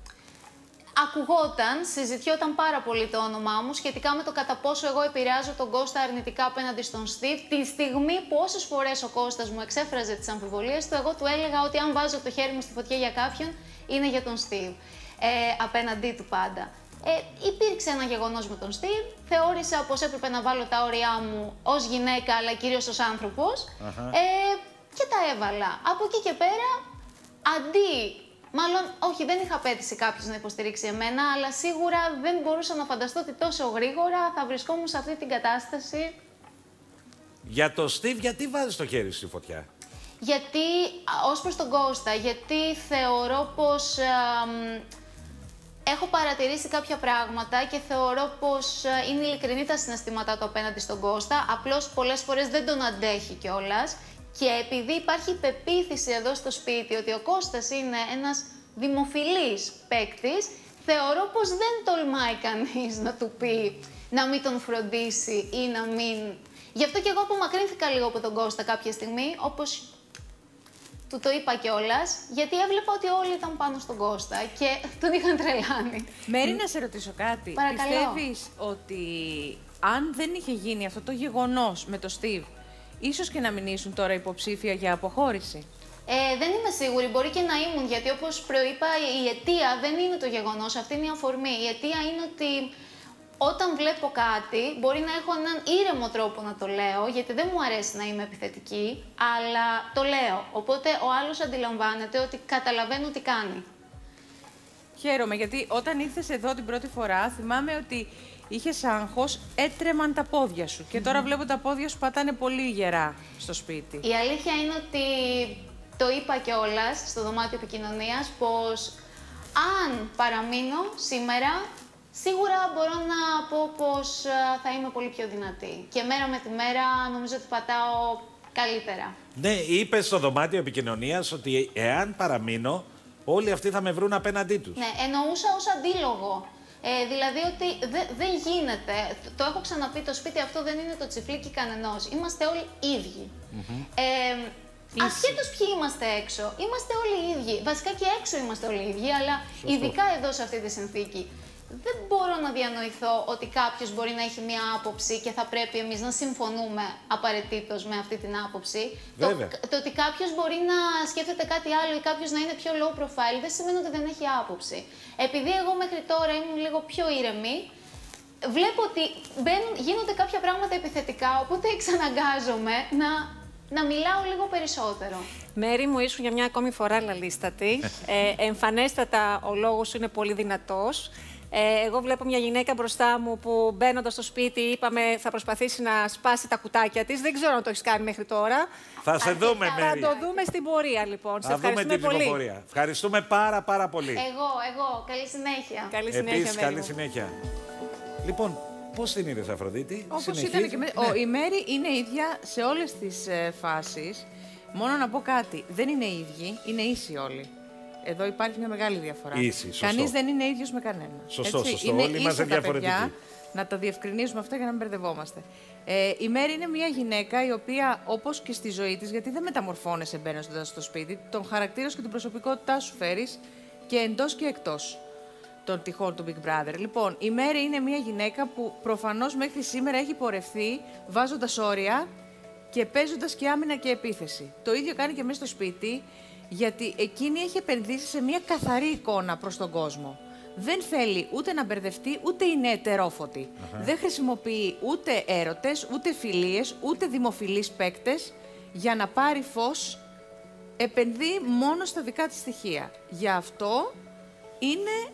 ακουγόταν, συζητιόταν πάρα πολύ το όνομά μου σχετικά με το κατά πόσο εγώ επηρεάζω τον Κώστα αρνητικά απέναντι στον Στίβ. Τη στιγμή που όσες φορές ο Κώστας μου εξέφραζε τις αμφιβολίες του, εγώ του έλεγα ότι αν βάζω το χέρι μου στη φωτιά για κάποιον, είναι για τον Στίβ. Ε, απέναντί του πάντα. Ε, υπήρξε ένα γεγονός με τον Στίβ. Θεώρησα πως έπρεπε να βάλω τα όρια μου ως γυναίκα, αλλά κυρίως ως άνθρωπος. Ε, και τα έβαλα. Από εκεί και πέρα, αντί... Μάλλον, όχι, δεν είχα απέτηση κάποιος να υποστηρίξει εμένα, αλλά σίγουρα δεν μπορούσα να φανταστώ ότι τόσο γρήγορα θα βρισκόμουν σε αυτή την κατάσταση. Για το Στίβ, γιατί βάζεις το χέρι στη φωτιά? Γιατί, ως προς τον Κώστα, γιατί θεωρώ πως α, έχω παρατηρήσει κάποια πράγματα και θεωρώ πως είναι ειλικρινή τα συναισθήματά του απέναντι στον Κώστα, απλώς πολλές φορές δεν τον αντέχει κιόλας. Και επειδή υπάρχει πεποίθηση εδώ στο σπίτι ότι ο Κώστας είναι ένας δημοφιλής παίκτης, θεωρώ πως δεν τολμάει κανείς να του πει να μην τον φροντίσει ή να μην... Γι' αυτό και εγώ απομακρύνθηκα λίγο από τον Κώστα κάποια στιγμή, όπως του το είπα κιόλας, γιατί έβλεπα ότι όλοι ήταν πάνω στον Κώστα και τον είχαν τρελάνει. Μέρη, να σε ρωτήσω κάτι. Παρακαλώ. Πιστεύεις ότι αν δεν είχε γίνει αυτό το γεγονός με το Στίβ, ίσως και να μην ήσουν τώρα υποψήφια για αποχώρηση? Ε, δεν είμαι σίγουρη, μπορεί και να ήμουν, γιατί όπως προείπα η αιτία δεν είναι το γεγονός, αυτή είναι η αφορμή. Η αιτία είναι ότι Όταν βλέπω κάτι, μπορεί να έχω έναν ήρεμο τρόπο να το λέω, γιατί δεν μου αρέσει να είμαι επιθετική, αλλά το λέω. Οπότε ο άλλος αντιλαμβάνεται ότι καταλαβαίνω τι κάνει. Χαίρομαι, γιατί όταν ήρθες εδώ την πρώτη φορά, θυμάμαι ότι είχες άγχος, έτρεμαν τα πόδια σου. Και τώρα βλέπω τα πόδια σου πατάνε πολύ γερά στο σπίτι. Η αλήθεια είναι ότι το είπα κιόλας στο δωμάτιο επικοινωνίας, πως αν παραμείνω σήμερα, σίγουρα μπορώ να πω πως θα είμαι πολύ πιο δυνατή. Και μέρα με τη μέρα νομίζω ότι πατάω καλύτερα. Ναι, είπες στο δωμάτιο επικοινωνίας ότι εάν παραμείνω, όλοι αυτοί θα με βρουν απέναντί τους. Ναι, εννοούσα ως αντίλογο. Ε, δηλαδή ότι δε, δεν γίνεται. Το, το έχω ξαναπεί, το σπίτι αυτό δεν είναι το τσιφλίκι κανενός. Είμαστε όλοι ίδιοι. Mm-hmm. ε, ασχέτως ποιοι είμαστε έξω, είμαστε όλοι ίδιοι. Βασικά και έξω είμαστε όλοι ίδιοι, αλλά Σωστό. ειδικά εδώ σε αυτή τη συνθήκη. Δεν μπορώ να διανοηθώ ότι κάποιος μπορεί να έχει μία άποψη και θα πρέπει εμείς να συμφωνούμε απαραίτητος με αυτή την άποψη. Το, το ότι κάποιος μπορεί να σκέφτεται κάτι άλλο ή κάποιος να είναι πιο low profile δεν σημαίνει ότι δεν έχει άποψη. Επειδή εγώ μέχρι τώρα ήμουν λίγο πιο ήρεμη, βλέπω ότι μπαίνουν, γίνονται κάποια πράγματα επιθετικά, οπότε εξαναγκάζομαι να, να μιλάω λίγο περισσότερο. Μέρη μου, ήσουν για μια ακόμη φορά λαλίστατη. ε, εμφανέστατα ο λόγος σου είναι πολύ δυνατός. Ε, εγώ βλέπω μια γυναίκα μπροστά μου που μπαίνοντας στο σπίτι είπαμε θα προσπαθήσει να σπάσει τα κουτάκια της. Δεν ξέρω αν το έχεις κάνει μέχρι τώρα. Θα σε δούμε, Μέρη. Θα το δούμε στην πορεία, λοιπόν. Θα σε ευχαριστούμε δούμε την πολύ. πορεία. Ευχαριστούμε πάρα πάρα πολύ. Εγώ, εγώ. Καλή συνέχεια. Καλή συνέχεια, Επίσης, Μέρη καλή μου. συνέχεια. Λοιπόν, πώς την είδες, Αφροδίτη? Όπως ήταν και με... Ναι. Ο, η Μέρη είναι ίδια σε όλες τις ε, φάσεις. Μόνο να πω κάτι. Δεν είναι ίδιοι, είναι ίσοι όλοι. Εδώ υπάρχει μια μεγάλη διαφορά. Ίση, σωστό. Κανείς δεν είναι ίδιος με κανένα. Σωστό, Έτσι, σωστό. Είναι Όλοι ίσα είμαστε τα διαφορετικοί. παιδιά, να τα διευκρινίζουμε αυτά για να μην μπερδευόμαστε. Ε, η Μέρη είναι μια γυναίκα η οποία, όπως και στη ζωή της, γιατί δεν μεταμορφώνεσαι μπαίνοντας στο σπίτι, τον χαρακτήρα σου και την προσωπικότητά σου φέρεις και εντός και εκτός των τυχών του Big Brother. Λοιπόν, η Μέρη είναι μια γυναίκα που προφανώς μέχρι σήμερα έχει πορευθεί βάζοντας όρια και παίζοντας και άμυνα και επίθεση. Το ίδιο κάνει και μέσα στο σπίτι, γιατί εκείνη έχει επενδύσει σε μια καθαρή εικόνα προς τον κόσμο. Δεν θέλει ούτε να μπερδευτεί, ούτε είναι ετερόφωτη. Uh-huh. Δεν χρησιμοποιεί ούτε έρωτες, ούτε φιλίες, ούτε δημοφιλείς παίκτες για να πάρει φως. Επενδύει μόνο στα δικά της στοιχεία. Γι' αυτό είναι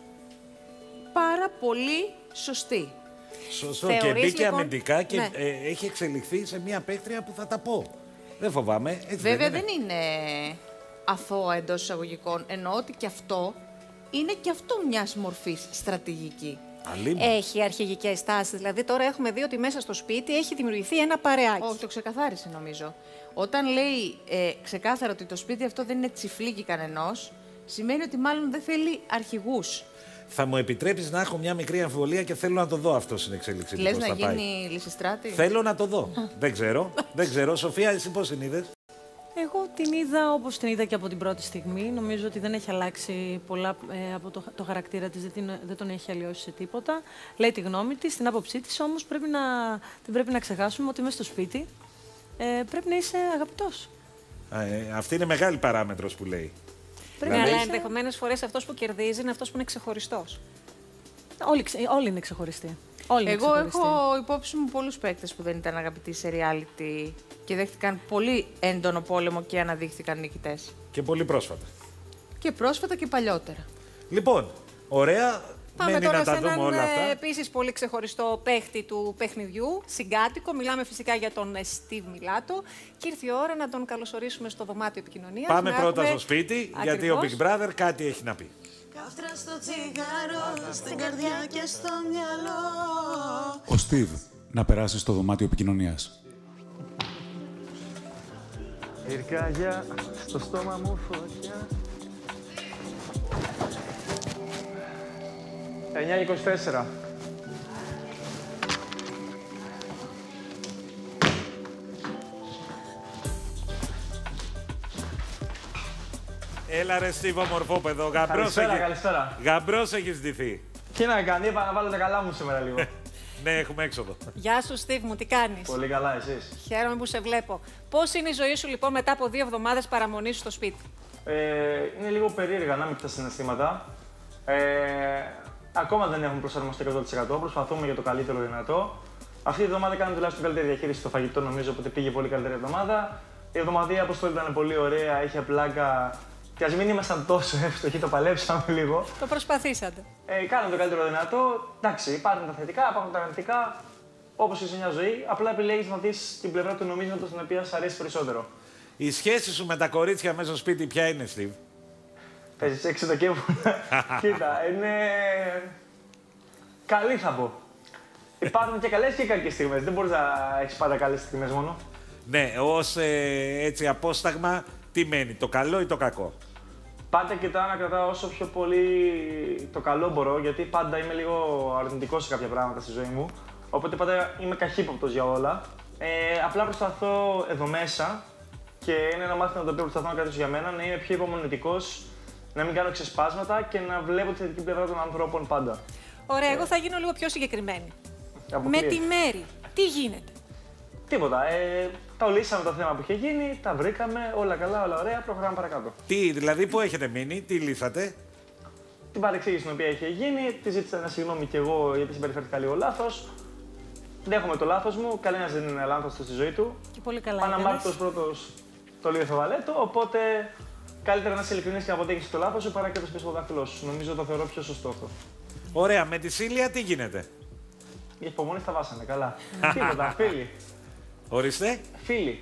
πάρα πολύ σωστή. Σωστό. Θεωρείς, και μπήκε λοιπόν... αμυντικά και ναι. ε, έχει εξελιχθεί σε μια παίκτρια που θα τα πω. Δεν φοβάμαι. Έτσι Βέβαια δεν είναι, δεν είναι αθώα εντός εισαγωγικών. Εννοώ ότι και αυτό είναι και αυτό μιας μορφής στρατηγική. Αλίμου. Έχει αρχηγικές τάσεις. Δηλαδή, τώρα έχουμε δει ότι μέσα στο σπίτι έχει δημιουργηθεί ένα παρεάκι. Όχι, το ξεκαθάρισε νομίζω. Όταν λέει ε, ξεκάθαρα ότι το σπίτι αυτό δεν είναι τσιφλίκι κανενός, σημαίνει ότι μάλλον δεν θέλει αρχηγούς. Θα μου επιτρέψεις να έχω μια μικρή αμφιβολία και θέλω να το δω αυτό στην εξέλιξη. Λες πώς να θα πάει. γίνει Λυσιστράτη. Θέλω να το δω. δεν ξέρω. δεν ξέρω. Σοφία, εσύ πώς την είδες? Εγώ την είδα όπως την είδα και από την πρώτη στιγμή. Νομίζω ότι δεν έχει αλλάξει πολλά ε, από το, το χαρακτήρα της, δεν, την, δεν τον έχει αλλοιώσει σε τίποτα. Λέει τη γνώμη της, την άποψή της, όμως πρέπει να, δεν πρέπει να ξεχάσουμε ότι μέσα στο σπίτι ε, πρέπει να είσαι αγαπητός. Ε, αυτή είναι μεγάλη παράμετρος που λέει. Ναι, δηλαδή... αλλά ενδεχομένως φορές αυτός που κερδίζει είναι αυτός που είναι ξεχωριστός. Όλοι, όλοι είναι ξεχωριστοί. Όλοι είναι Εγώ ξεχωριστοί. έχω υπόψη μου πολλούς παίκτες που δεν ήταν αγαπητοί σε reality και δέχτηκαν πολύ έντονο πόλεμο και αναδείχθηκαν νικητές. Και πολύ πρόσφατα. Και πρόσφατα και παλιότερα. Λοιπόν, ωραία. Πάμε Μένει τώρα να σε τα δούμε έναν όλα αυτά. επίσης πολύ ξεχωριστό παίχτη του παιχνιδιού, συγκάτοικο. Μιλάμε φυσικά για τον Steve Μιλάτο και ήρθε η ώρα να τον καλωσορίσουμε στο δωμάτιο επικοινωνίας. Πάμε να πρώτα έχουμε... στο σπίτι, Ακριβώς. γιατί ο Big Brother κάτι έχει να πει. Καύτρα στο τσιγάρο, στην καρδιά και στο μυαλό. Ο Στίβ να περάσει στο δωμάτιο επικοινωνίας. Πυρκαγιά στο στόμα μου φωτιά. εννιά είκοσι τέσσερα. Έλα ρε Στίβο μορφόπεδο, γαμπρός Καλησπέρα, έχει... καλησπέρα. Γαμπρός έχεις ντυθεί. Τι να κάνει, είπα να βάλω τα καλά μου σήμερα λίγο. Ναι, έχουμε έξοδο. Γεια σου, Steve μου, τι κάνεις? Πολύ καλά, εσείς? Χαίρομαι που σε βλέπω. Πώς είναι η ζωή σου λοιπόν μετά από δύο εβδομάδες παραμονής σου στο σπίτι? Ε, είναι λίγο περίεργα, ανάμεικτα συναισθήματα. Ε, Ακόμα δεν έχουμε προσαρμοστεί εκατό τοις εκατό. Προσπαθούμε για το καλύτερο δυνατό. Αυτή η εβδομάδα κάναμε τουλάχιστον καλύτερη διαχείριση στο φαγητό, νομίζω, οπότε πήγε πολύ καλύτερη εβδομάδα. Η εβδομαδία αποστολή ήταν πολύ ωραία, είχε πλάκα. Και ας μην ήμασταν τόσο εύστοχοι, το παλέψαμε λίγο. Το προσπαθήσατε. Ε, κάναμε το καλύτερο δυνατό. Εντάξει, υπάρχουν τα θετικά, υπάρχουν τα αρνητικά. Όπως και σε μια ζωή, απλά επιλέγεις να δεις την πλευρά του νομίσματος την οποία σου αρέσει περισσότερο. Η σχέση σου με τα κορίτσια μέσα στο σπίτι ποια είναι, Steve? Παίζεις έξι το κέφο. Κοίτα, είναι. Καλή θα πω. Υπάρχουν και καλές και κακές στιγμές. Δεν μπορείς να έχεις πάντα καλές στιγμές μόνο. Ναι, ως ε, έτσι απόσταγμα, τι μένει, το καλό ή το κακό? Πάντα κοιτάω να κρατάω όσο πιο πολύ το καλό μπορώ, γιατί πάντα είμαι λίγο αρνητικός σε κάποια πράγματα στη ζωή μου. Οπότε πάντα είμαι καχύποπτος για όλα. Ε, απλά προσπαθώ εδώ μέσα, και είναι ένα μάθημα το οποίο προσπαθώ να κρατήσω για μένα, να είμαι πιο υπομονετικός, να μην κάνω ξεσπάσματα και να βλέπω τη θετική πλευρά των ανθρώπων πάντα. Ωραία, εγώ θα γίνω λίγο πιο συγκεκριμένη. Αποκλείεται. Με τη Μέρη, τι γίνεται? Τίποτα. Ε, τα λύσαμε το θέμα που είχε γίνει, τα βρήκαμε, όλα καλά, όλα ωραία, προχωράμε παρακάτω. Τι, δηλαδή, πού έχετε μείνει, τι λύσατε? Την παρεξήγηση την οποία είχε γίνει, τη ζήτησα ένα συγγνώμη κι εγώ γιατί συμπεριφέρθηκα λίγο λάθος. Δέχομαι το λάθος μου, κανένας δεν είναι λάθος στη ζωή του. Και πολύ καλά. Αναμάρτητος πρώτος το λίγο φεβαλέτο, οπότε καλύτερα να είσαι ειλικρινής και να αποτύχεις το λάθος σου παρά και το σπίτι στο δάχτυλό σου. Νομίζω το θεωρώ πιο σωστό αυτό. Ωραία, με τη Σίλια τι γίνεται? Η υπομονή στα βάσανε, καλά. Τίποτα, φίλοι. Ορίστε. Φίλοι.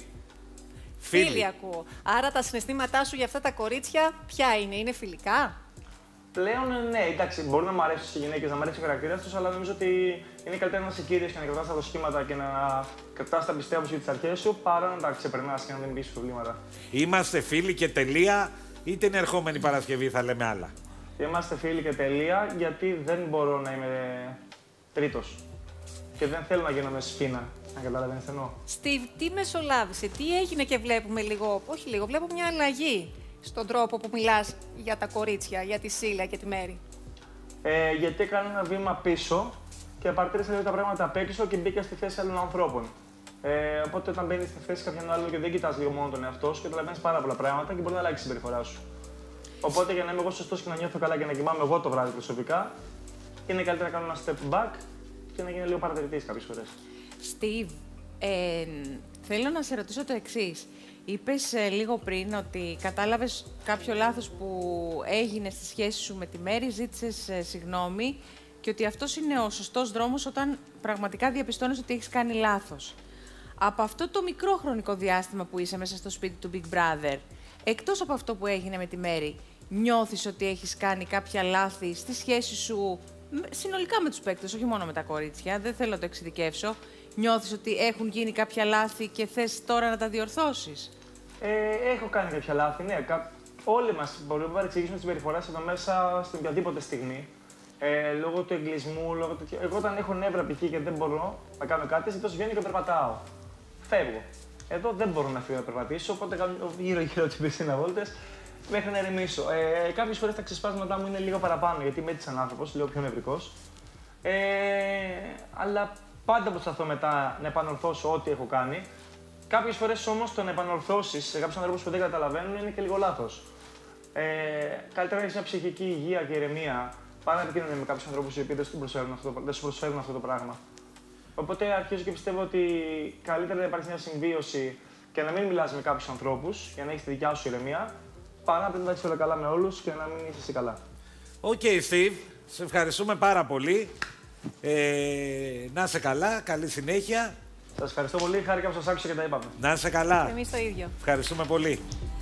Φίλοι. Φίλοι ακούω. Άρα τα συναισθήματά σου για αυτά τα κορίτσια ποια είναι, είναι φιλικά? Πλέον ναι, εντάξει, μπορεί να μου αρέσουν οι γυναίκες, να μου αρέσει ο χαρακτήρας τους, αλλά νομίζω ότι είναι καλύτερα να είσαι κύριος και να κρατάς τα δοσχήματα και να κρατάς τα πιστεύω σου και τις αρχές σου, παρά να τα ξεπερνάς και να δεν μπεις προβλήματα. Είμαστε φίλοι και τελεία, ή την ερχόμενη Παρασκευή θα λέμε άλλα? Είμαστε φίλοι και τελεία, γιατί δεν μπορώ να είμαι τρίτος. Και δεν θέλω να γίνομαι σφίνα, αν καταλαβαίνεις τι εννοώ. Steve, τι μεσολάβησε, τι έγινε και βλέπουμε λίγο, όχι λίγο, βλέπω μια αλλαγή στον τρόπο που μιλάς για τα κορίτσια, για τη Σίλια και τη Μέρη? Ε, γιατί έκανα ένα βήμα πίσω και παρατήρησα λίγο τα πράγματα απ' έξω και μπήκα στη θέση άλλων ανθρώπων. Ε, οπότε όταν μπαίνεις στη θέση κάποιον άλλον και δεν κοιτάς λίγο μόνο τον εαυτό σου, καταλαβαίνεις πάρα πολλά πράγματα και μπορεί να αλλάξει η συμπεριφορά σου. Οπότε για να είμαι εγώ σωστός και να νιώθω καλά και να κοιμάμαι εγώ το βράδυ προσωπικά, είναι καλύτερα να κάνω ένα step back και να γίνει λίγο παρατηρητής κάποιες φορές. Steve, ε, θέλω να σε ρωτήσω το εξής. Είπες ε, λίγο πριν ότι κατάλαβες κάποιο λάθος που έγινε στη σχέση σου με τη Μέρη, ζήτησες ε, συγγνώμη και ότι αυτός είναι ο σωστός δρόμος όταν πραγματικά διαπιστώνεις ότι έχεις κάνει λάθος. Από αυτό το μικρό χρονικό διάστημα που είσαι μέσα στο σπίτι του Big Brother, εκτός από αυτό που έγινε με τη Μέρη, νιώθεις ότι έχεις κάνει κάποια λάθη στη σχέση σου συνολικά με τους παίκτες, όχι μόνο με τα κορίτσια, δεν θέλω να το εξειδικεύσω. Νιώθεις ότι έχουν γίνει κάποια λάθη και θες τώρα να τα διορθώσεις? Ε, έχω κάνει κάποια λάθη, ναι. Κα... Όλοι μας μπορούμε να παρεξηγήσουμε τις συμπεριφορές εδώ μέσα στην οποιαδήποτε στιγμή. Ε, λόγω του εγκλισμού, λόγω του... Εγώ όταν έχω νεύρα π.χ. και δεν μπορώ να κάνω κάτι, ζητώ βγαίνω και περπατάω. Φεύγω. Εδώ δεν μπορώ να φύγω να περπατήσω, οπότε κάνω γύρω-γύρω τις πενήντα βόλτες μέχρι να ηρεμήσω. Ε, κάποιες φορές τα ξεσπάσματά μου είναι λίγο παραπάνω, γιατί είμαι έτσι σαν άνθρωπος, λίγο πιο νευρικός. Ε, αλλά πάντα προσπαθώ μετά να επανορθώσω ό,τι έχω κάνει. Κάποιες φορές όμως το να επανορθώσεις σε κάποιους ανθρώπους που δεν καταλαβαίνουν είναι και λίγο λάθος. Ε, καλύτερα να έχεις μια ψυχική υγεία και ηρεμία παρά να επικοινωνείς με κάποιους ανθρώπους οι οποίοι δεν σου προσφέρουν αυτό το, δεν σου προσφέρουν αυτό το πράγμα. Οπότε αρχίζω και πιστεύω ότι καλύτερα να υπάρχει μια συμβίωση και να μην μιλάς με κάποιους ανθρώπους για να έχεις τη δικιά σου ηρεμία, παρά να πρέπει να έχεις όλα καλά με όλους και να μην είσαι εσύ καλά. Οκ, okay, Steve, σε ευχαριστούμε πάρα πολύ. Ε, να είσαι καλά, καλή συνέχεια. Σας ευχαριστώ πολύ, χάρηκα που σας άκουσα και τα είπαμε. Να είσαι καλά. Εμείς το ίδιο. Ευχαριστούμε πολύ.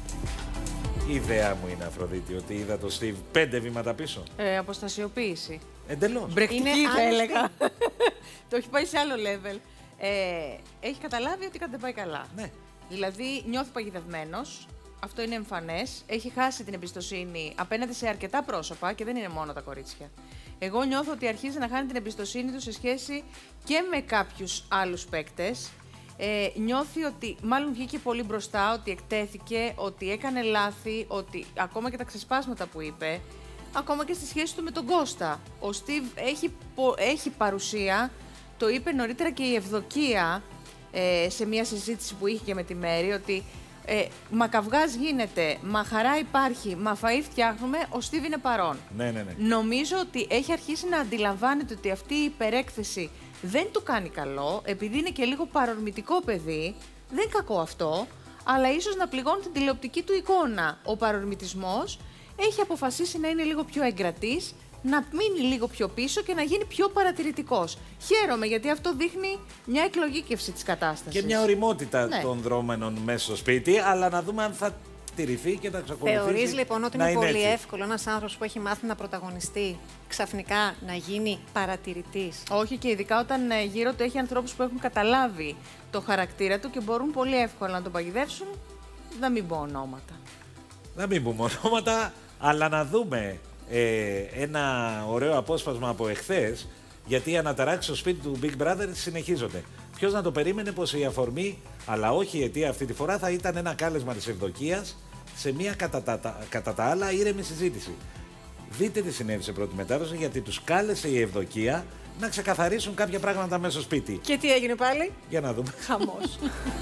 Η ιδέα μου είναι, Αφροδίτη, ότι είδα το Steve πέντε βήματα πίσω. Ε, αποστασιοποίηση. Εντελώς. Μπρεχτική θα έλεγα. Το έχει πάει σε άλλο level. Ε, έχει καταλάβει ότι κάτι δεν πάει καλά. Ναι. Δηλαδή νιώθει παγιδευμένος. Αυτό είναι εμφανές. Έχει χάσει την εμπιστοσύνη απέναντι σε αρκετά πρόσωπα και δεν είναι μόνο τα κορίτσια. Εγώ νιώθω ότι αρχίζει να χάνει την εμπιστοσύνη του σε σχέση και με κάποιους άλλους παίκτες. Ε, νιώθει ότι μάλλον βγήκε πολύ μπροστά, ότι εκτέθηκε, ότι έκανε λάθη, ότι ακόμα και τα ξεσπάσματα που είπε, ακόμα και στη σχέση του με τον Κώστα. Ο Στίβ έχει, έχει παρουσία, το είπε νωρίτερα και η Ευδοκία ε, σε μια συζήτηση που είχε και με τη Μέρη, ότι Ε, μα καυγάς γίνεται, μα χαρά υπάρχει, μα φαΐ φτιάχνουμε, ο Στίβ είναι παρόν. Ναι, ναι, ναι. Νομίζω ότι έχει αρχίσει να αντιλαμβάνεται ότι αυτή η υπερέκθεση δεν του κάνει καλό, επειδή είναι και λίγο παρορμητικό παιδί, δεν είναι κακό αυτό, αλλά ίσως να πληγώνει την τηλεοπτική του εικόνα. Ο παρορμητισμός έχει αποφασίσει να είναι λίγο πιο εγκρατής, να μείνει λίγο πιο πίσω και να γίνει πιο παρατηρητικός. Χαίρομαι, γιατί αυτό δείχνει μια εκλογήκευση της κατάστασης. Και μια ωριμότητα ναι. των δρόμενων μέσα στο σπίτι, αλλά να δούμε αν θα τηρηθεί και θα εξακολουθήσει. Θεωρείς λοιπόν ότι να είναι, είναι πολύ έτσι. εύκολο ένας άνθρωπος που έχει μάθει να πρωταγωνιστεί ξαφνικά να γίνει παρατηρητής? Όχι, και ειδικά όταν ε, γύρω του έχει ανθρώπους που έχουν καταλάβει το χαρακτήρα του και μπορούν πολύ εύκολα να τον παγιδεύσουν, να μην πω ονόματα. Να μην πούμε ονόματα, αλλά να δούμε ε, ένα ωραίο απόσπασμα από εχθές, γιατί οι αναταράξεις στο σπίτι του Big Brother συνεχίζονται. Ποιος να το περίμενε πως η αφορμή, αλλά όχι η αιτία αυτή τη φορά, θα ήταν ένα κάλεσμα της Ευδοκίας σε μια κατά τα, κατά τα άλλα ήρεμη συζήτηση. Δείτε τι συνέβη σε πρώτη μετάδοση, γιατί τους κάλεσε η Ευδοκία να ξεκαθαρίσουν κάποια πράγματα μέσα στο σπίτι. Και τι έγινε πάλι? Για να δούμε. Χαμός.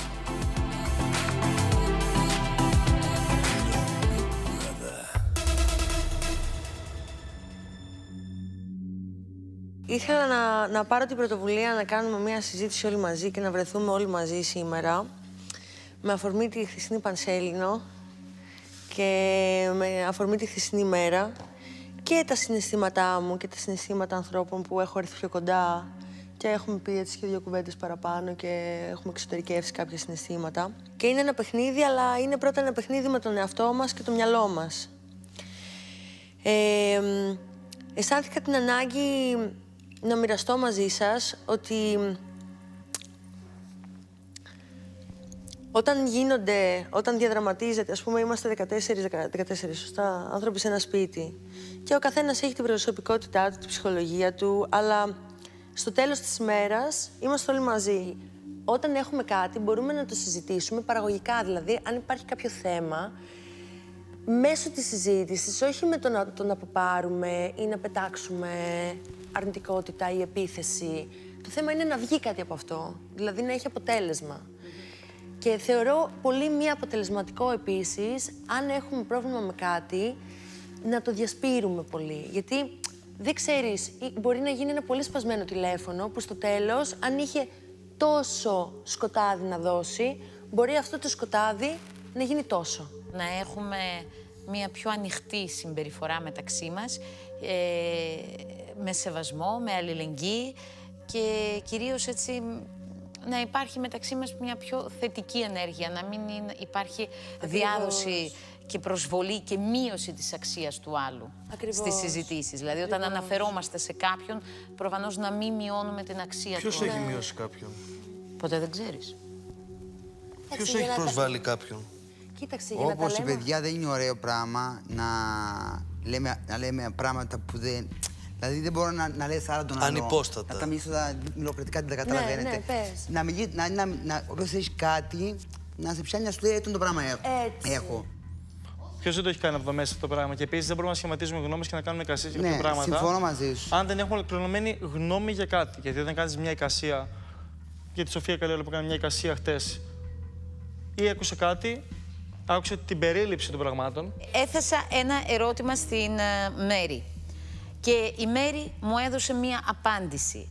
Ήθελα να, να πάρω την πρωτοβουλία να κάνουμε μια συζήτηση όλοι μαζί και να βρεθούμε όλοι μαζί σήμερα με αφορμή τη χθεσινή Πανσέλινο και με αφορμή τη χθεσινή μέρα και τα συναισθήματά μου και τα συναισθήματα ανθρώπων που έχω έρθει πιο κοντά και έχουμε πει έτσι και δύο κουβέντες παραπάνω και έχουμε εξωτερικεύσει κάποια συναισθήματα. Και είναι ένα παιχνίδι, αλλά είναι πρώτα ένα παιχνίδι με τον εαυτό μας και το μυαλό μας. Ε, αισθάνθηκα την ανάγκη να μοιραστώ μαζί σας ότι όταν γίνονται, όταν διαδραματίζεται, ας πούμε είμαστε δεκατέσσερις, δεκατέσσερις σωστά, άνθρωποι σε ένα σπίτι και ο καθένας έχει την προσωπικότητά του, την ψυχολογία του, αλλά στο τέλος της ημέρας είμαστε όλοι μαζί. Όταν έχουμε κάτι μπορούμε να το συζητήσουμε παραγωγικά, δηλαδή αν υπάρχει κάποιο θέμα, μέσω της συζήτησης, όχι με το να τον αποπάρουμε ή να πετάξουμε αρνητικότητα ή επίθεση. Το θέμα είναι να βγει κάτι από αυτό, δηλαδή να έχει αποτέλεσμα. Και θεωρώ πολύ μη αποτελεσματικό επίσης, αν έχουμε πρόβλημα με κάτι, να το διασπείρουμε πολύ. Γιατί δεν ξέρεις, μπορεί να γίνει ένα πολύ σπασμένο τηλέφωνο που στο τέλος, αν είχε τόσο σκοτάδι να δώσει, μπορεί αυτό το σκοτάδι να γίνει τόσο. Να έχουμε μια πιο ανοιχτή συμπεριφορά μεταξύ μας, ε, με σεβασμό, με αλληλεγγύη και κυρίως έτσι να υπάρχει μεταξύ μας μια πιο θετική ενέργεια, να μην είναι, υπάρχει Ακριβώς. διάδοση και προσβολή και μείωση της αξίας του άλλου Ακριβώς. στις συζητήσεις. Δηλαδή, Ακριβώς. όταν αναφερόμαστε σε κάποιον, προφανώς να μην μειώνουμε την αξία Ποιος του. Ποιος έχει μειώσει κάποιον? Ποτέ δεν ξέρεις. Ποιος έχει προσβάλει τα... κάποιον? Κοίταξε, για Όπως η παιδιά δεν είναι ωραίο πράγμα να λέμε, να λέμε πράγματα που δεν... Δηλαδή δεν μπορώ να, να λες άλλα τον άλλο. Ανυπόστατα. Να τα μιλήσω μιλοκρατικά, δεν τα καταλαβαίνετε. Ναι, ναι, πες. Να μιλήσει, να, να, να, όποιος έχει κάτι, να σε πιάνει να σου λέει «Έτον το πράγμα έχω». Έτσι. έχω. Ποιος δεν το έχει κάνει από εδώ μέσα αυτό το πράγμα. Και επίσης δεν μπορούμε να σχηματίζουμε γνώμες και να κάνουμε εικασίες για ναι, κάποια πράγματα. Συμφωνώ μαζί σου. Αν δεν έχουμε ολοκληρωμένη γνώμη για κάτι. Γιατί όταν κάνεις μια εικασία, για τη Σοφία Καλιόλα που κάνει μια εικασία χτες, ή άκουσε κάτι, άκουσε την περίληψη των πραγμάτων. Έθεσα ένα ερώτημα στην uh, Μέρη και η Μέρη μου έδωσε μία απάντηση.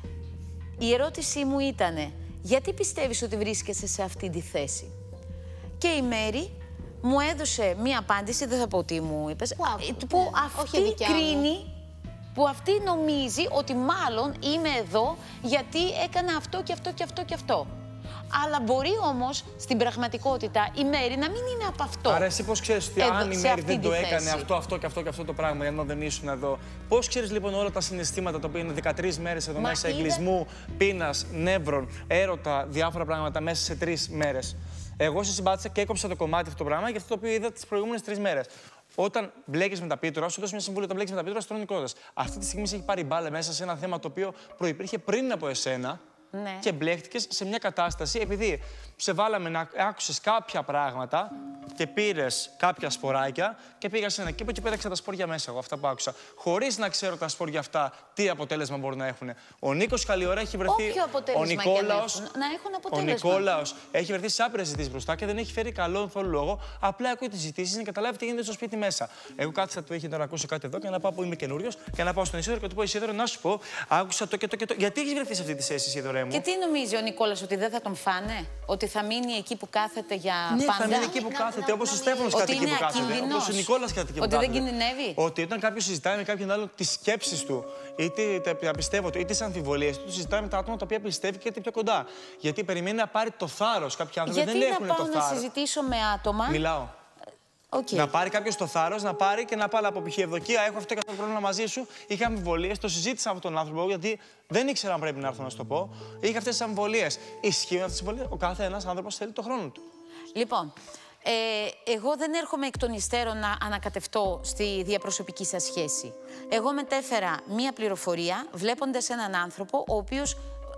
Η ερώτησή μου ήτανε, γιατί πιστεύεις ότι βρίσκεσαι σε αυτή τη θέση? Και η Μέρη μου έδωσε μία απάντηση, δεν θα πω τι μου είπες, wow, που ναι, αυτή κρίνει, που αυτή νομίζει ότι μάλλον είμαι εδώ γιατί έκανα αυτό και αυτό και αυτό και αυτό. Αλλά μπορεί όμως στην πραγματικότητα η Μέρη να μην είναι από αυτό. Άρα, εσύ πώς ξέρεις ότι εδώ, αν η Μέρη δεν το θέση. έκανε αυτό, αυτό και αυτό και αυτό το πράγμα, ενώ δεν ήσουν εδώ. Πώς ξέρεις λοιπόν όλα τα συναισθήματα τα οποία είναι δεκατρείς μέρες εδώ Μα μέσα, είδε... εγκλισμού, πείνας, νεύρων, έρωτα, διάφορα πράγματα μέσα σε τρεις μέρες. Εγώ σε συμπάθησα και έκοψα το κομμάτι αυτό το πράγμα για αυτό το οποίο είδα τις προηγούμενες τρεις μέρες. Όταν μπλέκεις με τα πίτρωα, σου δώσω μια συμβουλή. Όταν μπλέκεις με τα πίτρωα, στρώνει κόδας. Αυτή τη στιγμή σε έχει πάρει μπάλα μέσα σε ένα θέμα το οποίο προϋπήρχε πριν από εσένα. ναι. και μπλέχτηκες σε μια κατάσταση επειδή σε βάλαμε να άκουσες κάποια πράγματα και πήρες κάποια σποράκια και πήγα σε ένα κήπο και πέταξα τα σπόρια μέσα εγώ, αυτά που άκουσα. Χωρίς να ξέρω τα σπόρια αυτά τι αποτέλεσμα μπορούν να έχουν. Ο Νίκος καλή ώρα έχει βρεθεί. Όποιο αποτέλεσμα ο Νικόλαος, και να έχουν, να έχουν ο αποτέλεσμα. Νικόλαος έχει βρεθεί σε άπειρες ζητήσεις μπροστά και δεν έχει φέρει καλό θόλου λόγο. Απλά ακούει τις ζητήσεις να καταλάβει τι γίνεται στο σπίτι μέσα. Εγώ κάθισα του είχε να ακούσω κάτι εδώ και να πάω που είμαι καινούριος και να πάω στον Ισίδωρο και του πω Ισίδωρο να σου πω, άκουσα το και το και το. Γιατί έχει βρεθεί σε αυτή τη θέση, Ισίδωρέ μου. Και τι νομίζει ο Νικόλας, ότι δεν θα τον φάνε, ότι θα μείνει εκεί που κάθεται για ναι, πάντα. Θα μείνει εκεί που κάθεται, όπως ο Στέφανος κάθεται εκεί που κάθεται. Όπως ο Νικόλας κάθεται εκεί που κάθεται. Ότι δεν κινδυνεύει. Ότι όταν κάποιος συζητάει με κάποιον άλλον τις σκέψεις του, είτε τα πιστεύω του, είτε τις αμφιβολίες του, συζητάει με τα άτομα τα οποία πιστεύει και είναι πιο κοντά. Γιατί περιμένει να πάρει το θάρρος. Κάποιοι άνθρωποι δεν έχουν το θάρρος. Γιατί να πάω να συζητήσω με άτομα. Μιλάω. Okay. Να πάρει κάποιο το θάρρος, να πάρει και να πάει από π.χ. Ευδοκία. Έχω αυτό και αυτό το πρόβλημα μαζί σου. Είχα αμφιβολίες, το συζήτησα με τον άνθρωπο γιατί δεν ήξερα αν πρέπει να έρθω να σου το πω. Είχα αυτές τις αμφιβολίες. Ισχύουν αυτές τις αμφιβολίες. Ο κάθε ένας άνθρωπος θέλει το χρόνο του. Λοιπόν, ε, εγώ δεν έρχομαι εκ των υστέρων να ανακατευτώ στη διαπροσωπική σας σχέση. Εγώ μετέφερα μία πληροφορία βλέποντας έναν άνθρωπο ο οποίος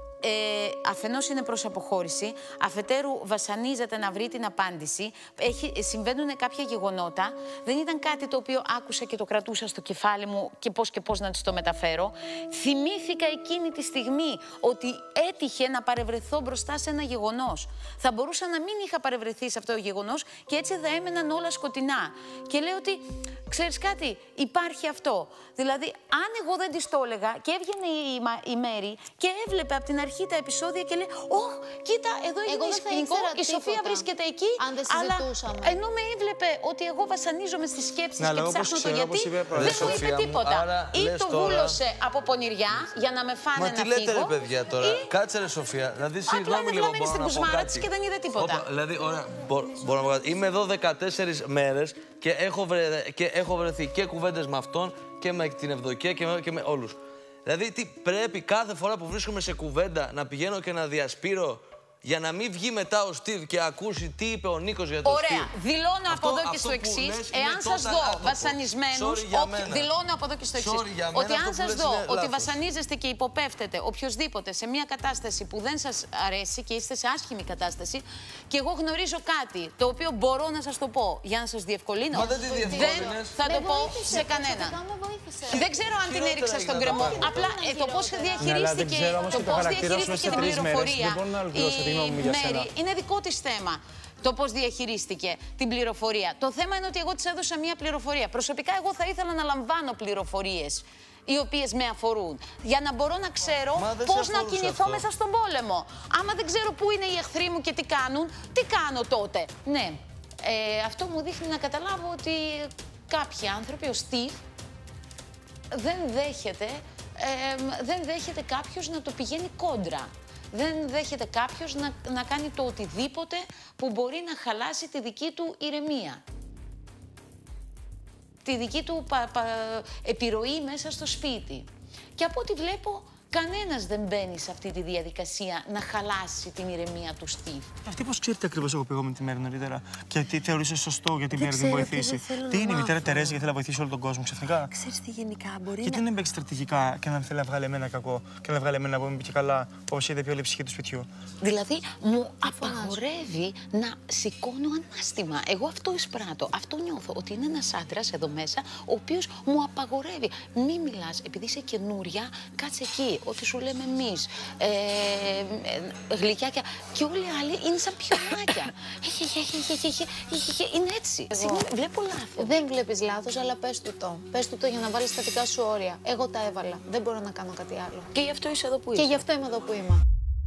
Ε, αφενός είναι προς αποχώρηση, αφετέρου βασανίζεται να βρει την απάντηση. Έχει, συμβαίνουν κάποια γεγονότα. Δεν ήταν κάτι το οποίο άκουσα και το κρατούσα στο κεφάλι μου και πώς και πώς να της το μεταφέρω. Θυμήθηκα εκείνη τη στιγμή ότι έτυχε να παρευρεθώ μπροστά σε ένα γεγονός. Θα μπορούσα να μην είχα παρευρεθεί σε αυτό το γεγονός και έτσι θα έμεναν όλα σκοτεινά. Και λέω ότι, ξέρεις κάτι, υπάρχει αυτό. Δηλαδή, αν εγώ δεν της το έλεγα και έβγαινε η, η, η Μέρη και έβλεπε από την αρχή τα επεισόδια και λέει «Ωχ, κοίτα, εδώ έγινε σκηνικό, η Σοφία βρίσκεται εκεί», αλλά ενώ με έβλεπε ότι εγώ βασανίζομαι στις σκέψεις και ψάχνω το γιατί, δεν μου είπε τίποτα. Ή το βούλωσε από πονηριά για να με φάνε να φύγω. Μα τι λέτε ρε παιδιά τώρα, κάτσε ρε Σοφία, δηλαδή συγγνώμη λίγο μπορώ να πω κάτι. Και δεν είδε τίποτα. Δηλαδή, ωραία, μπορώ να πω κάτι. Είμαι εδώ δεκατέσσερις μέρες και έχω βρεθεί και κουβέντες με αυτόν και με την Ευδοκία και με όλους. Δηλαδή, τι πρέπει κάθε φορά που βρίσκομαι σε κουβέντα να πηγαίνω και να διασπείρω για να μην βγει μετά ο Στίβ και ακούσει τι είπε ο Νίκος για τον Στίβ. Ωραία. Δηλώνω από εδώ και στο εξής, εάν σας δω βασανισμένους, δηλώνω από εδώ και στο εξής, ότι αν σας δω ότι βασανίζεστε και υποπέφτετε οποιοδήποτε σε μια κατάσταση που δεν σας αρέσει και είστε σε άσχημη κατάσταση και εγώ γνωρίζω κάτι το οποίο μπορώ να σας το πω για να σας διευκολύνω, Μα δεν, δεν θα το πω σε κανέναν. Δεν ξέρω αν την έριξα στον κρεμό. Απλά το πώς διαχειρίστηκε την πληροφορία η Μέρη είναι δικό της θέμα. Το πώς διαχειρίστηκε την πληροφορία. Το θέμα είναι ότι εγώ της έδωσα μία πληροφορία. Προσωπικά εγώ θα ήθελα να λαμβάνω πληροφορίες οι οποίες με αφορούν. Για να μπορώ να ξέρω πώς να κινηθώ αυτό. μέσα στον πόλεμο. Άμα δεν ξέρω πού είναι οι εχθροί μου και τι κάνουν, τι κάνω τότε. Ναι, ε, αυτό μου δείχνει να καταλάβω ότι κάποιοι άνθρωποι, ο Στίβ, δεν δέχεται, ε, δεν δέχεται κάποιος να το πηγαίνει κόντρα. Δεν δέχεται κάποιος να, να κάνει το οτιδήποτε που μπορεί να χαλάσει τη δική του ηρεμία. Τη δική του πα, πα, επιρροή μέσα στο σπίτι. Και από ό,τι βλέπω, κανένας δεν μπαίνει σε αυτή τη διαδικασία να χαλάσει την ηρεμία του Στίβ. Αυτή πώς ξέρετε ακριβώς εγώ πήγα με τη Μέρη νωρίτερα και τι θεωρούσε σωστό για τη Μέρη να βοηθήσει. Τι είναι η μητέρα Τερέζη γιατί θέλει να βοηθήσει όλο τον κόσμο ξαφνικά. Ξέρεις τι γενικά μπορεί. Γιατί να μην παίξει στρατηγικά και να θέλει να βγάλει εμένα κακό και να βγάλει εμένα που είμαι και καλά, όπως είδε πιο ψυχή του σπιτιού. Δηλαδή μου απαγορεύει να σηκώνω ανάστημα. Εγώ αυτό εισπράττω. Αυτό νιώθω ότι είναι ένας άντρας εδώ μέσα ο οποίος μου απαγορεύει. Μη μιλάς, επειδή είσαι καινούρια, κάτσε εκεί. Ό,τι σου λέμε εμείς, ε, ε, γλυκιάκια και όλοι οι άλλοι είναι σαν πιονάκια. Είναι έτσι. Συγγνώμη, βλέπω λάθος. Δεν βλέπεις λάθος, αλλά πες του το. Πες του το για να βάλεις τα δικά σου όρια. Εγώ τα έβαλα. Δεν μπορώ να κάνω κάτι άλλο. Και γι' αυτό είσαι εδώ που είσαι. Και γι' αυτό είμαι εδώ που είμαι.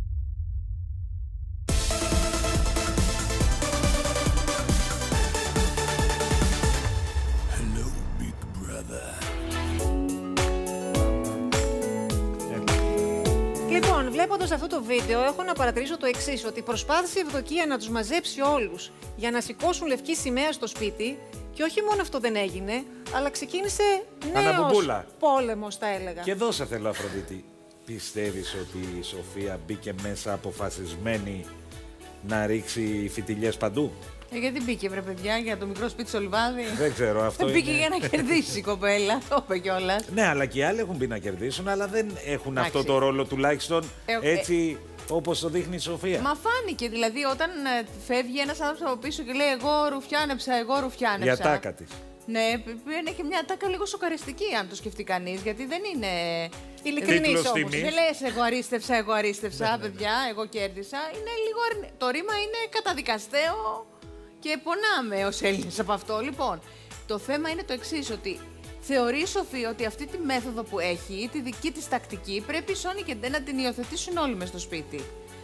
Λοιπόν, βλέποντας αυτό το βίντεο, έχω να παρατηρήσω το εξής, ότι προσπάθησε η Ευδοκία να τους μαζέψει όλους για να σηκώσουν λευκή σημαία στο σπίτι και όχι μόνο αυτό δεν έγινε, αλλά ξεκίνησε νέος πόλεμος, θα έλεγα. Και εδώ σε θέλω, Αφροδίτη. Πιστεύεις ότι η Σοφία μπήκε μέσα αποφασισμένη να ρίξει φιτιλιές παντού? Ε, γιατί μπήκε, βρε παιδιά, για το μικρό σπίτι στο λιβάδι. Δεν ξέρω, αυτό είναι. Μπήκε για να κερδίσει η κοπέλα, το είπε κιόλας. Ναι, αλλά και οι άλλοι έχουν μπει να κερδίσουν, αλλά δεν έχουν Εντάξει. αυτό το ρόλο τουλάχιστον Ε, έτσι όπως το δείχνει η Σοφία. Μα φάνηκε, δηλαδή, όταν ε, φεύγει ένας άνθρωπος από πίσω και λέει εγώ ρουφιάνεψα, εγώ ρουφιάνεψα. Η ατάκα της. Ναι, είναι και μια ατάκα λίγο σοκαριστική, αν το σκεφτεί κανείς, γιατί δεν είναι ειλικρινής όμως. Δεν λες εγώ αρίστευσα, εγώ αρίστευσα, παιδιά, εγώ κέρδισα. Είναι λίγο αρνη... Το ρήμα είναι καταδικαστέο και πονάμε ως Έλληνες από αυτό. Λοιπόν, το θέμα είναι το εξής, ότι θεωρεί η Σοφία ότι αυτή τη μέθοδο που έχει, τη δική της τακτική, πρέπει η Σόνη και Ντε να την υιοθετήσουν όλοι μες στο σπίτι.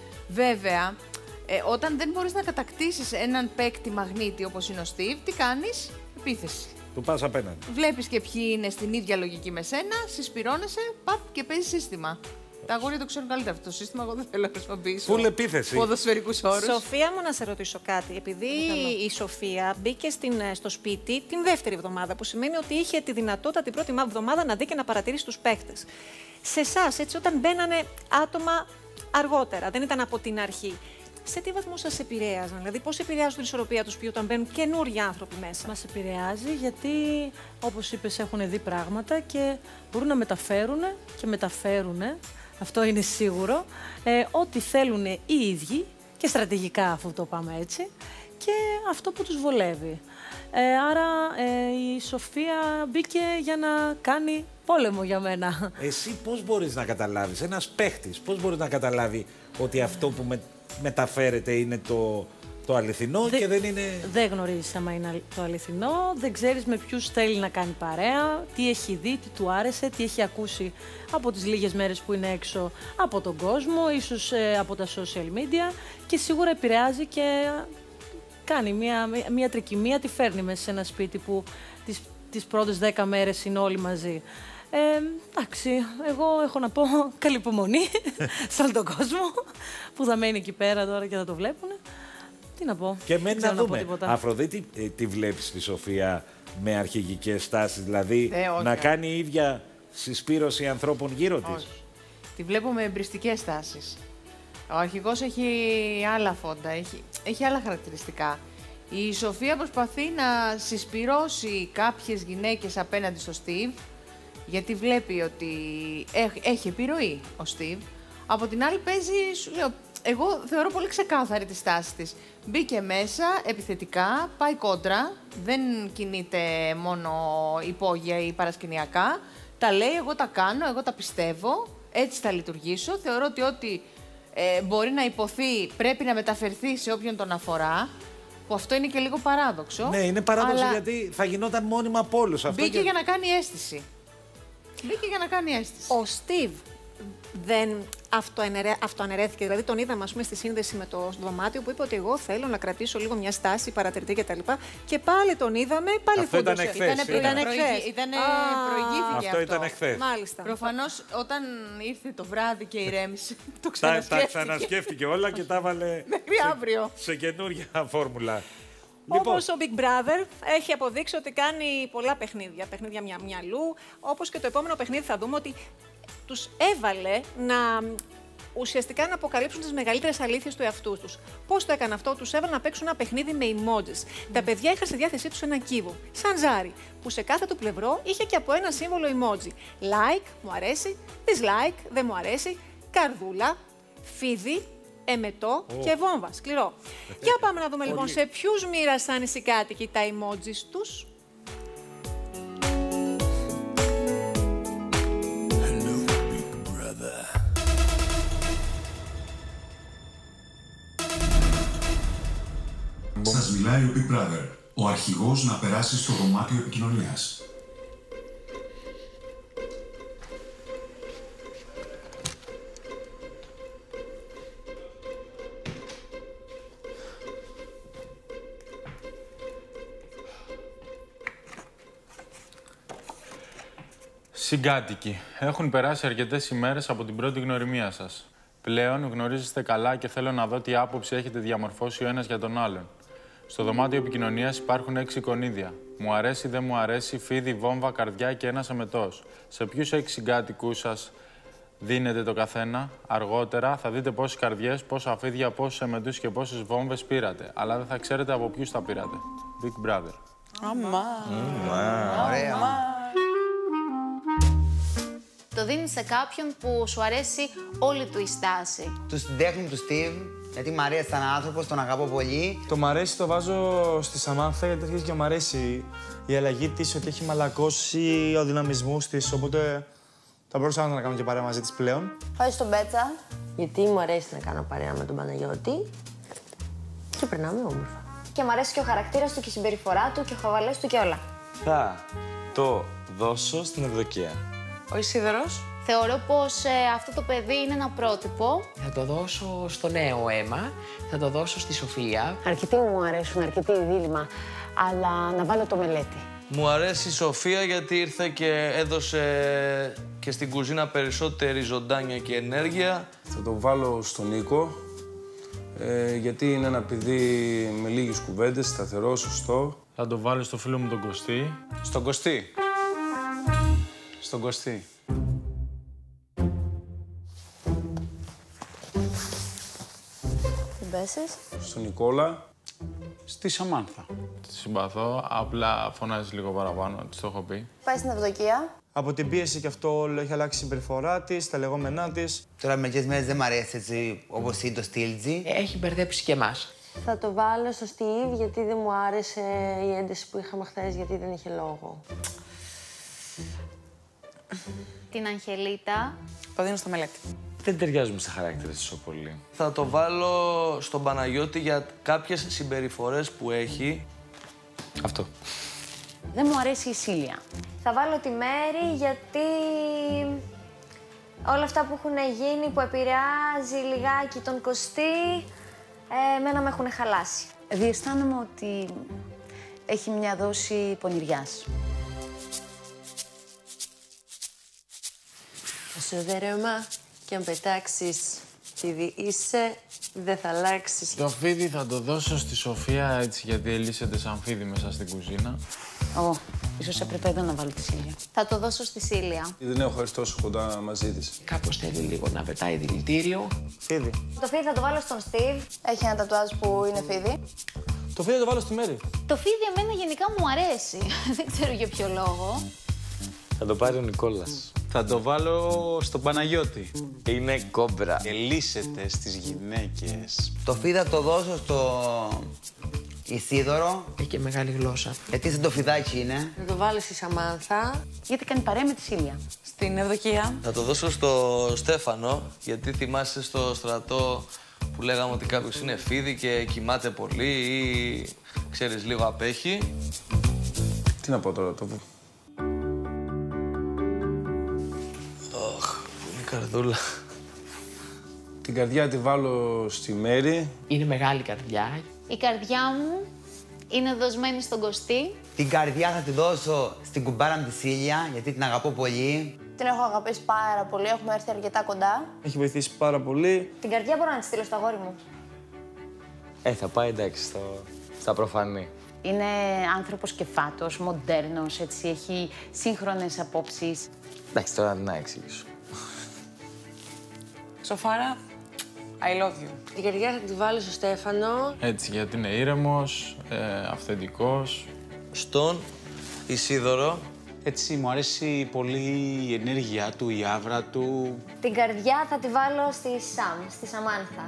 Βέβαια, ε, όταν δεν μπορείς να κατακτήσεις έναν παίκτη μαγνήτη όπως είναι ο Στίβ, τι κάνεις? Επίθεση. Του πας απέναντι. Βλέπεις και ποιοι είναι στην ίδια λογική με σένα, συσπυρώνεσαι, παπ και παίζει σύστημα. Τα αγόρια το ξέρουν καλύτερα αυτό το σύστημα. Εγώ δεν θέλω να χρησιμοποιήσω. Φουλ επίθεση. Ποδοσφαιρικούς όρους. Σοφία, μου να σε ρωτήσω κάτι. Επειδή η Σοφία μπήκε στην, στο σπίτι την δεύτερη εβδομάδα, που σημαίνει ότι είχε τη δυνατότητα την πρώτη εβδομάδα να δει και να παρατηρήσει τους παίχτες. Σε εσάς, έτσι, όταν μπαίνανε άτομα αργότερα, δεν ήταν από την αρχή. Σε τι βαθμό σας επηρέαζαν, δηλαδή πώς επηρεάζουν την ισορροπία τους όταν μπαίνουν καινούργιοι άνθρωποι μέσα? Μας επηρεάζει γιατί, όπως είπες, έχουν δει πράγματα και μπορούν να μεταφέρουν και μεταφέρουν, αυτό είναι σίγουρο, ε, ό,τι θέλουν οι ίδιοι και στρατηγικά, αφού το πάμε έτσι, και αυτό που τους βολεύει. Ε, άρα ε, η Σοφία μπήκε για να κάνει πόλεμο για μένα. Εσύ πώς μπορείς να καταλάβεις, ένας παίχτης, πώς μπορεί να καταλάβει ότι αυτό που με, μεταφέρεται είναι το, το αληθινό Δε, και δεν είναι... Δεν γνωρίζεις άμα είναι το αληθινό, δεν ξέρεις με ποιους θέλει να κάνει παρέα, τι έχει δει, τι του άρεσε, τι έχει ακούσει από τις λίγες μέρες που είναι έξω από τον κόσμο, ίσως ε, από τα social media, και σίγουρα επηρεάζει και κάνει μια, μια τρικυμία, τη φέρνει μέσα σε ένα σπίτι που τις, τις πρώτες δέκα μέρες είναι όλοι μαζί. Ε, εντάξει, εγώ έχω να πω καλή υπομονή σε όλο τον κόσμο που θα μένει εκεί πέρα τώρα και θα το βλέπουν. Τι να πω, Και μένει να να δούμε. Αφροδίτη, ε, τη βλέπεις τη Σοφία με αρχηγικές στάσεις, δηλαδή Ε, όχι, να όχι. κάνει η ίδια συσπήρωση ανθρώπων γύρω της? Όχι. Τη βλέπω με εμπριστικές στάσεις. Ο αρχηγός έχει άλλα φόντα, έχει, έχει άλλα χαρακτηριστικά. Η Σοφία προσπαθεί να συσπυρώσει κάποιες γυναίκες απέναντι στο Στίβ, γιατί βλέπει ότι έχει, έχει επιρροή ο Στίβ. Από την άλλη παίζει, σου λέω, εγώ θεωρώ πολύ ξεκάθαρη τη στάση της. Μπήκε μέσα επιθετικά, πάει κόντρα, δεν κινείται μόνο υπόγεια ή παρασκηνιακά. Τα λέει, εγώ τα κάνω, εγώ τα πιστεύω, έτσι θα λειτουργήσω. Θεωρώ ότι ό,τι ε, μπορεί να υποθεί πρέπει να μεταφερθεί σε όποιον τον αφορά. Που αυτό είναι και λίγο παράδοξο. Ναι, είναι παράδοξο αλλά γιατί θα γινόταν μόνιμα από όλους. Αυτό μπήκε και... για να κάνει αίσθηση. Μπήκε για να κάνει αίσθηση. Ο Στίβ δεν αυτοαναιρέ, αυτοαναιρέθηκε. Δηλαδή, τον είδαμε, ας πούμε, στη σύνδεση με το δωμάτιο που είπε ότι εγώ θέλω να κρατήσω λίγο μια στάση παρατηρητή κτλ. Και, και πάλι τον είδαμε, πάλι Αυτό ήταν φούντωσε. εχθές, Ήτανε, ήταν. ήταν εχθές. Ήτανε, Α, προηγήθηκε αυτό. αυτό. ήταν εχθές. Μάλιστα. Προφανώς, όταν ήρθε το βράδυ και ηρέμησε, το Τα, ξανασκέφτηκε. τα ξανασκέφτηκε όλα και τα έβαλε Μέχρι αύριο. σε καινούργια φόρμουλα. Όπως ο Big Brother έχει αποδείξει ότι κάνει πολλά παιχνίδια, παιχνίδια μια μυαλού, όπως και το επόμενο παιχνίδι θα δούμε ότι τους έβαλε να ουσιαστικά να αποκαλύψουν τις μεγαλύτερες αλήθειες του εαυτού τους. Πώς το έκανε αυτό? Τους έβαλε να παίξουν ένα παιχνίδι με emojis. Τα παιδιά είχαν στη διάθεσή τους ένα κύβο, σαν ζάρι, που σε κάθε του πλευρό είχε και από ένα σύμβολο emoji. Like, μου αρέσει, dislike, δεν μου αρέσει, καρδούλα, φίδι, εμετό Oh. και βόμβα. Σκληρό. Για πάμε να δούμε λοιπόν σε ποιους μοίρασαν οι συγκάτοικοι τα emojis τους. Σας μιλάει ο Big Brother, ο αρχηγός να περάσει στο δωμάτιο επικοινωνίας. Συγκάτοικοι, έχουν περάσει αρκετές ημέρες από την πρώτη γνωριμία σας. Πλέον γνωρίζεστε καλά και θέλω να δω τι άποψη έχετε διαμορφώσει ο ένας για τον άλλον. Στο δωμάτιο επικοινωνίας υπάρχουν έξι εικονίδια. Μου αρέσει, δεν μου αρέσει, φίδι, βόμβα, καρδιά και ένας αμετός. Σε ποιους έξι συγκάτοικους σας δίνετε το καθένα. Αργότερα θα δείτε πόσες καρδιές, πόσα αφίδια, πόσους εμετούς και πόσες βόμβες πήρατε. Αλλά δεν θα ξέρετε από ποιους τα πήρατε. Big Brother. Αμά. Ωραία. Το δίνεις σε κάποιον που σου αρέσει όλη του η στάση. Του στην τέχνη του Steve, γιατί μ' αρέσει σαν άνθρωπος, τον αγαπώ πολύ. Το μ' αρέσει το βάζω στη Σαμάνθα γιατί αρχίζει και μ' αρέσει η αλλαγή της, ότι έχει μαλακώσει ο δυναμισμούς της. Οπότε θα μπορούσα να κάνω και παρέα μαζί της πλέον. Πάει στον Μπέτσα. Γιατί μου αρέσει να κάνω παρέα με τον Παναγιώτη. Και περνάμε όμορφα. Και μου αρέσει και ο χαρακτήρας του και η συμπεριφορά του και ο χαβαλές του και όλα. Θα το δώσω στην Ευδοκία. Ο Ισίδωρος. Θεωρώ πως ε, αυτό το παιδί είναι ένα πρότυπο. Θα το δώσω στο νέο αίμα, θα το δώσω στη Σοφία. Αρκετοί μου αρέσουν, αρκετοί δίλημα, αλλά να βάλω το Μελέτη. Μου αρέσει η Σοφία γιατί ήρθε και έδωσε και στην κουζίνα περισσότερη ζωντάνια και ενέργεια. Θα το βάλω στον Νίκο, ε, γιατί είναι ένα παιδί με λίγες κουβέντες, σταθερό, σωστό. Θα το βάλω στο φίλο μου τον Κωστή. Στον Κωστή. Στον Κωστή. Την πέσεις. Στον Νικόλα. Στη Σαμάνθα. Τη συμπαθώ, απλά φωνάζει λίγο παραπάνω, της το έχω πει. Πάει στην Ευδοκία. Από την πίεση και αυτό όλο έχει αλλάξει η συμπεριφορά της, τα λεγόμενά της. Τώρα μερικές μέρες δεν μ' αρέσει έτσι όπως είναι το στυλτζι. Έχει μπερδέψει και εμάς. Θα το βάλω στο Steve γιατί δεν μου άρεσε η ένταση που είχαμε χθες, γιατί δεν είχε λόγο. Την Αγγελίτα. Το δίνω στο Μελέτη. Δεν ταιριάζουμε στα χαρακτήρες τόσο πολύ. Θα το βάλω στον Παναγιώτη για κάποιες συμπεριφορές που έχει. Αυτό. Δεν μου αρέσει η Σίλια. Θα βάλω τη Μέρη γιατί όλα αυτά που έχουν γίνει, που επηρεάζει λιγάκι τον Κωστή, ε, εμένα με έχουν χαλάσει. Διαισθάνομαι ότι έχει μια δόση πονηριάς. Στο δέρεμα και αν πετάξεις τι είσαι, δεν θα αλλάξεις. Το φίδι θα το δώσω στη Σοφία έτσι γιατί ελύσσεται σαν φίδι μέσα στην κουζίνα. Ω, ίσως έπρεπε εδώ να βάλω τη Σίλια. Θα το δώσω στη Σίλια. Δεν έχω έρθει τόσο κοντά μαζί της. Κάπως θέλει λίγο να πετάει δηλητήριο. Φίδι. Το φίδι θα το βάλω στον Steve. Έχει ένα τατουάζ που είναι φίδι. Το φίδι θα το βάλω στη Μέρη. Το φίδι εμένα γενικά μου αρέσει. Δεν ξέρω για ποιο λόγο. Θα το πάρει ο Νικόλας. Θα το βάλω στον Παναγιώτη. Είναι κόμπρα. Ελύσσεται στις γυναίκες. Το φίδι θα το δώσω στο Ισίδωρο. Έχει και μεγάλη γλώσσα. Γιατί σαν το φιδάκι είναι. Θα το βάλω στη Σαμάνθα. Γιατί κάνει παρέα με τη Σίλια. Στην Ευδοκία. Θα το δώσω στο Στέφανο, γιατί θυμάσαι στο στρατό που λέγαμε ότι κάποιος είναι φίδι και κοιμάται πολύ ή ξέρεις λίγο απέχει. Τι να πω τώρα, το Ωχ, είναι καρδούλα. Την καρδιά τη βάλω στη Μέρη. Είναι μεγάλη καρδιά. Η καρδιά μου είναι δοσμένη στον Κωστή. Την καρδιά θα τη δώσω στην κουμπάρα μου τη Σίλια, γιατί την αγαπώ πολύ. Την έχω αγαπήσει πάρα πολύ, έχουμε έρθει αρκετά κοντά. Έχει βοηθήσει πάρα πολύ. Την καρδιά μπορώ να τη στείλω στο αγόρι μου. Ε, θα πάει εντάξει στο... στα προφανή. Είναι άνθρωπος κεφάτος, μοντέρνος, έτσι, έχει σύγχρονες απόψεις. Εντάξει, τώρα να εξηγήσω. Σοφάρα, I love you. Την καρδιά θα τη βάλω στο Στέφανο. Έτσι, γιατί είναι ήρεμος, ε, αυθεντικός. Στον Ισίδωρο. Έτσι, μου αρέσει πολύ η ενέργειά του, η άβρα του. Την καρδιά θα τη βάλω στη Σαμ, στη Σαμάνθα.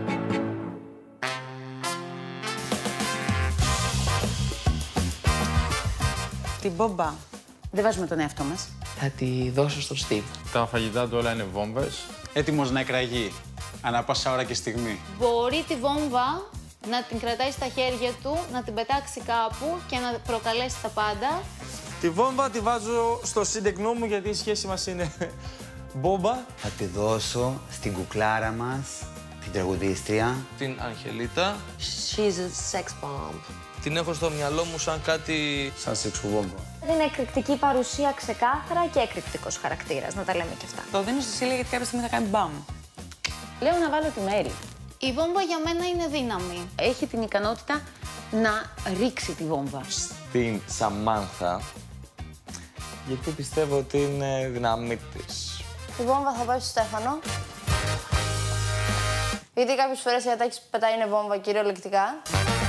Την Μπομπά. Δεν βάζουμε τον εαυτό μας. Θα τη δώσω στον Steve. Τα φαγητά του όλα είναι βόμβες. Έτοιμος να εκραγεί. Ανά πάσα ώρα και στιγμή. Μπορεί τη βόμβα να την κρατάει στα χέρια του, να την πετάξει κάπου και να προκαλέσει τα πάντα. Τη βόμβα τη βάζω στο σύντεκνό μου γιατί η σχέση μας είναι μπόμπα. Θα τη δώσω στην κουκλάρα μας, την τραγουδίστρια. Την Αγγελίτα. She's a sex bomb. Την έχω στο μυαλό μου σαν κάτι... σαν σεξουβόμβα. Είναι εκρηκτική παρουσία ξεκάθαρα και εκρηκτικός χαρακτήρας, να τα λέμε και αυτά. Το δίνω στη Σίλια γιατί κάποια στιγμή θα κάνει μπαμ. Λέω να βάλω τη Μέρη. Η βόμβα για μένα είναι δύναμη. Έχει την ικανότητα να ρίξει τη βόμβα. Στην Σαμάνθα, γιατί πιστεύω ότι είναι δύναμή της. Η βόμβα θα πάει στο Στέφανο. Γιατί κάποιες φορές η Ατάκης πετάει είναι βόμβα κυριολεκτικά.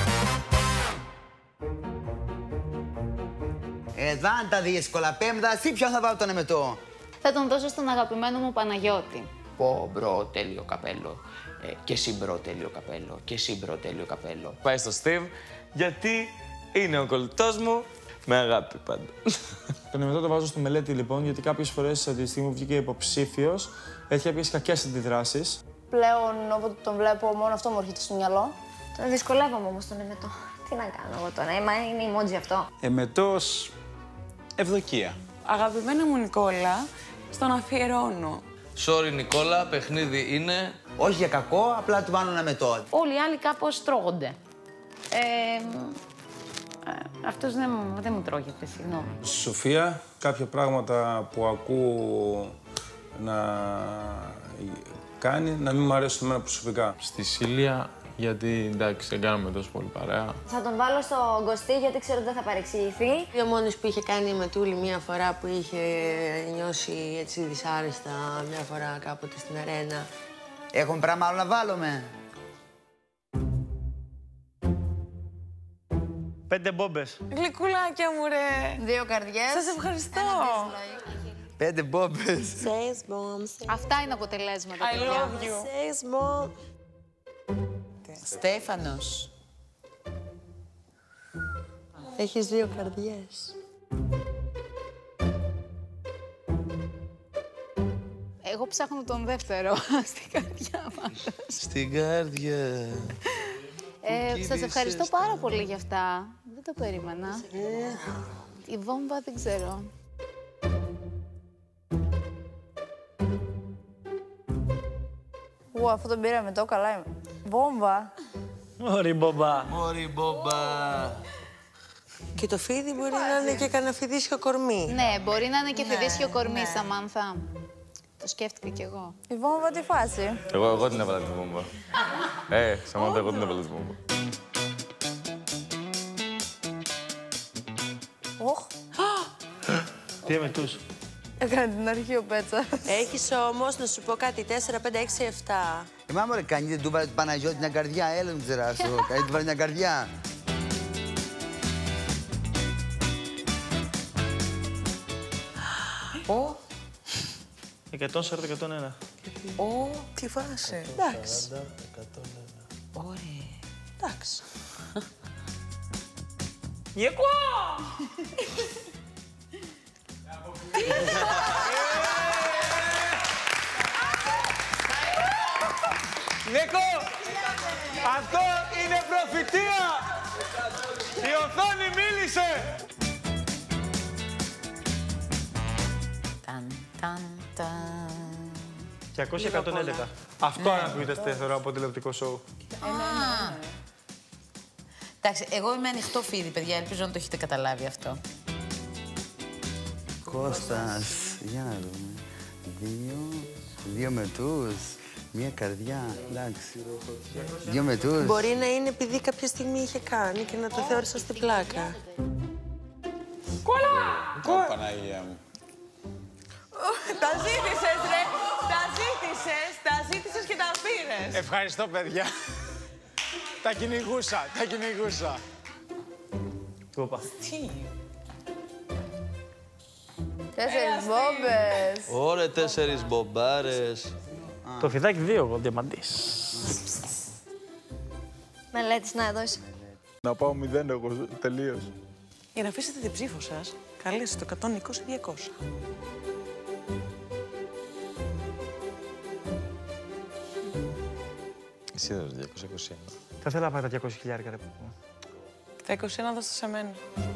Εδώ είναι τα δύσκολα. Πέμπτα, εσύ ποιον θα βάλω τον εμετό. Θα τον δώσω στον αγαπημένο μου Παναγιώτη. Πω μπρο, τέλειο καπέλο. Ε, και εσύ μπρο, τέλειο καπέλο. Και εσύ μπρο, τέλειο καπέλο. Πάει στο Steve, γιατί είναι ο κολλητός μου, με αγάπη πάντα. Τον εμετό το βάζω στη μελέτη λοιπόν, γιατί κάποιες φορές τη στιγμή που βγήκε υποψήφιος, έχει κάποιες κακές αντιδράσεις. Πλέον, όποτε τον βλέπω, μόνο αυτό μου έρχεται στο μυαλό. Τον δυσκολεύομαι όμως τον εμετό. Τι να κάνω εγώ τώρα, ε, μα είναι emoji αυτό. Εμετός ευδοκία. Αγαπημένα μου Νικόλα, στον αφιερώνω. Sorry Νικόλα, παιχνίδι είναι. Όχι για κακό, απλά του πάνω ένα εμετό. Όλοι οι άλλοι κάπως τρώγονται. Ε, ε, αυτός δεν, δεν μου τρώγεται, συγγνώμη. Σοφία, κάποια πράγματα που ακούω να κάνει, να μην μου αρέσουν εμένα προσωπικά. Στη Σίλια, γιατί εντάξει, δεν κάνουμε τόσο πολύ παρέα. Θα τον βάλω στο Κωστή γιατί ξέρω ότι δεν θα παρεξηγηθεί. Ο μόνος που είχε κάνει με Τούλη μία φορά που είχε νιώσει έτσι δυσάρεστα μία φορά κάποτε στην αρένα. Έχουμε πράγμα άλλο να βάλουμε. Πέντε μπόμπες. Γλυκουλάκια μου, ρε. Δύο καρδιές. Σας ευχαριστώ. Πέντε μπόμπες. Says mom. Αυτά είναι αποτελέσματα, I παιδιά. love you. Says mom. Στέφανος. Έχεις δύο καρδιές. Εγώ ψάχνω τον δεύτερο στην καρδιά μας. Στην καρδιά. Ε, σας ευχαριστώ πάρα πολύ για αυτά. Δεν το περίμενα. Η βόμβα δεν ξέρω. Ου, αυτό τον πήραμε το καλά είμαι. Βόμβα. Μωρή μπομπά. Μωρή μπομπά. Και το φίδι μπορεί να είναι και κανένα φιδίσιο κορμί. Ναι, μπορεί να είναι και φιδίσιο κορμί, Σαμάνθα. Το σκέφτηκα κι εγώ. Η βόμβα τι φάση. Εγώ, εγώ την έβαλα τη βόμβα. Ε, Σαμάντα, εγώ την έβαλα τη βόμβα. Οχ. Τι εμετούς. Έκανε την αρχή ο Πέτσα. Έχεις όμως, να σου πω κάτι, τέσσερα, πέντε, έξι, επτά. Ε, μα μωρέ, κανεί δεν του βάλε του Παναγιώτη μια καρδιά, έλα μην ξεράσω. Κανεί του βάλε μια καρδιά. Ω, εκατόν σαράντα εκατόν ένα. Ω, τι φάση. Εντάξει. ωραία. Εντάξει. Γεκό! Νίκο, αυτό είναι προφητεία! Η οθόνη μίλησε! Ταν, ταν, ταν. διακόσια εκατόν έντεκα. Αυτό Ναι. ανακούγεται θεωρώ από τηλεοπτικό σοου. Α. Εντάξει, εγώ είμαι ανοιχτό φίδι, παιδιά. Ελπίζω να το έχετε καταλάβει αυτό. Κώστας, για να δούμε. Δύο, δύο μετούς, μία καρδιά, εντάξει. Δύο μετούς. Μπορεί να είναι επειδή κάποια στιγμή είχε κάνει και να το θεώρησα στην πλάκα. Κολλά! Παναγία μου. Τα ζήτησες, ρε! Τα ζήτησες, τα ζήτησες και τα πήρες. Ευχαριστώ, παιδιά. Τα κυνηγούσα, τα κυνηγούσα. Κόπα. Τι. Τέσσερις μπόμπες. Ωραία, τέσσερις μπομπάρες. Το φιδάκι δύο, εγώ διαμαντής. Μελέτης, να εδώ είσαι. Να πάω μηδέν εγώ, τελείως. Για να αφήσετε την ψήφο σας, καλέστε το εκατόν είκοσι διακόσια. Εσύ έδωσες διακόσια είκοσι ένα. Θα ήθελα να πάει τα διακόσια χιλιάρικα, ρε. Τα είκοσι ένα δώστε σε μένα.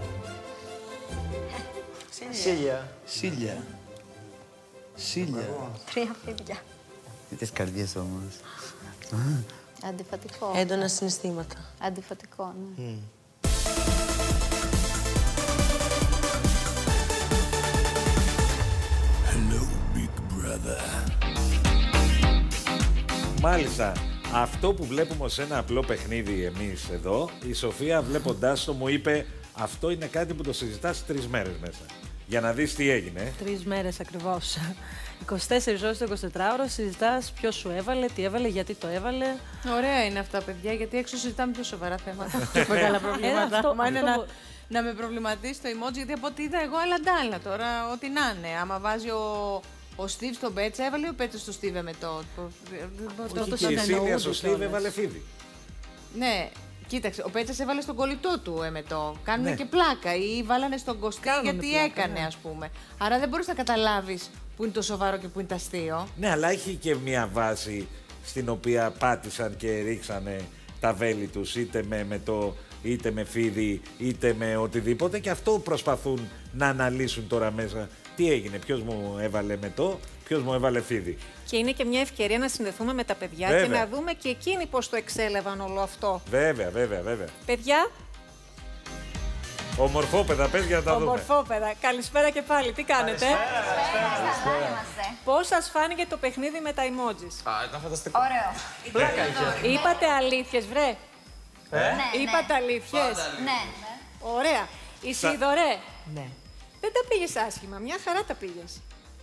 Σίλια. Σίλια. Σίλια. Τρία φίδια. Τις καρδιές όμως. Αντιφατικό. Έντονα συναισθήματα. Αντιφατικό, ναι. Mm. Hello, Big Brother. Μάλιστα. Αυτό που βλέπουμε ως ένα απλό παιχνίδι εμείς εδώ, η Σοφία βλέποντάς το μου είπε Αυτό είναι κάτι που το συζητάς τρεις μέρες μέσα. Για να δεις τι έγινε. Τρεις μέρες ακριβώς. είκοσι τέσσερις ώρες το εικοσιτετράωρο συζητάς ποιος σου έβαλε, τι έβαλε, γιατί το έβαλε. Ωραία είναι αυτά, παιδιά, γιατί έξω συζητάμε πιο σοβαρά θέματα. Και μεγάλα προβλήματα. αυτό, Μα είναι αυτό να, που... να με προβληματίσει το emoji, γιατί από ό,τι είδα εγώ άλλα ντάλα τώρα, ό,τι να είναι. Άμα βάζει ο, ο Στίβ στον Πέτσα, έβαλε ο Πέτσα στο Στίβ με το. Όχι, και η Σίλια στο Στίβ έβαλε φίδι. Ναι. Κοίταξε, ο Πέτσας έβαλε στον κολλητό του εμετό. Κάνουν Ναι. και πλάκα ή βάλανε στον Κωστή Κάνουνε γιατί πλάκα, έκανε, ναι. ας πούμε. Άρα δεν μπορείς να καταλάβεις που είναι το σοβαρό και που είναι το αστείο. Ναι, αλλά έχει και μια βάση στην οποία πάτησαν και ρίξανε τα βέλη τους, είτε με μετό, είτε με φίδι, είτε με οτιδήποτε, και αυτό προσπαθούν να αναλύσουν τώρα μέσα. Τι έγινε, ποιος μου έβαλε μετό, ποιος μου έβαλε φίδι. Και είναι και μια ευκαιρία να συνδεθούμε με τα παιδιά Βέβαια. και να δούμε και εκείνοι πώς το εξέλαβαν όλο αυτό. Βέβαια, βέβαια, βέβαια. Παιδιά, Ομορφόπεδα, πες για να τα δούμε. ομορφόπεδα, καλησπέρα και πάλι. Τι κάνετε? Πώς σας φάνηκε το παιχνίδι με τα emojis? Α, ήταν φανταστικό. Ωραίο. Πλάκα είχε. Είπατε αλήθειες, βρε. Ε? Ναι, Είπατε αλήθειες. Ναι. Ωραία. Ισίδωρε. Ναι. Δεν τα πήγες άσχημα, μια χαρά τα πήγες.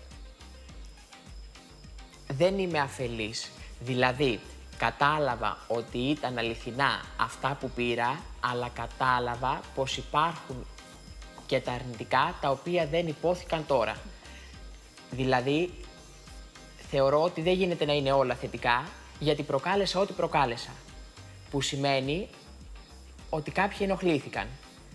Δεν είμαι αφελής. Δηλαδή, κατάλαβα ότι ήταν αληθινά αυτά που πήρα, αλλά κατάλαβα πως υπάρχουν και τα αρνητικά τα οποία δεν υπόθηκαν τώρα. Δηλαδή, θεωρώ ότι δεν γίνεται να είναι όλα θετικά, γιατί προκάλεσα ό,τι προκάλεσα. Που σημαίνει ότι κάποιοι ενοχλήθηκαν.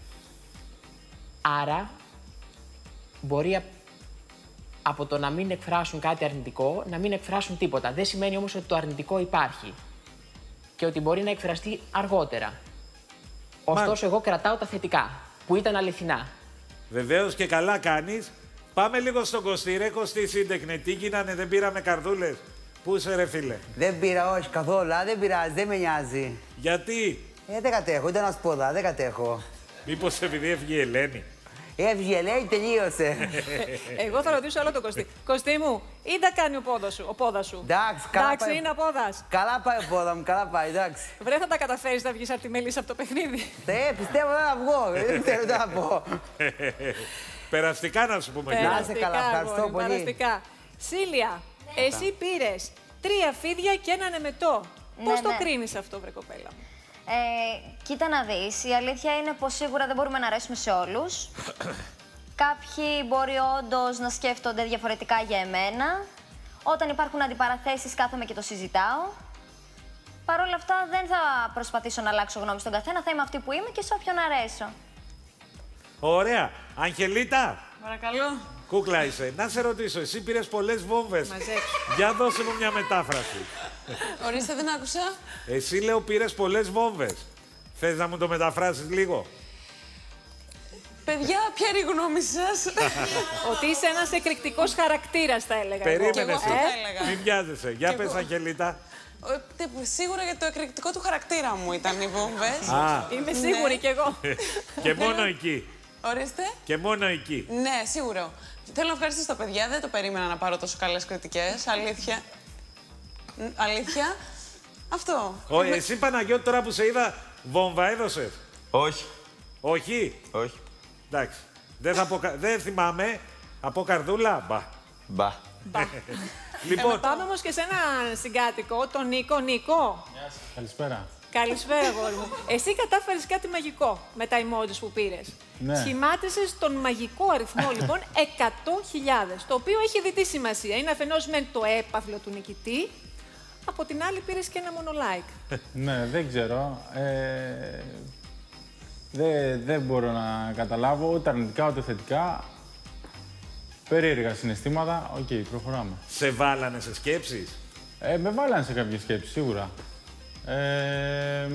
Άρα, μπορεί α- από το να μην εκφράσουν κάτι αρνητικό, να μην εκφράσουν τίποτα. Δεν σημαίνει όμως ότι το αρνητικό υπάρχει και ότι μπορεί να εκφραστεί αργότερα. Ωστόσο, εγώ κρατάω τα θετικά, που ήταν αληθινά. Βεβαίως και καλά κάνεις. Πάμε λίγο στον Κωστή. Ρε Κωστή, σύντεκνε, τι γίνανε, δεν πήραμε καρδούλες. Πού είσαι ρε φίλε? Δεν πήρα, όχι καθόλου, α, δεν πειράζει, δεν με νοιάζει. Γιατί? Ε, δεν κατέχω, ήταν να σου πω, δα, δεν κατέχω. Μήπως επειδή έφυγε η Ελένη? Έφυγε η Ελένη, τελείωσε. Εγώ θα ρωτήσω άλλο τον Κωστή. Κωστή μου, ή τα κάνει ο πόδας σου, ο πόδας σου. Εντάξει, καλά Εντάξει, πάει. είναι ο πόδας. Καλά πάει ο πόδα μου, καλά πάει, εντάξει. Βρε, θα τα καταφέρεις να βγεις από τη μελίσσα από το παιχνίδι. Ε, πιστεύω να βγω, δεν ξέρω τι να πω. Περαστικά να σου πούμε. κύριε. Περαστικά, καλά, ευχαριστώ αγόρι, πολύ. περαστικά. Σίλια, εσύ πήρες τρία φίδια και έναν εμετό. Ναι, Πώς το ναι. κρίνεις αυτό, βρε κοπέλα μου? Ε, κοίτα να δεις, η αλήθεια είναι πως σίγουρα δεν μπορούμε να αρέσουμε σε όλους. Κάποιοι μπορεί όντως να σκέφτονται διαφορετικά για εμένα. Όταν υπάρχουν αντιπαραθέσεις κάθομαι και το συζητάω. Παρ' όλα αυτά δεν θα προσπαθήσω να αλλάξω γνώμη στον καθένα, θα είμαι αυτή που είμαι και σε όποιον αρέσω. Ωραία. Αγγελίτα, Παρακαλώ. κούκλα είσαι. Να σε ρωτήσω, εσύ πήρες πολλές βόμβες. Μαζέψου. Για δώσε μου μια μετάφραση. Ορίστε, δεν άκουσα. Εσύ λέω πήρες πολλές βόμβες. Θες να μου το μεταφράσεις λίγο? Παιδιά, ποια είναι η γνώμη σας? Ότι είσαι ένας εκρηκτικός χαρακτήρας, θα έλεγα. εγώ. Περίμενε Και εγώ εσύ. αυτό θα έλεγα. Μην βιάζεσαι. Για Κι πες, εγώ. Αγγελίτα. Ε, τε- Σίγουρα για το εκρηκτικό του χαρακτήρα μου ήταν οι βόμβες. Α. Είμαι σίγουρη Ναι. κι εγώ. Και μόνο εκεί. Ορίστε. Και μόνο εκεί. Ναι, σίγουρο. Θέλω να ευχαριστήσω τα παιδιά. Δεν το περίμενα να πάρω τόσο καλές κριτικές. Αλήθεια. Μ, Αλήθεια. Αυτό. Ω, εσύ Παναγιώτη, τώρα που σε είδα, βόμβα έδωσες? Όχι. Όχι. Όχι. Εντάξει. Δεν, θα πω, κα- δεν θυμάμαι. Από καρδούλα. Μπα. Μπα. Λοιπόν, Ε, πάμε όμως και σε ένα συγκάτοικο, τον Νίκο. Νίκο, Καλησπέρα. καλησπέρα, αγόρι μου. Εσύ κατάφερες κάτι μαγικό με τα emojis που πήρες. Ναι. Σχημάτισες τον μαγικό αριθμό, λοιπόν, εκατό χιλιάδες, το οποίο έχει διτή σημασία. Είναι αφενός μεν το έπαθλο του νικητή, από την άλλη πήρες και ένα μόνο like. Ναι, δεν ξέρω. Ε, δεν, δεν μπορώ να καταλάβω ούτε αρνητικά ούτε θετικά. Περίεργα συναισθήματα. Οκ, προχωράμε. σε βάλανε σε σκέψεις. Ε, με βάλανε σε κάποιες σκέψεις, σίγουρα. Ε,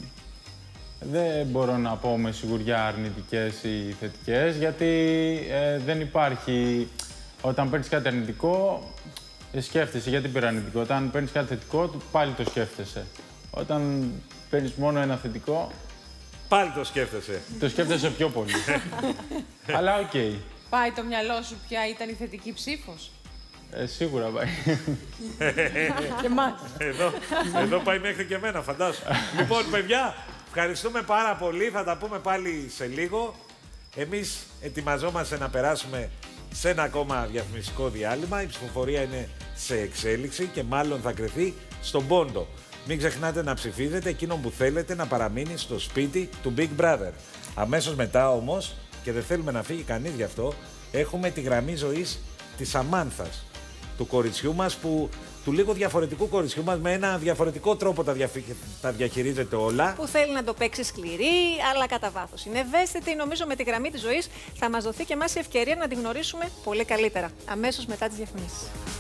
δεν μπορώ να πω με σιγουριά αρνητικές ή θετικές, γιατί ε, δεν υπάρχει... Όταν παίρνεις κάτι αρνητικό, ε, σκέφτεσαι γιατί πήρα αρνητικό. Όταν παίρνεις κάτι θετικό, πάλι το σκέφτεσαι. Όταν παίρνεις μόνο ένα θετικό, Πάλι το σκέφτεσαι. το σκέφτεσαι πιο πολύ. Αλλά οκ. Πάει το μυαλό σου ποια ήταν η θετική ψήφος? Ε, σίγουρα πάει. Και εμάς. Εδώ, εδώ πάει μέχρι και εμένα, φαντάσου. Λοιπόν, παιδιά, Ευχαριστούμε πάρα πολύ. Θα τα πούμε πάλι σε λίγο. Εμείς ετοιμαζόμαστε να περάσουμε σε ένα ακόμα διαφημιστικό διάλειμμα. Η ψηφοφορία είναι σε εξέλιξη και μάλλον θα κρυθεί στον πόντο. Μην ξεχνάτε να ψηφίζετε εκείνον που θέλετε να παραμείνει στο σπίτι του Big Brother. Αμέσως μετά όμως, και δεν θέλουμε να φύγει κανείς γι' αυτό, έχουμε τη γραμμή ζωής της Αμάνθας, του κοριτσιού μας, που, του λίγο διαφορετικού κοριτσιού μας, με ένα διαφορετικό τρόπο τα, διαφυ... τα διαχειρίζεται όλα. Που θέλει να το παίξει σκληρή, αλλά κατά βάθος είναι ευαίσθητη. Νομίζω με τη γραμμή της ζωής θα μας δοθεί και εμάς η ευκαιρία να τη γνωρίσουμε πολύ καλύτερα. Αμέσως μετά τις διαφημίσεις.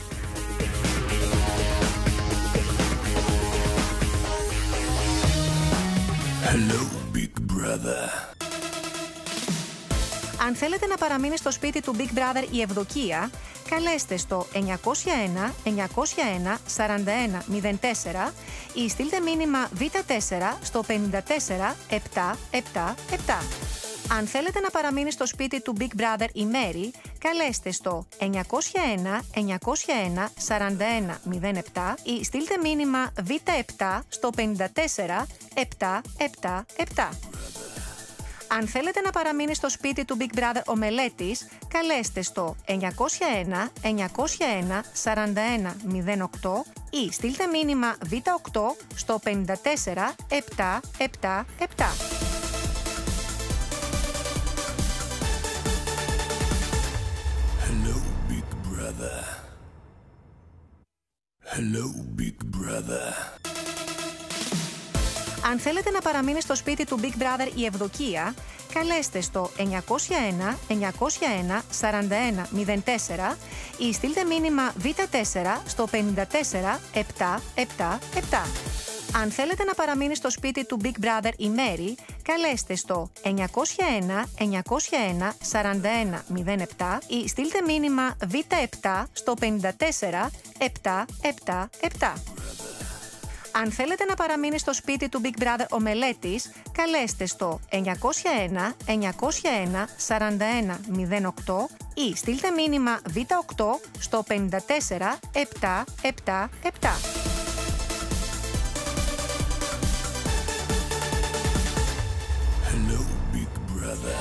Hello, Big Brother. Αν θέλετε να παραμείνει στο σπίτι του Big Brother η Ευδοκία, καλέστε στο εννιακόσια ένα εννιακόσια ένα σαράντα ένα μηδέν τέσσερα ή στείλτε μήνυμα β τέσσερα στο πενήντα τέσσερα επτακόσια εβδομήντα επτά. Αν θέλετε να παραμείνει στο σπίτι του Big Brother η Μέρη, καλέστε στο εννιακόσια ένα εννιακόσια ένα σαράντα ένα μηδέν επτά ή στείλτε μήνυμα β επτά στο πενήντα τέσσερα επτακόσια εβδομήντα επτά. Αν θέλετε να παραμείνει στο σπίτι του Big Brother ο Μελέτης, καλέστε στο εννιακόσια ένα εννιακόσια ένα σαράντα ένα μηδέν οκτώ ή στείλτε μήνυμα β οκτώ στο πενήντα τέσσερα επτακόσια εβδομήντα επτά. Hello, Big Brother. Hello, Big Brother. Αν θέλετε να παραμείνει στο σπίτι του Big Brother η Ευδοκία, καλέστε στο εννιακόσια ένα εννιακόσια ένα σαράντα ένα μηδέν τέσσερα ή στείλτε μήνυμα β τέσσερα στο πενήντα τέσσερα επτακόσια εβδομήντα επτά. Αν θέλετε να παραμείνει στο σπίτι του Big Brother η Μέρη, καλέστε στο εννιακόσια ένα εννιακόσια ένα σαράντα ένα μηδέν επτά ή στείλτε μήνυμα β επτά στο πενήντα τέσσερα επτακόσια εβδομήντα επτά. Αν θέλετε να παραμείνει στο σπίτι του Big Brother ο Μελέτης, καλέστε στο εννιακόσια ένα εννιακόσια ένα σαράντα ένα μηδέν οκτώ ή στείλτε μήνυμα β οκτώ στο πενήντα τέσσερα επτακόσια εβδομήντα επτά. Hello, Big Brother.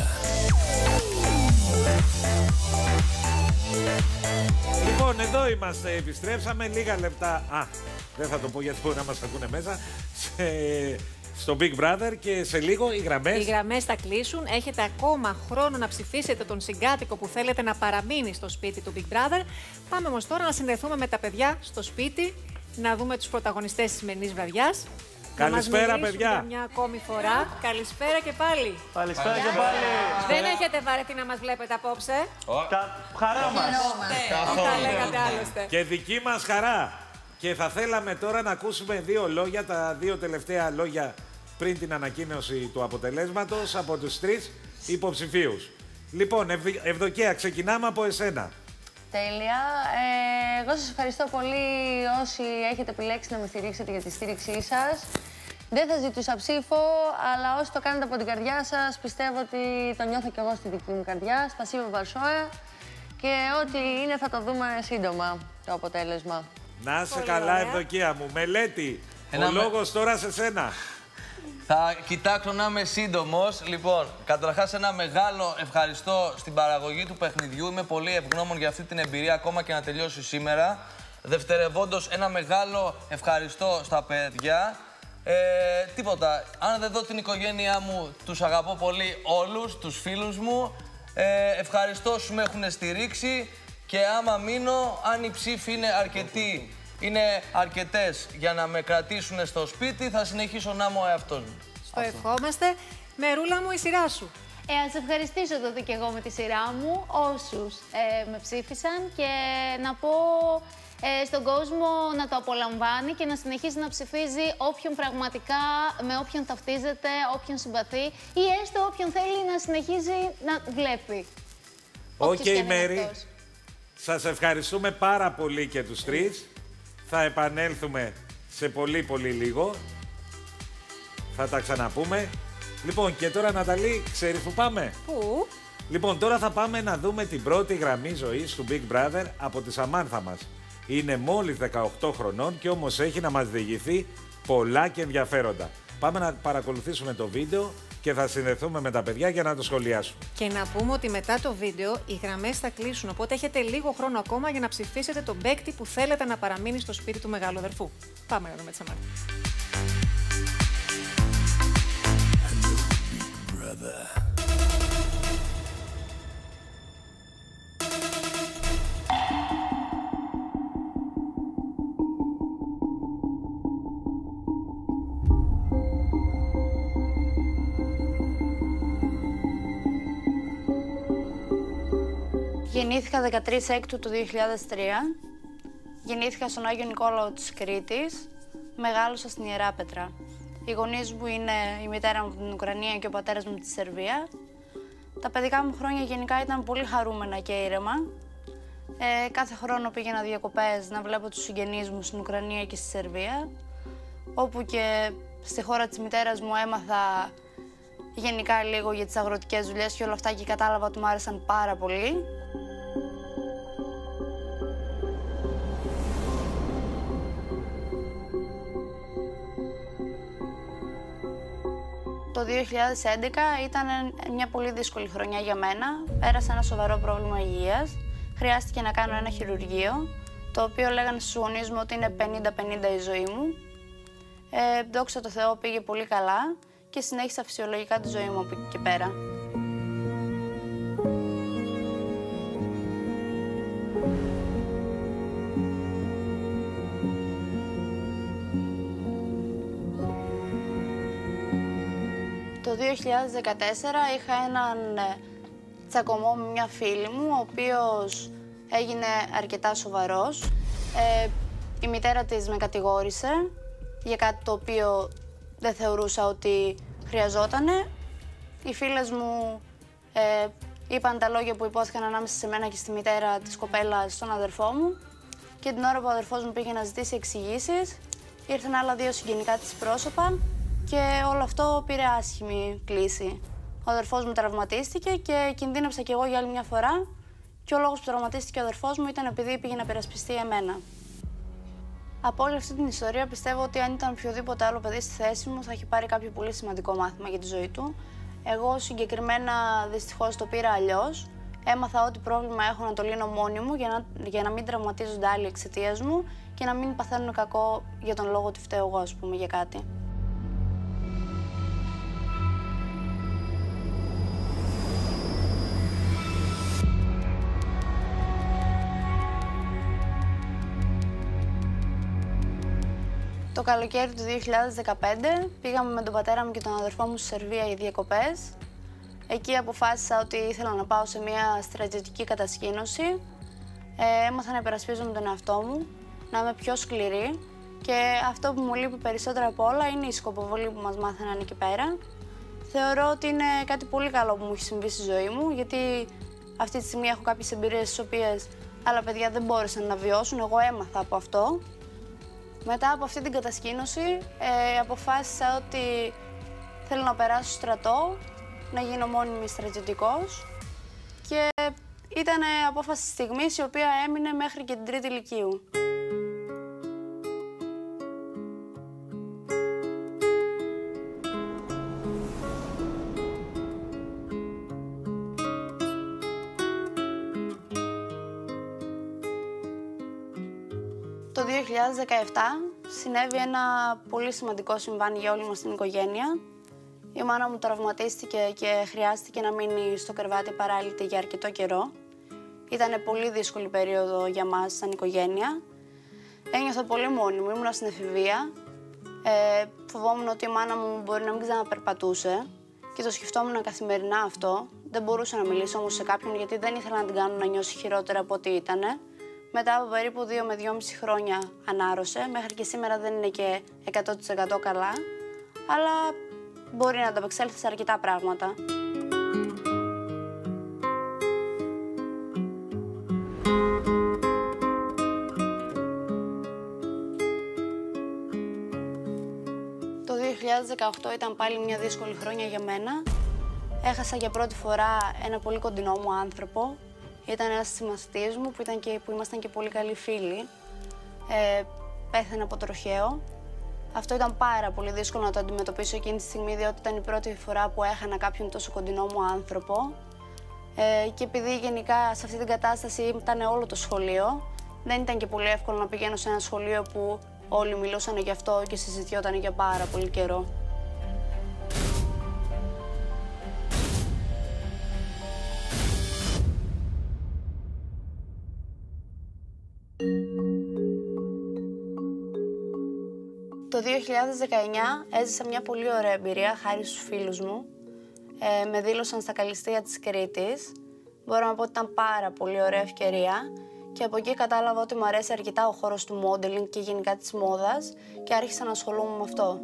Λοιπόν, εδώ είμαστε, επιστρέψαμε λίγα λεπτά. Α, δεν θα το πω γιατί μπορεί να μας ακούνε μέσα. Σε... Στο Big Brother και σε λίγο οι γραμμές. Οι γραμμές θα κλείσουν. Έχετε ακόμα χρόνο να ψηφίσετε τον συγκάτοικο που θέλετε να παραμείνει στο σπίτι του Big Brother. Πάμε όμως τώρα να συνδεθούμε με τα παιδιά στο σπίτι, να δούμε τους πρωταγωνιστές της σημερινής βραδιάς. Καλησπέρα, παιδιά. Για μια ακόμη φορά. Καλησπέρα και πάλι. Καλησπέρα και πάλι. Δεν έχετε βαρεθεί να μας βλέπετε απόψε. Τα χαρά μας. Τα λέγατε άλλωστε. Και δική μας χαρά. Και θα θέλαμε τώρα να ακούσουμε δύο λόγια, τα δύο τελευταία λόγια πριν την ανακοίνωση του αποτελέσματος από τους τρεις υποψηφίους. Λοιπόν, Ευ... Ευδοκία, ξεκινάμε από εσένα. Τέλεια. Ε, εγώ σας ευχαριστώ πολύ όσοι έχετε επιλέξει να με στηρίξετε για τη στήριξή σας. Δεν θα ζητούσα ψήφο, αλλά όσοι το κάνετε από την καρδιά σας, πιστεύω ότι το νιώθω κι εγώ στη δική μου καρδιά. Σπασίβο Βαρσόε. Και ό,τι είναι θα το δούμε σύντομα το αποτέλεσμα. Να είσαι καλά, Ευδοκία μου. Μελέτη, Ένα ο με... λόγος τώρα σε σένα. Θα κοιτάξω να είμαι σύντομος. Λοιπόν, καταρχάς ένα μεγάλο ευχαριστώ στην παραγωγή του παιχνιδιού. Είμαι πολύ ευγνώμων για αυτή την εμπειρία, ακόμα και να τελειώσει σήμερα. Δευτερευόντως, ένα μεγάλο ευχαριστώ στα παιδιά. Ε, τίποτα. Αν δεν δω την οικογένειά μου, τους αγαπώ πολύ όλους, τους φίλους μου. Ε, ευχαριστώ όσους με έχουν στηρίξει. Και άμα μείνω, αν οι ψήφοι είναι αρκετοί, είναι αρκετές για να με κρατήσουν στο σπίτι, θα συνεχίσω να είμαι ο εαυτός μου. Στο ευχόμαστε. Μερούλα μου, η σειρά σου. Ε, ας ευχαριστήσω τότε και εγώ με τη σειρά μου όσους ε, με ψήφισαν και να πω ε, στον κόσμο να το απολαμβάνει και να συνεχίσει να ψηφίζει όποιον πραγματικά, με όποιον ταυτίζεται, όποιον συμπαθεί ή έστω όποιον θέλει να συνεχίζει να βλέπει. Οκ, okay, Μέρη. Σας ευχαριστούμε πάρα πολύ και τους τρεις. Θα επανέλθουμε σε πολύ πολύ λίγο. Θα τα ξαναπούμε. Λοιπόν, και τώρα Ναταλή, ξέρεις που πάμε? Πού? Λοιπόν, τώρα θα πάμε να δούμε την πρώτη γραμμή ζωής του Big Brother από τη Σαμάνθα μας. Είναι μόλις δεκαοκτώ χρονών και όμως έχει να μας διηγηθεί πολλά και ενδιαφέροντα. Πάμε να παρακολουθήσουμε το βίντεο και θα συνδεθούμε με τα παιδιά για να το σχολιάσουμε. Και να πούμε ότι μετά το βίντεο οι γραμμές θα κλείσουν, οπότε έχετε λίγο χρόνο ακόμα για να ψηφίσετε τον παίκτη που θέλετε να παραμείνει στο σπίτι του μεγάλου αδερφού. Πάμε να δούμε τη Σαμάρτα. Γεννήθηκα δεκατρείς Έκτου του δύο χιλιάδες τρία. Γεννήθηκα στον Άγιο Νικόλαο της Κρήτης. Μεγάλωσα στην Ιεράπετρα. Οι γονείς μου είναι η μητέρα μου από την Ουκρανία και ο πατέρας μου από τη Σερβία. Τα παιδικά μου χρόνια γενικά ήταν πολύ χαρούμενα και ήρεμα. Ε, κάθε χρόνο πήγαινα διακοπές να βλέπω τους συγγενείς μου στην Ουκρανία και στη Σερβία. Όπου και στη χώρα της μητέρας μου έμαθα γενικά λίγο για τις αγροτικές δουλειές και όλα αυτά και κατάλαβα ότι μου άρεσαν πάρα πολύ. Το δύο χιλιάδες έντεκα ήταν μια πολύ δύσκολη χρονιά για μένα. Πέρασα ένα σοβαρό πρόβλημα υγείας. Χρειάστηκε να κάνω ένα χειρουργείο, το οποίο λέγανε στους γονείς μου ότι είναι πενήντα πενήντα η ζωή μου. Ε, δόξα τω Θεώ πήγε πολύ καλά και συνέχισα φυσιολογικά τη ζωή μου από εκεί και πέρα. Το δύο χιλιάδες δεκατέσσερα είχα έναν τσακωμό με μια φίλη μου, ο οποίος έγινε αρκετά σοβαρός. Ε, η μητέρα της με κατηγόρησε για κάτι το οποίο δεν θεωρούσα ότι χρειαζότανε. Οι φίλες μου ε, είπαν τα λόγια που υπόθηκαν ανάμεσα σε μένα και στη μητέρα της κοπέλας στον αδερφό μου και την ώρα που ο αδερφός μου πήγε να ζητήσει εξηγήσεις, ήρθαν άλλα δύο συγγενικά της πρόσωπα και όλο αυτό πήρε άσχημη κλίση. Ο αδερφός μου τραυματίστηκε και κινδύνεψα κι εγώ για άλλη μια φορά και ο λόγος που τραυματίστηκε ο αδερφός μου ήταν επειδή πήγε να περασπιστεί εμένα. Από όλη αυτή την ιστορία πιστεύω ότι αν ήταν οποιοδήποτε άλλο παιδί στη θέση μου θα έχει πάρει κάποιο πολύ σημαντικό μάθημα για τη ζωή του. Εγώ συγκεκριμένα δυστυχώς το πήρα αλλιώς. Έμαθα ότι πρόβλημα έχω να το λύνω μόνη μου για να, για να μην τραυματίζονται άλλοι εξαιτίας μου και να μην παθαίνουν κακό για τον λόγο ότι φταίω εγώ, ας πούμε, για κάτι. Το καλοκαίρι του δύο χιλιάδες δεκαπέντε πήγαμε με τον πατέρα μου και τον αδερφό μου στη Σερβία για διακοπές. Εκεί αποφάσισα ότι ήθελα να πάω σε μια στρατιωτική κατασκήνωση. Ε, έμαθα να υπερασπίζομαι τον εαυτό μου, να είμαι πιο σκληρή και αυτό που μου λείπει περισσότερο από όλα είναι η σκοποβολή που μας μάθαιναν εκεί πέρα. Θεωρώ ότι είναι κάτι πολύ καλό που μου έχει συμβεί στη ζωή μου, γιατί αυτή τη στιγμή έχω κάποιες εμπειρίες τις οποίες άλλα παιδιά δεν μπόρεσαν να βιώσουν, εγώ έμαθα από αυτό. Μετά από αυτή την κατασκήνωση ε, αποφάσισα ότι θέλω να περάσω στρατό, να γίνω μόνιμη στρατιωτικός και ήταν απόφαση της στιγμής η οποία έμεινε μέχρι και την τρίτη λυκείου. Το δύο χιλιάδες δεκαεπτά συνέβη ένα πολύ σημαντικό συμβάν για όλη μας την οικογένεια. Η μάνα μου τραυματίστηκε και χρειάστηκε να μείνει στο κρεβάτι παράλυτη για αρκετό καιρό. Ήταν πολύ δύσκολη περίοδο για μας σαν οικογένεια. Ένιωθα πολύ μόνη μου, ήμουνα στην εφηβεία. Ε, φοβόμουν ότι η μάνα μου μπορεί να μην ξαναπερπατούσε και το σκεφτόμουν καθημερινά αυτό. Δεν μπορούσα να μιλήσω όμως σε κάποιον γιατί δεν ήθελα να την κάνω να νιώσει χειρότερα από ό,τι ήτανε. Μετά από περίπου δύο με δυόμιση χρόνια ανάρρωσε, μέχρι και σήμερα δεν είναι και εκατό τοις εκατό καλά, αλλά μπορεί να ανταπεξέλθει σε αρκετά πράγματα. Το δύο χιλιάδες δεκαοκτώ ήταν πάλι μια δύσκολη χρόνια για μένα. Έχασα για πρώτη φορά ένα πολύ κοντινό μου άνθρωπο. Ήταν ένας συμμαθητής μου που, ήταν και, που ήμασταν και πολύ καλοί φίλοι. Ε, πέθανε από τροχαίο. Αυτό ήταν πάρα πολύ δύσκολο να το αντιμετωπίσω εκείνη τη στιγμή, διότι ήταν η πρώτη φορά που έχανα κάποιον τόσο κοντινό μου άνθρωπο. Ε, και επειδή γενικά σε αυτή την κατάσταση ήταν όλο το σχολείο, δεν ήταν και πολύ εύκολο να πηγαίνω σε ένα σχολείο που όλοι μιλούσαν γι' αυτό και συζητιόταν για πάρα πολύ καιρό. Το δύο χιλιάδες δεκαεννιά έζησα μια πολύ ωραία εμπειρία χάρη στους φίλους μου. Ε, με δήλωσαν στα Καλλιστεία της Κρήτης. Μπορώ να πω ότι ήταν πάρα πολύ ωραία ευκαιρία και από εκεί κατάλαβα ότι μου αρέσει αρκετά ο χώρος του modeling και γενικά της μόδας και άρχισα να ασχολούμαι με αυτό.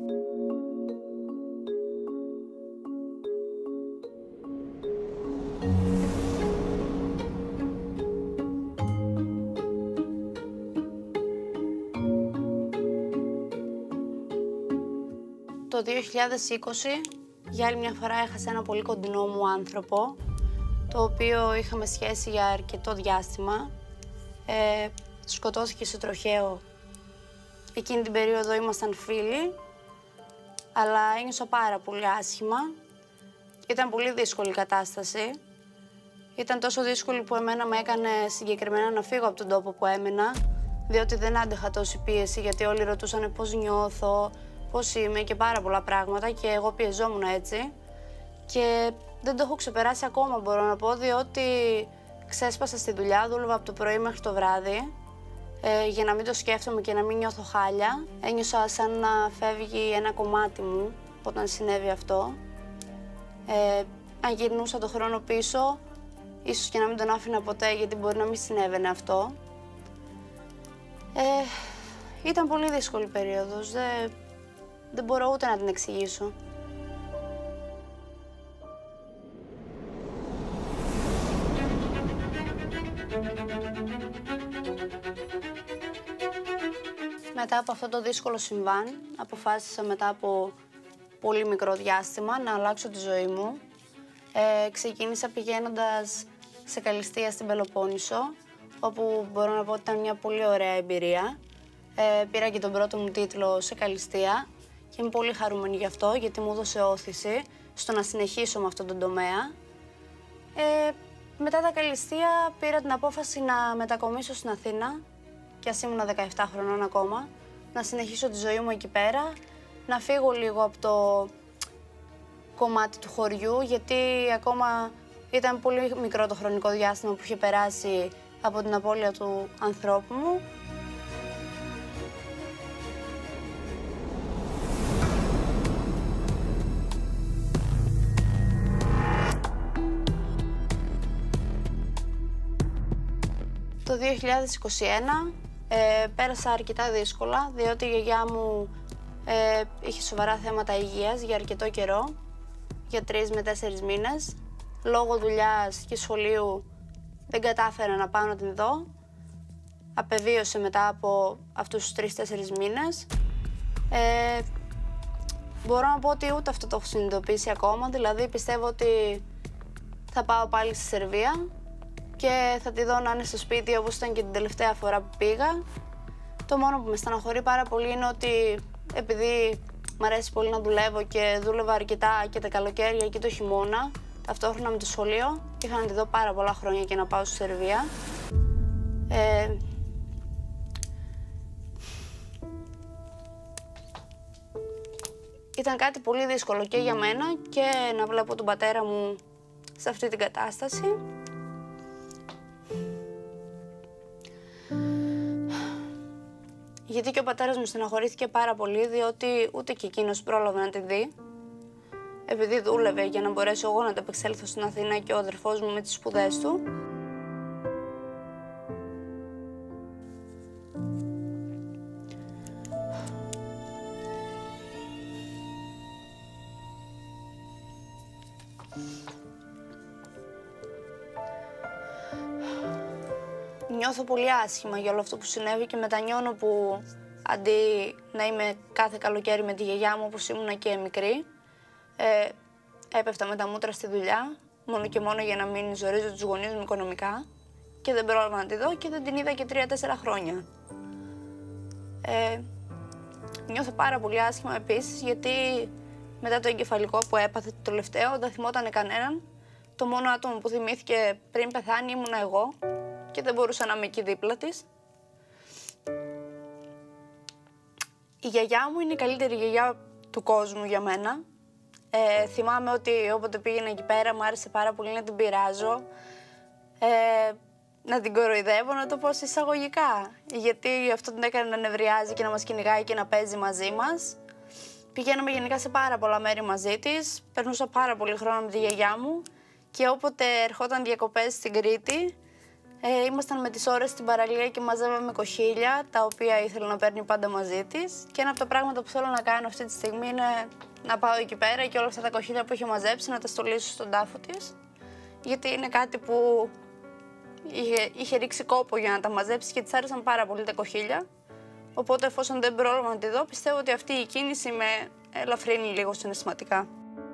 Το δύο χιλιάδες είκοσι για άλλη μια φορά έχασα ένα πολύ κοντινό μου άνθρωπο, το οποίο είχαμε σχέση για αρκετό διάστημα. Ε, σκοτώθηκε σε τροχαίο. Εκείνη την περίοδο ήμασταν φίλοι, αλλά ένιωσα πάρα πολύ άσχημα. Ήταν πολύ δύσκολη η κατάσταση. Ήταν τόσο δύσκολη που εμένα με έκανε συγκεκριμένα να φύγω από τον τόπο που έμενα, διότι δεν άντεχα τόση πίεση, γιατί όλοι ρωτούσαν πώς νιώθω, πώς είμαι και πάρα πολλά πράγματα και εγώ πιεζόμουν έτσι. Και δεν το έχω ξεπεράσει ακόμα, μπορώ να πω, διότι ξέσπασα στη δουλειά, δούλευα από το πρωί μέχρι το βράδυ ε, για να μην το σκέφτομαι και να μην νιώθω χάλια. Ένιωσα σαν να φεύγει ένα κομμάτι μου όταν συνέβη αυτό. Ε, αν γυρνούσα το χρόνο πίσω, ίσως και να μην τον άφηνα ποτέ, γιατί μπορεί να μην συνέβαινε αυτό. Ε, ήταν πολύ δύσκολη περίοδος, δεν, δεν μπορώ ούτε να την εξηγήσω. Μετά από αυτό το δύσκολο συμβάν, αποφάσισα μετά από πολύ μικρό διάστημα να αλλάξω τη ζωή μου. Ε, ξεκίνησα πηγαίνοντας σε Καλλιστεία στην Πελοπόννησο, όπου μπορώ να πω ότι ήταν μια πολύ ωραία εμπειρία. Ε, πήρα και τον πρώτο μου τίτλο σε Καλλιστεία και είμαι πολύ χαρούμενη γι' αυτό, γιατί μου έδωσε όθηση στο να συνεχίσω με αυτόν τον τομέα. Ε, μετά τα Καλλιστεία πήρα την απόφαση να μετακομίσω στην Αθήνα, και ας ήμουν δεκαεπτά χρονών ακόμα, να συνεχίσω τη ζωή μου εκεί πέρα, να φύγω λίγο από το κομμάτι του χωριού, γιατί ακόμα ήταν πολύ μικρό το χρονικό διάστημα που είχε περάσει από την απώλεια του ανθρώπου μου. Το δύο χιλιάδες είκοσι ένα ε, πέρασα αρκετά δύσκολα, διότι η γιαγιά μου ε, είχε σοβαρά θέματα υγείας για αρκετό καιρό, για τρεις με τέσσερις μήνες. Λόγω δουλειάς και σχολείου δεν κατάφερα να πάω να την δω. Απεβίωσε μετά από αυτούς τους τρεις τέσσερις μήνες. Ε, μπορώ να πω ότι ούτε αυτό το έχω συνειδητοποιήσει ακόμα, δηλαδή πιστεύω ότι θα πάω πάλι στη Σερβία και θα τη δω να είναι στο σπίτι όπως ήταν και την τελευταία φορά που πήγα. Το μόνο που με στεναχωρεί πάρα πολύ είναι ότι επειδή μ' αρέσει πολύ να δουλεύω και δούλευα αρκετά και τα καλοκαίρια και το χειμώνα, ταυτόχρονα με το σχολείο, είχα να τη δω πάρα πολλά χρόνια και να πάω στη Σερβία. Ε, ήταν κάτι πολύ δύσκολο και για μένα και να βλέπω τον πατέρα μου σε αυτή την κατάσταση. Γιατί και ο πατέρας μου στεναχωρήθηκε πάρα πολύ, διότι ούτε και εκείνος πρόλαβε να τη δει. Επειδή δούλευε για να μπορέσω εγώ να τα επεξέλθω στην Αθήνα και ο αδερφός μου με τις σπουδές του. Νιώθω πολύ άσχημα για όλο αυτό που συνέβη και μετανιώνω που αντί να είμαι κάθε καλοκαίρι με τη γιαγιά μου όπως ήμουνα και μικρή, ε, έπεφτα με τα μούτρα στη δουλειά, μόνο και μόνο για να μην ζορίζω τους γονείς μου οικονομικά και δεν πρόλαβα να τη δω και δεν την είδα και τρία-τέσσερα χρόνια. Ε, Νιώθω πάρα πολύ άσχημα επίσης, γιατί μετά το εγκεφαλικό που έπαθε το τελευταίο, δεν θυμόταν κανέναν. Το μόνο άτομο που θυμήθηκε πριν πεθάνει ήμουνα εγώ και δεν μπορούσα να είμαι εκεί δίπλα της. Η γιαγιά μου είναι η καλύτερη γιαγιά του κόσμου για μένα. Ε, θυμάμαι ότι όποτε πήγαινα εκεί πέρα μου άρεσε πάρα πολύ να την πειράζω, ε, να την κοροϊδεύω, να το πω εισαγωγικά. Γιατί αυτό την έκανε να νευριάζει και να μας κυνηγάει και να παίζει μαζί μας. Πηγαίναμε γενικά σε πάρα πολλά μέρη μαζί της, περνούσα πάρα πολύ χρόνο με τη γιαγιά μου και όποτε ερχόταν διακοπές στην Κρήτη, ε, ήμασταν με τις ώρες στην παραλία και μαζεύαμε κοχύλια, τα οποία ήθελα να παίρνει πάντα μαζί της. Και ένα από τα πράγματα που θέλω να κάνω αυτή τη στιγμή είναι να πάω εκεί πέρα και όλα αυτά τα κοχύλια που είχε μαζέψει να τα στολίσω στον τάφο της. Γιατί είναι κάτι που είχε, είχε ρίξει κόπο για να τα μαζέψει και της άρεσαν πάρα πολύ τα κοχύλια. Οπότε εφόσον δεν πρόλαβα να τη δω, πιστεύω ότι αυτή η κίνηση με ελαφρύνει λίγο συναισθηματικά.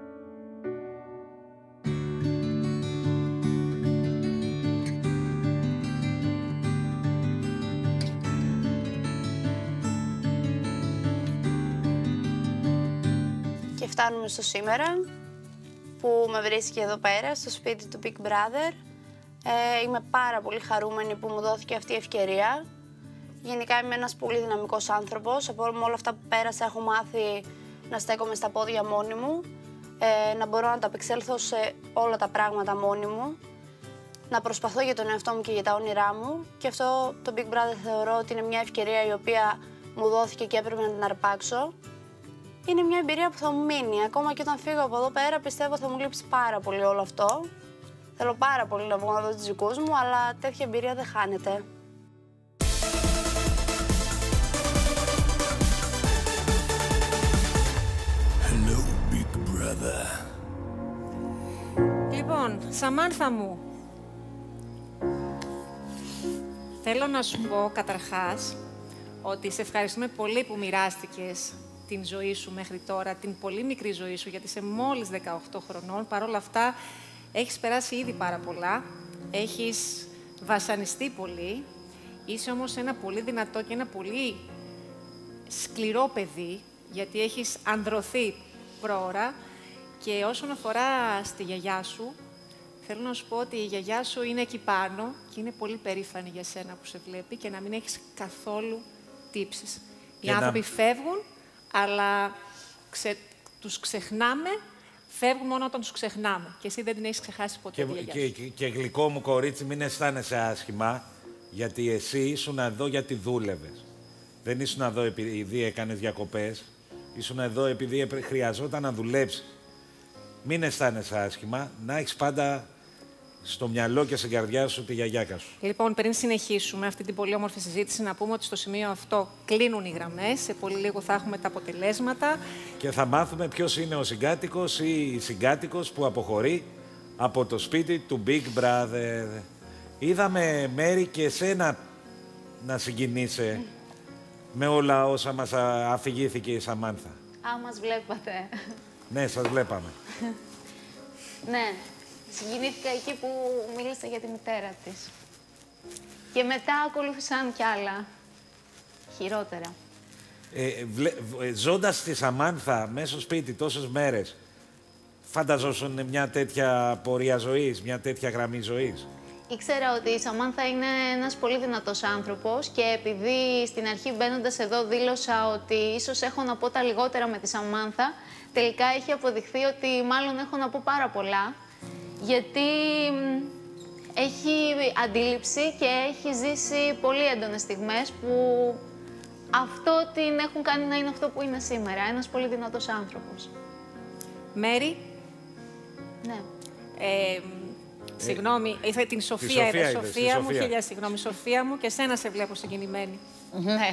Και φτάνουμε στο σήμερα, που με βρίσκει εδώ πέρα, στο σπίτι του Big Brother. Ε, είμαι πάρα πολύ χαρούμενη που μου δόθηκε αυτή η ευκαιρία. Γενικά είμαι ένας πολύ δυναμικός άνθρωπος. Από όλα αυτά που πέρασα έχω μάθει να στέκομαι στα πόδια μόνη μου, ε, να μπορώ να τα απεξέλθω σε όλα τα πράγματα μόνη μου, να προσπαθώ για τον εαυτό μου και για τα όνειρά μου. Και αυτό το Big Brother θεωρώ ότι είναι μια ευκαιρία η οποία μου δόθηκε και έπρεπε να την αρπάξω. Είναι μια εμπειρία που θα μου μείνει. Ακόμα και όταν φύγω από εδώ πέρα, πιστεύω θα μου λείψει πάρα πολύ όλο αυτό. Θέλω πάρα πολύ να βγω να δω τους δικούς μου, αλλά τέτοια εμπειρία δεν χάνεται. Hello, Big Brother. Λοιπόν, Σαμάνθα μου, θέλω να σου πω καταρχάς ότι σε ευχαριστούμε πολύ που μοιράστηκες την ζωή σου μέχρι τώρα, την πολύ μικρή ζωή σου, γιατί είσαι μόλις δεκαοκτώ χρονών. Παρ' όλα αυτά, έχεις περάσει ήδη πάρα πολλά, έχεις βασανιστεί πολύ, είσαι όμως ένα πολύ δυνατό και ένα πολύ σκληρό παιδί, γιατί έχεις ανδρωθεί πρόωρα. Και όσον αφορά στη γιαγιά σου, θέλω να σου πω ότι η γιαγιά σου είναι εκεί πάνω και είναι πολύ περήφανη για σένα που σε βλέπει και να μην έχεις καθόλου τύψεις. Οι άνθρωποι να... φεύγουν, αλλά ξε... τους ξεχνάμε, φεύγουν μόνο όταν τους ξεχνάμε. Και εσύ δεν την έχεις ξεχάσει ποτέ. Και, και, και, και γλυκό μου κορίτσι, μην αισθάνεσαι άσχημα, γιατί εσύ ήσουν εδώ γιατί δούλευες. Δεν ήσουν εδώ επειδή έκανες διακοπές, ήσουν εδώ επειδή χρειαζόταν να δουλέψεις. Μην αισθάνεσαι άσχημα, να έχεις πάντα στο μυαλό και στην καρδιά σου τη γιαγιάκα σου. Λοιπόν, πριν συνεχίσουμε αυτή την πολύ όμορφη συζήτηση, να πούμε ότι στο σημείο αυτό κλείνουν οι γραμμές. Σε πολύ λίγο θα έχουμε τα αποτελέσματα. Και θα μάθουμε ποιος είναι ο συγκάτοικος ή η συγκάτοικος που αποχωρεί από το σπίτι του Big Brother. Είδαμε, Μέρη, και εσένα να συγκινείσαι με όλα όσα μας αφηγήθηκε η Σαμάνθα. Α, μας βλέπατε. Ναι, σας βλέπαμε. Ναι, συγκινήθηκα εκεί που μίλησα για τη μητέρα της. Και μετά ακολούθησαν κι άλλα χειρότερα. Ε, βλε, ζώντας τη Σαμάνθα μέσα στο σπίτι τόσες μέρες, φανταζόσουν μια τέτοια πορεία ζωής, μια τέτοια γραμμή ζωής? Ήξερα ότι η Σαμάνθα είναι ένας πολύ δυνατός άνθρωπος και επειδή στην αρχή μπαίνοντας εδώ δήλωσα ότι ίσως έχω να πω τα λιγότερα με τη Σαμάνθα, τελικά έχει αποδειχθεί ότι μάλλον έχω να πω πάρα πολλά, γιατί έχει αντίληψη και έχει ζήσει πολύ έντονες στιγμές που αυτό την έχουν κάνει να είναι αυτό που είναι σήμερα. Ένας πολύ δυνατός άνθρωπος. Μέρη. Ναι. Ε, Συγγνώμη, ήρθε την Σοφία, Σοφία, είδε, είδες, Σοφία μου, Σοφία. χίλια συγγνώμη, Σοφία μου, και σένα σε βλέπω συγκινημένη. Ναι.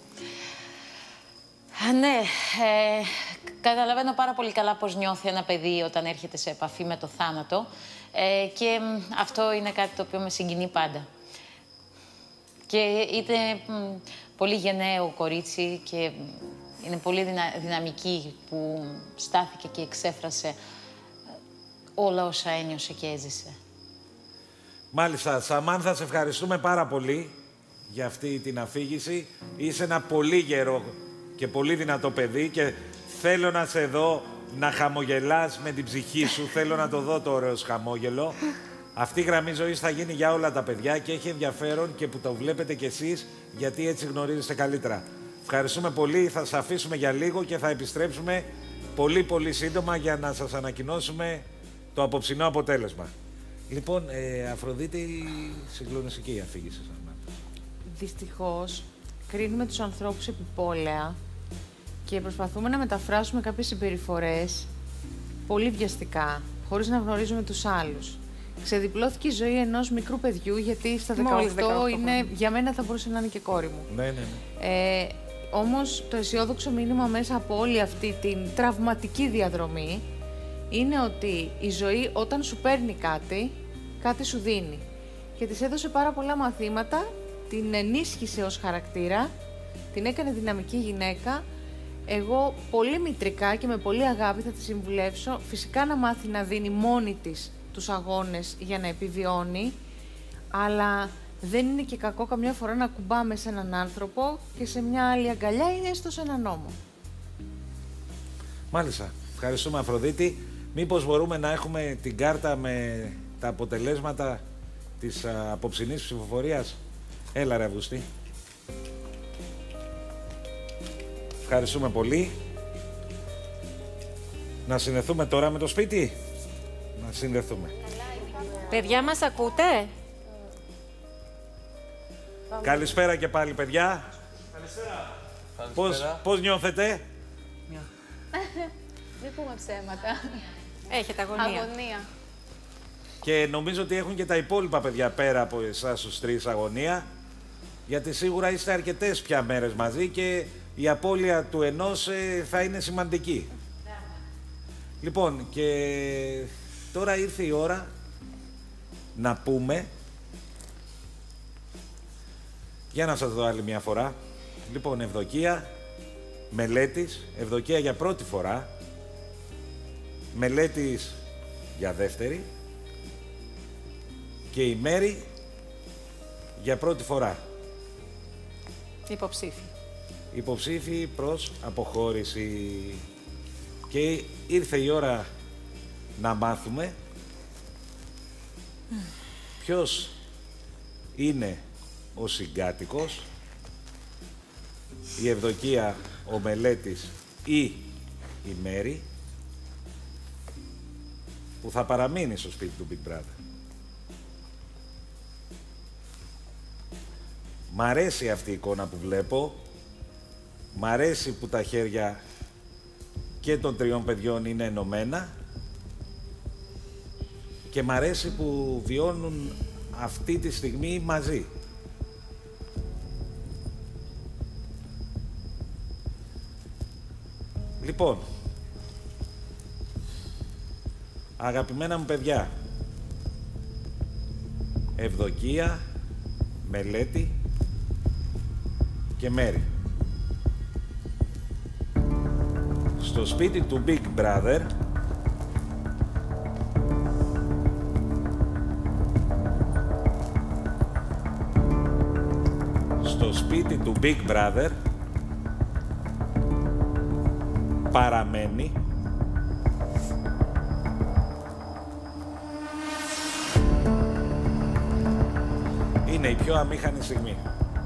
Ναι, ε, καταλαβαίνω πάρα πολύ καλά πώς νιώθει ένα παιδί όταν έρχεται σε επαφή με το θάνατο ε, και μ, αυτό είναι κάτι το οποίο με συγκινεί πάντα. Και είναι μ, πολύ γενναίο κορίτσι και μ, είναι πολύ δυνα, δυναμική που στάθηκε και εξέφρασε όλα όσα ένιωσε και έζησε. Μάλιστα, Σαμάνθα, σε ευχαριστούμε πάρα πολύ για αυτή την αφήγηση. Είσαι ένα πολύ γερό και πολύ δυνατό παιδί και θέλω να σε δω να χαμογελάς με την ψυχή σου. Θέλω να το δω το ωραίο χαμόγελο. Αυτή η γραμμή ζωής θα γίνει για όλα τα παιδιά και έχει ενδιαφέρον και που το βλέπετε κι εσείς, γιατί έτσι γνωρίζετε καλύτερα. Ευχαριστούμε πολύ. Θα σας αφήσουμε για λίγο και θα επιστρέψουμε πολύ πολύ σύντομα για να σας ανακοινώσουμε το απόψινό αποτέλεσμα. Λοιπόν, ε, Αφροδίτη, συγκλονιστική η αφήγηση σας. Δυστυχώς, κρίνουμε τους ανθρώπους επιπόλαια και προσπαθούμε να μεταφράσουμε κάποιες συμπεριφορές πολύ βιαστικά, χωρίς να γνωρίζουμε τους άλλους. Ξεδιπλώθηκε η ζωή ενός μικρού παιδιού, γιατί στα δεκαοκτώ είναι, για μένα θα μπορούσε να είναι και κόρη μου. Ναι, ναι, ναι. Ε, όμως το αισιόδοξο μήνυμα μέσα από όλη αυτή την τραυματική διαδρομή είναι ότι η ζωή όταν σου παίρνει κάτι, κάτι σου δίνει. Και της έδωσε πάρα πολλά μαθήματα, την ενίσχυσε ως χαρακτήρα, την έκανε δυναμική γυναίκα. Εγώ πολύ μητρικά και με πολύ αγάπη θα τη συμβουλεύσω φυσικά να μάθει να δίνει μόνη της τους αγώνες για να επιβιώνει, αλλά δεν είναι και κακό καμιά φορά να κουμπάμε σε έναν άνθρωπο και σε μια άλλη αγκαλιά ή έστω σε έναν ώμο. Μάλιστα. Ευχαριστούμε, Αφροδίτη. Μήπως μπορούμε να έχουμε την κάρτα με τα αποτελέσματα της α, απόψινής ψηφοφορίας. Έλα ρε Αυγουστή. Ευχαριστούμε πολύ. Να συνδεθούμε τώρα με το σπίτι. Να συνδεθούμε. Παιδιά, μας ακούτε? Καλησπέρα και πάλι, παιδιά. Καλησπέρα. Πώς, πώς νιώθετε? Μην πούμε ψέματα. Έχετε αγωνία. Αγωνία. Και νομίζω ότι έχουν και τα υπόλοιπα παιδιά πέρα από εσάς τους τρεις αγωνία. Γιατί σίγουρα είστε αρκετές πια μέρες μαζί και η απώλεια του ενός ε, θα είναι σημαντική. Ναι. Λοιπόν, και τώρα ήρθε η ώρα να πούμε... Για να σας δω άλλη μια φορά. Λοιπόν, Ευδοκία, Μελέτης, Ευδοκία για πρώτη φορά, Μελέτης για δεύτερη και η Μέρη για πρώτη φορά. Υποψήφι. Υποψήφι προς αποχώρηση. Και ήρθε η ώρα να μάθουμε ποιος είναι ο συγκάτοικος, η Ευδοκία, ο Μελέτης ή η Μέρη, που θα παραμείνει στο σπίτι του Big Brother. Μ' αρέσει αυτή η εικόνα που βλέπω, μ' αρέσει που τα χέρια και των τριών παιδιών είναι ενωμένα και μ' αρέσει που βιώνουν αυτή τη στιγμή μαζί. Λοιπόν, αγαπημένα μου παιδιά, Ευδοκία, Μελέτη και Μέρη. Στο σπίτι του Big Brother στο σπίτι του Big Brother παραμένει είναι η πιο αμήχανη στιγμή.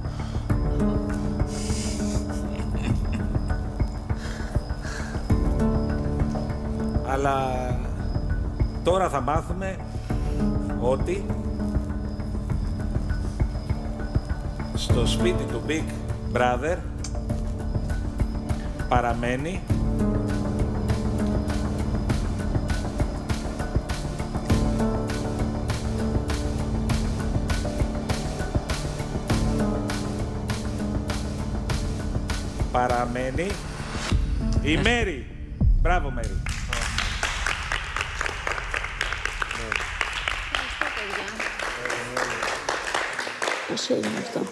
Αλλά τώρα θα μάθουμε ότι στο σπίτι του Big Brother παραμένει παραμένει η Μέρη. Μπράβο, Μέρη. Πώς έγινε αυτό?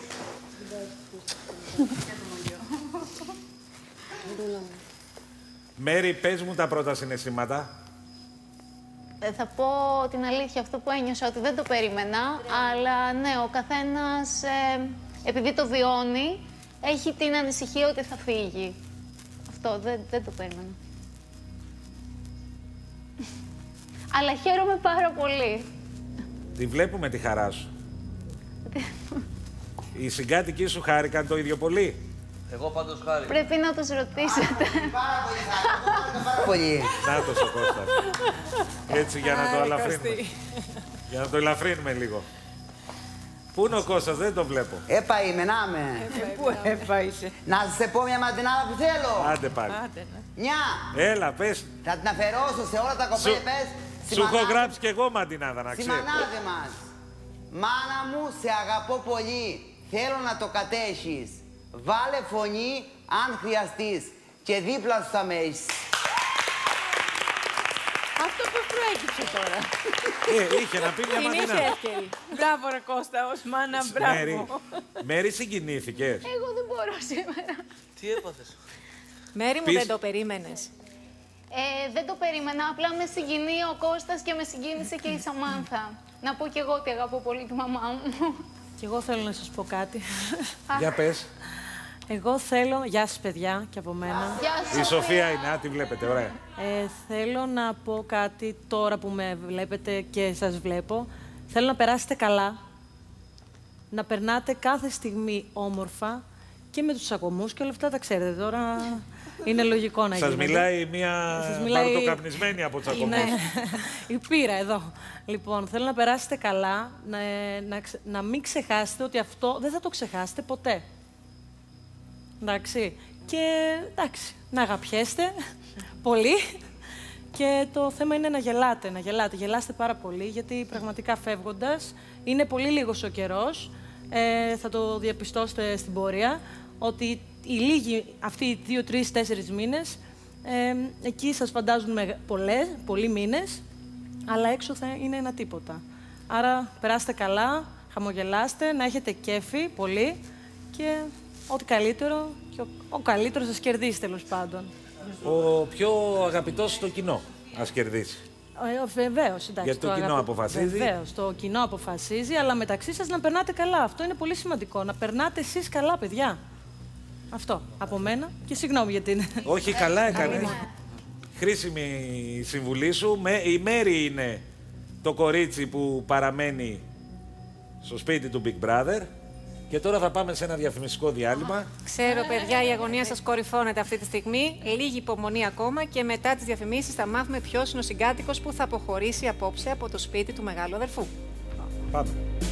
Μέρη, πες μου τα πρώτα συναισθήματα. Ε, θα πω την αλήθεια, αυτό που ένιωσα, ότι δεν το περίμενα, αλλά ναι, ο καθένας, ε, επειδή το βιώνει, έχει την ανησυχία ότι θα φύγει. αυτό. Δεν, δεν το περίμενα. Αλλά χαίρομαι πάρα πολύ. Τη βλέπουμε τη χαρά σου. Οι συγκάτοικοι σου χάρηκαν το ίδιο πολύ? Εγώ πάντως χάρηκα. Πρέπει να τους ρωτήσετε. Πάρα πολύ. Νάτος ο Κώστας. Έτσι για να το ελαφρύνουμε. Για να το ελαφρύνουμε λίγο. Πού είναι ο Κώστας, δεν το βλέπω. Έπα είμαι, να με. Πού έπα είσαι. Να σας πω μια μαντινάδα που θέλω. Άντε πάλι. Μια. Έλα, πες. Θα την αφαιρώσω σε όλα τα κοπέλα, πες. Σου έχω γράψει κι εγώ μαντινάδα, να Στη ξέρεις. μανάδε μας. Μάνα μου, σε αγαπώ πολύ. Θέλω να το κατέχεις. Βάλε φωνή αν χρειαστείς. Και δίπλα σου θα με έχεις. Αυτό που προέκυψε τώρα. Ε, είχε να πει μια Την είχε μαντινάδα. εύκαιρη. Μπράβο ρε Κώστα, ως μάνα, μπράβο. Μέρη, Μέρη συγκινήθηκες. Εγώ δεν μπορώ σήμερα. Τι έπαθες? Μέρη μου, Πεις- δεν το περίμενες. Ε, δεν το περίμενα, απλά με συγκινεί ο Κώστας και με συγκίνησε και η Σαμάνθα. Να πω κι εγώ ότι αγαπώ πολύ τη μαμά μου. Κι εγώ θέλω να σας πω κάτι. Για πες. Εγώ θέλω... Γεια σας, παιδιά, και από μένα. Γεια Η Σοφία είναι, α, τη βλέπετε, ωραία. Ε, θέλω να πω κάτι τώρα που με βλέπετε και σας βλέπω. Θέλω να περάσετε καλά. Να περνάτε κάθε στιγμή όμορφα και με τους σακωμούς και όλα αυτά τα ξέρετε τώρα. Είναι λογικό να Σας γίνεται. μιλάει μια Σας μιλάει- μπαρτοκαπνισμένη από τσακωμούς. Είναι η πύρα εδώ. Λοιπόν, θέλω να περάσετε καλά, να, να, ξε- να μην ξεχάσετε ότι αυτό δεν θα το ξεχάσετε ποτέ. Εντάξει. Και εντάξει, να αγαπιέστε πολύ. Και το θέμα είναι να γελάτε, να γελάτε. Γελάστε πάρα πολύ, γιατί πραγματικά φεύγοντας, είναι πολύ λίγος ο καιρός. Ε, θα το διαπιστώσετε στην πορεία, ότι οι λίγοι, αυτοί οι δύο, τρεις, τέσσερις μήνες, ε, εκεί σας φαντάζουν με πολλές, πολλοί μήνες, αλλά έξω θα είναι ένα τίποτα. Άρα περάστε καλά, χαμογελάστε, να έχετε κέφι πολύ και ό,τι καλύτερο, και ο, ο καλύτερος σας κερδίσει τέλος πάντων. Ο πιο αγαπητός στο κοινό, ας κερδίσει. Ε, βεβαίως, εντάξει. Γιατί το κοινό αγαπώ. αποφασίζει. Βεβαίως, το κοινό αποφασίζει, αλλά μεταξύ σας να περνάτε καλά. Αυτό είναι πολύ σημαντικό. Να περνάτε εσείς καλά, παιδιά. Αυτό, από μένα. Και συγγνώμη για την... Όχι, καλά έκανες. Χρήσιμη η συμβουλή σου. Με, η Μέρη είναι το κορίτσι που παραμένει στο σπίτι του Big Brother. Και τώρα θα πάμε σε ένα διαφημιστικό διάλειμμα. Ξέρω, παιδιά, η αγωνία σας κορυφώνεται αυτή τη στιγμή. Λίγη υπομονή ακόμα και μετά τις διαφημίσεις θα μάθουμε ποιος είναι ο συγκάτοικος που θα αποχωρήσει απόψε από το σπίτι του μεγάλου αδερφού. Πάμε.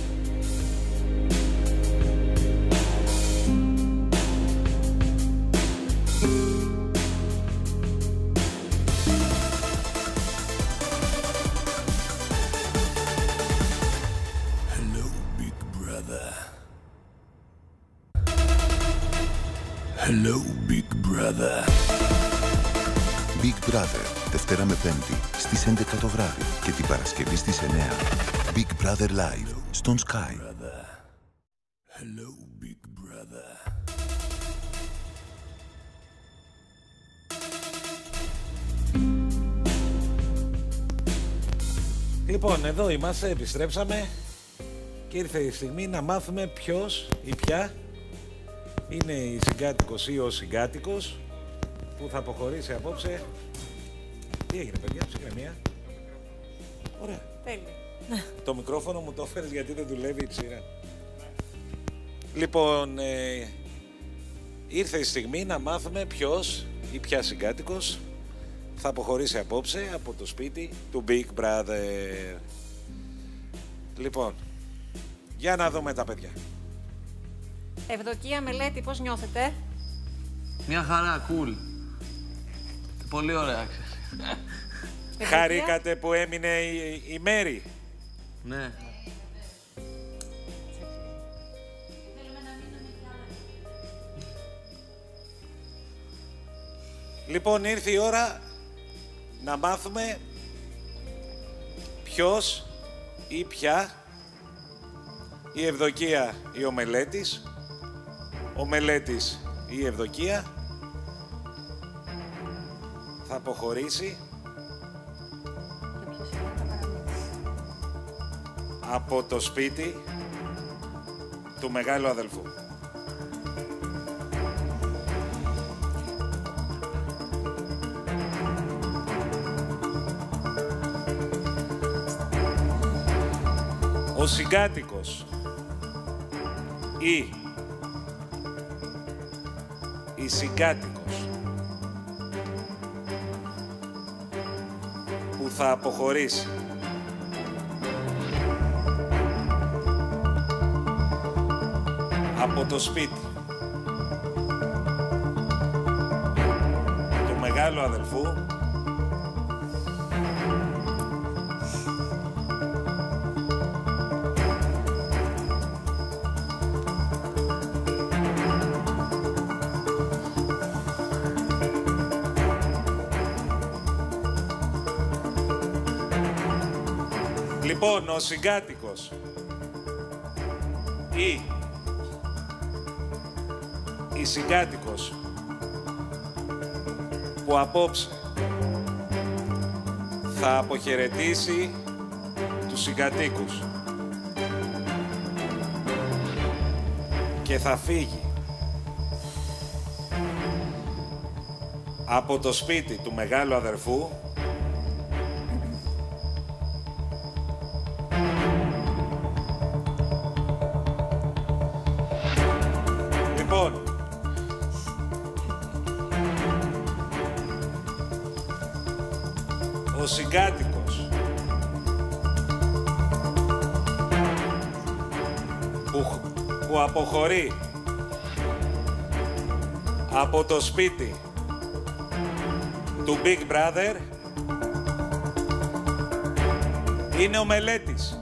Hello, Big Brother. Hello, Big Brother. Big Brother, Δευτέρα με Πέμπτη στις έντεκα το βράδυ και την Παρασκευή στις εννέα. Big Brother Live στον Sky. Hello, Big Brother. Λοιπόν, εδώ είμαστε, επιστρέψαμε και ήρθε η στιγμή να μάθουμε ποιος ή ποια είναι η συγκάτοικος ή ο συγκάτοικος που θα αποχωρήσει απόψε. Τι έγινε, παιδιά, ψυχραιμία. Ωραία. Τέλεια. Το μικρόφωνο μου το έφερες γιατί δεν δουλεύει η ψήρα. Λοιπόν, ε, ήρθε η στιγμή να μάθουμε ποιος ή ποια συγκάτοικος θα αποχωρήσει απόψε από το σπίτι του Big Brother. Λοιπόν, για να δούμε τα παιδιά. Ευδοκία, Μελέτη, πώς νιώθετε? Μια χαρά, cool. Πολύ ωραία, ξέρεις. Χαρήκατε που έμεινε η, η Μέρη. Ναι. Λοιπόν, ήρθε η ώρα να μάθουμε ποιος ή ποια, η Ευδοκία ή ο Μελέτης, ο Μελέτης ή η Ευδοκία θα αποχωρήσει από το σπίτι του μεγάλου αδελφού. ο συγκάτοικος ή η συγκάτοικος που θα αποχωρήσει από το σπίτι του μεγάλου αδελφού Λοιπόν, ο συγκάτοικος ή η συγκάτοικος που απόψε θα αποχαιρετήσει τους συγκατοίκους και θα φύγει από το σπίτι του μεγάλου αδερφού ο συγκάτοικος που, που αποχωρεί από το σπίτι του Big Brother είναι ο Μελέτης.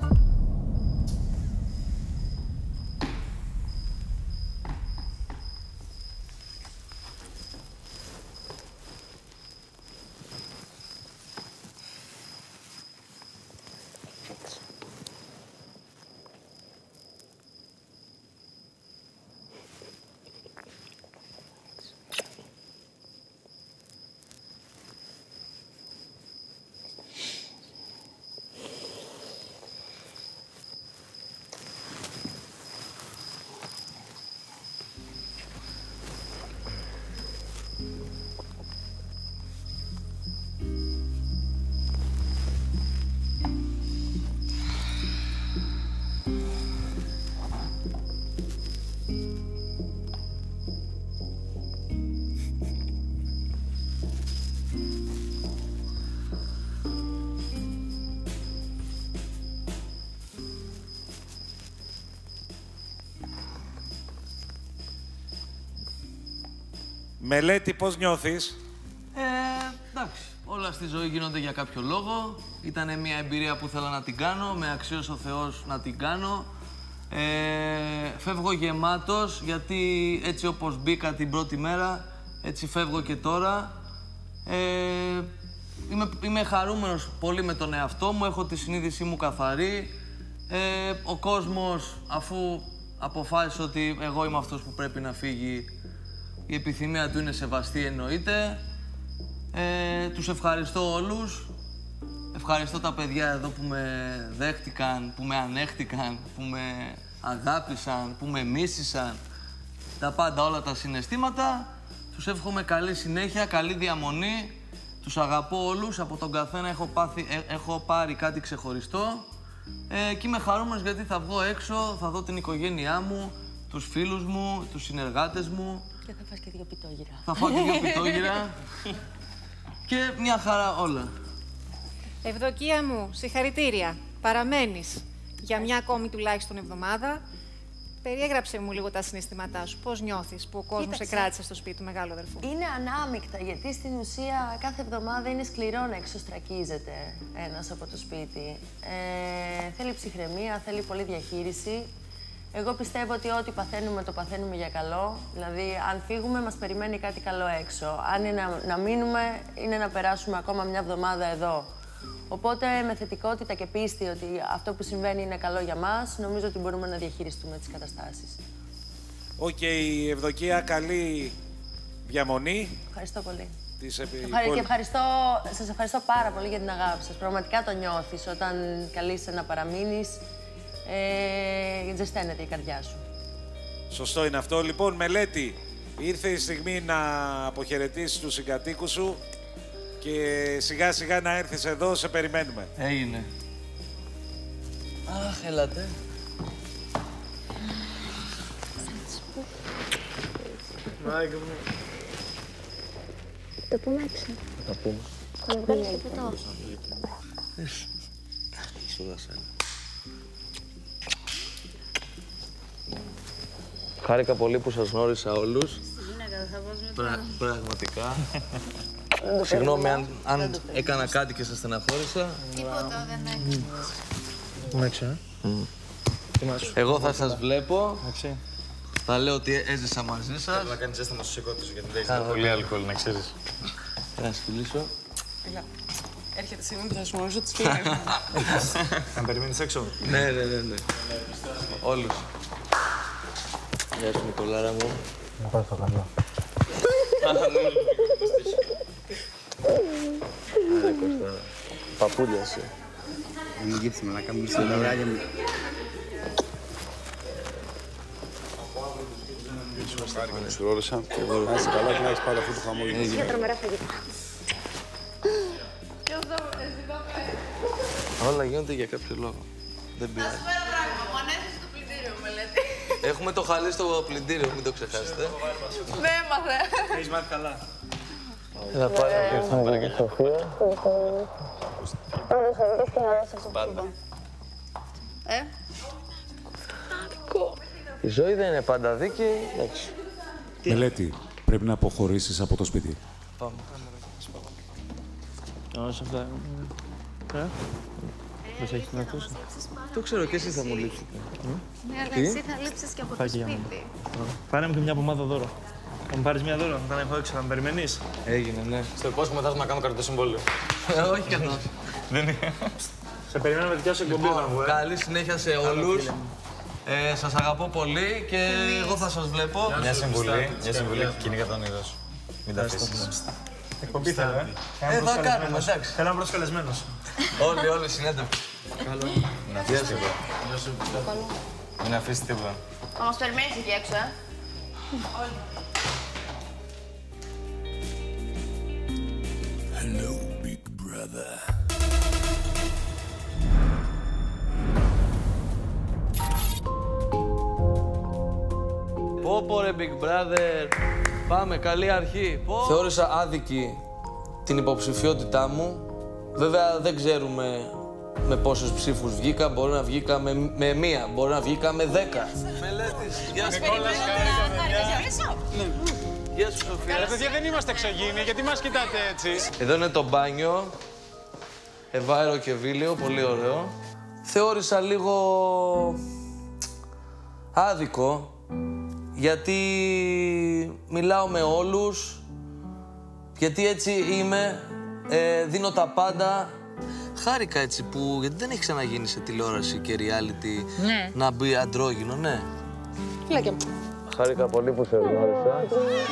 Μελέτη, πώς νιώθεις? Ε, εντάξει, όλα στη ζωή γίνονται για κάποιο λόγο. Ήταν μια εμπειρία που ήθελα να την κάνω, με αξίωσε ο Θεός να την κάνω. Ε, φεύγω γεμάτος, γιατί έτσι όπως μπήκα την πρώτη μέρα, έτσι φεύγω και τώρα. Ε, είμαι, είμαι χαρούμενος πολύ με τον εαυτό μου, έχω τη συνείδησή μου καθαρή. Ε, ο κόσμος, αφού αποφάσισε ότι εγώ είμαι αυτός που πρέπει να φύγει, η επιθυμία του είναι σεβαστή, εννοείται. Ε, τους ευχαριστώ όλους. Ευχαριστώ τα παιδιά εδώ που με δέχτηκαν, που με ανέχτηκαν, που με αγάπησαν, που με μίσησαν. Τα πάντα, όλα τα συναισθήματα. Τους εύχομαι καλή συνέχεια, καλή διαμονή. Τους αγαπώ όλους. Από τον καθένα έχω, πάθει, ε, έχω πάρει κάτι ξεχωριστό. Ε, και είμαι χαρούμενος γιατί θα βγω έξω, θα δω την οικογένειά μου, τους φίλους μου, τους συνεργάτες μου. Και θα φας και δύο πιτόγυρα. Θα φάω και δύο πιτόγυρα. Και μια χαρά όλα. Ευδοκία μου, συγχαρητήρια. Παραμένεις για μια ακόμη τουλάχιστον εβδομάδα. Περιέγραψε μου λίγο τα συναισθήματά σου. Πώς νιώθεις που ο κόσμος σε κράτησε στο σπίτι του μεγάλου αδερφού? Είναι ανάμεικτα, γιατί στην ουσία κάθε εβδομάδα είναι σκληρό να εξωστρακίζεται ένας από το σπίτι. Ε, θέλει ψυχραιμία, θέλει πολλή διαχείριση. Εγώ πιστεύω ότι ό,τι παθαίνουμε, το παθαίνουμε για καλό. Δηλαδή, αν φύγουμε, μας περιμένει κάτι καλό έξω. Αν είναι να, να μείνουμε, είναι να περάσουμε ακόμα μια εβδομάδα εδώ. Οπότε, με θετικότητα και πίστη ότι αυτό που συμβαίνει είναι καλό για μας, νομίζω ότι μπορούμε να διαχειριστούμε τις καταστάσεις. Οκ, okay, Ευδοκία, καλή διαμονή. Ευχαριστώ πολύ. Της επι... Και ευχαριστώ, σας ευχαριστώ πάρα πολύ για την αγάπη σας. Πραγματικά το νιώθεις όταν καλείσαι να παραμείνεις. Ε, ζεσταίνεται η καρδιά σου. Σωστό είναι αυτό. Λοιπόν, Μελέτη, ήρθε η στιγμή να αποχαιρετήσεις τους συγκατοίκους σου και σιγά σιγά να έρθεις εδώ, σε περιμένουμε. Έγινε. Αχ, έλατε. Μάικα μου. Το πούμε έξω. Θα πούμε. Θα μου βγάλεις το ποτό. Χάρηκα πολύ που σας γνώρισα όλους. Πρα, πραγματικά. Συγγνώμη αν, αν έκανα κάτι και σας στεναχώρησα. Τίποτα δεν έκανε. Πούμε έξω, ε. Εγώ θα σας βλέπω. Θα λέω ότι έζησα μαζί σας. Θέλω να κάνεις ζέσταμα στο σηκώτη σου γιατί δεν έχεις πολύ αλκοόλ, να ξέρεις. Να σου φιλήσω. Έλα. Έρχεται η στιγμή που θα σου γνωρίζω τις φίλες μου. Να περιμένεις έξω. Ναι, ναι, ναι, ναι. Όλους. Γεια σου, Νικολάρα μου. Να πάω στο καλό. Άρα, Κωστάρα. Παππούλια εσύ. Να μην γύψει, μαλάκα μου, στα βράδια μου. Σου ρώτησα. Να είσαι καλά και να έχεις πάρει αυτό το χαμόγελο. Για τρομερά φαγητά. Όλα γίνονται για κάποιο λόγο. Δεν πειράζει. Να σου πω ένα πράγμα. Μου ανέφερε το πλυντήριο, μελέτη. Έχουμε το χαλί στο πλυντήριο, μην το ξεχάσετε. Δεν έμαθε. Έχεις μάθει καλά. Θα πάρω και την και Σοφία. Όντως θα δείτε και να δεις αυτό που είπα. Ε. Η ζωή δεν είναι πάντα δίκαιη. Εντάξει. Μελέτη, πρέπει να αποχωρήσεις από το σπίτι. Πάμε. Όλα αυτά. Ε, δεν σε έχεις να ακούσει. Το ξέρω και εσύ θα μου λείψετε. Ναι, αλλά Τι? εσύ θα λείψεις και από το Φάκι για μένα. σπίτι. Πάρε μου και μια πομάδα δώρο. Θα μου πάρεις μια δώρο, όταν έχω έξω, θα με περιμένεις. Έγινε, ναι. Στο υπόσχομαι θα να κάνω καρτό συμβόλαιο. Όχι κατά. Δεν είναι. Σε περιμένω με δικιά σου εκπομπή. Καλή συνέχεια σε όλους. Ε, σας αγαπώ πολύ και εγώ θα σας βλέπω. Μια συμβουλή, μια συμβουλή, κυνήγα τον είδο σου. Μην τα αφήσεις. Εκπομπή θέλω, ε. Ε, θα κάνουμε, εντάξει. Θέλω να προσκαλεσμένος. Όλοι, όλοι, συνέντευξη. Καλό. Μην αφήσεις τίποτα. Μην αφήσεις τίποτα. Θα μας περιμένεις εκεί έξω, ε. Hello, big brother. Πω πω ρε Big Brother, πάμε, καλή αρχή. Πω. Θεώρησα άδικη την υποψηφιότητά μου. Βέβαια δεν ξέρουμε με πόσους ψήφους βγήκα. Μπορεί να βγήκα με, με μία, μπορεί να βγήκα με δέκα. Μελέτης, γεια σου. Γεια σου Σοφία. Ρε παιδιά, δεν είμαστε εξωγήινοι, γιατί μας κοιτάτε έτσι. Εδώ είναι το μπάνιο. Ευάερο και βίλιο, πολύ ωραίο. Θεώρησα λίγο άδικο, γιατί μιλάω με όλους, γιατί έτσι είμαι, ε, δίνω τα πάντα. Χάρηκα έτσι που, γιατί δεν έχει ξαναγίνει σε τηλεόραση και reality Ναι. να μπει αντρόγυνο, ναι. Φυλάκια μου. Χάρηκα πολύ που σε γνώρισα.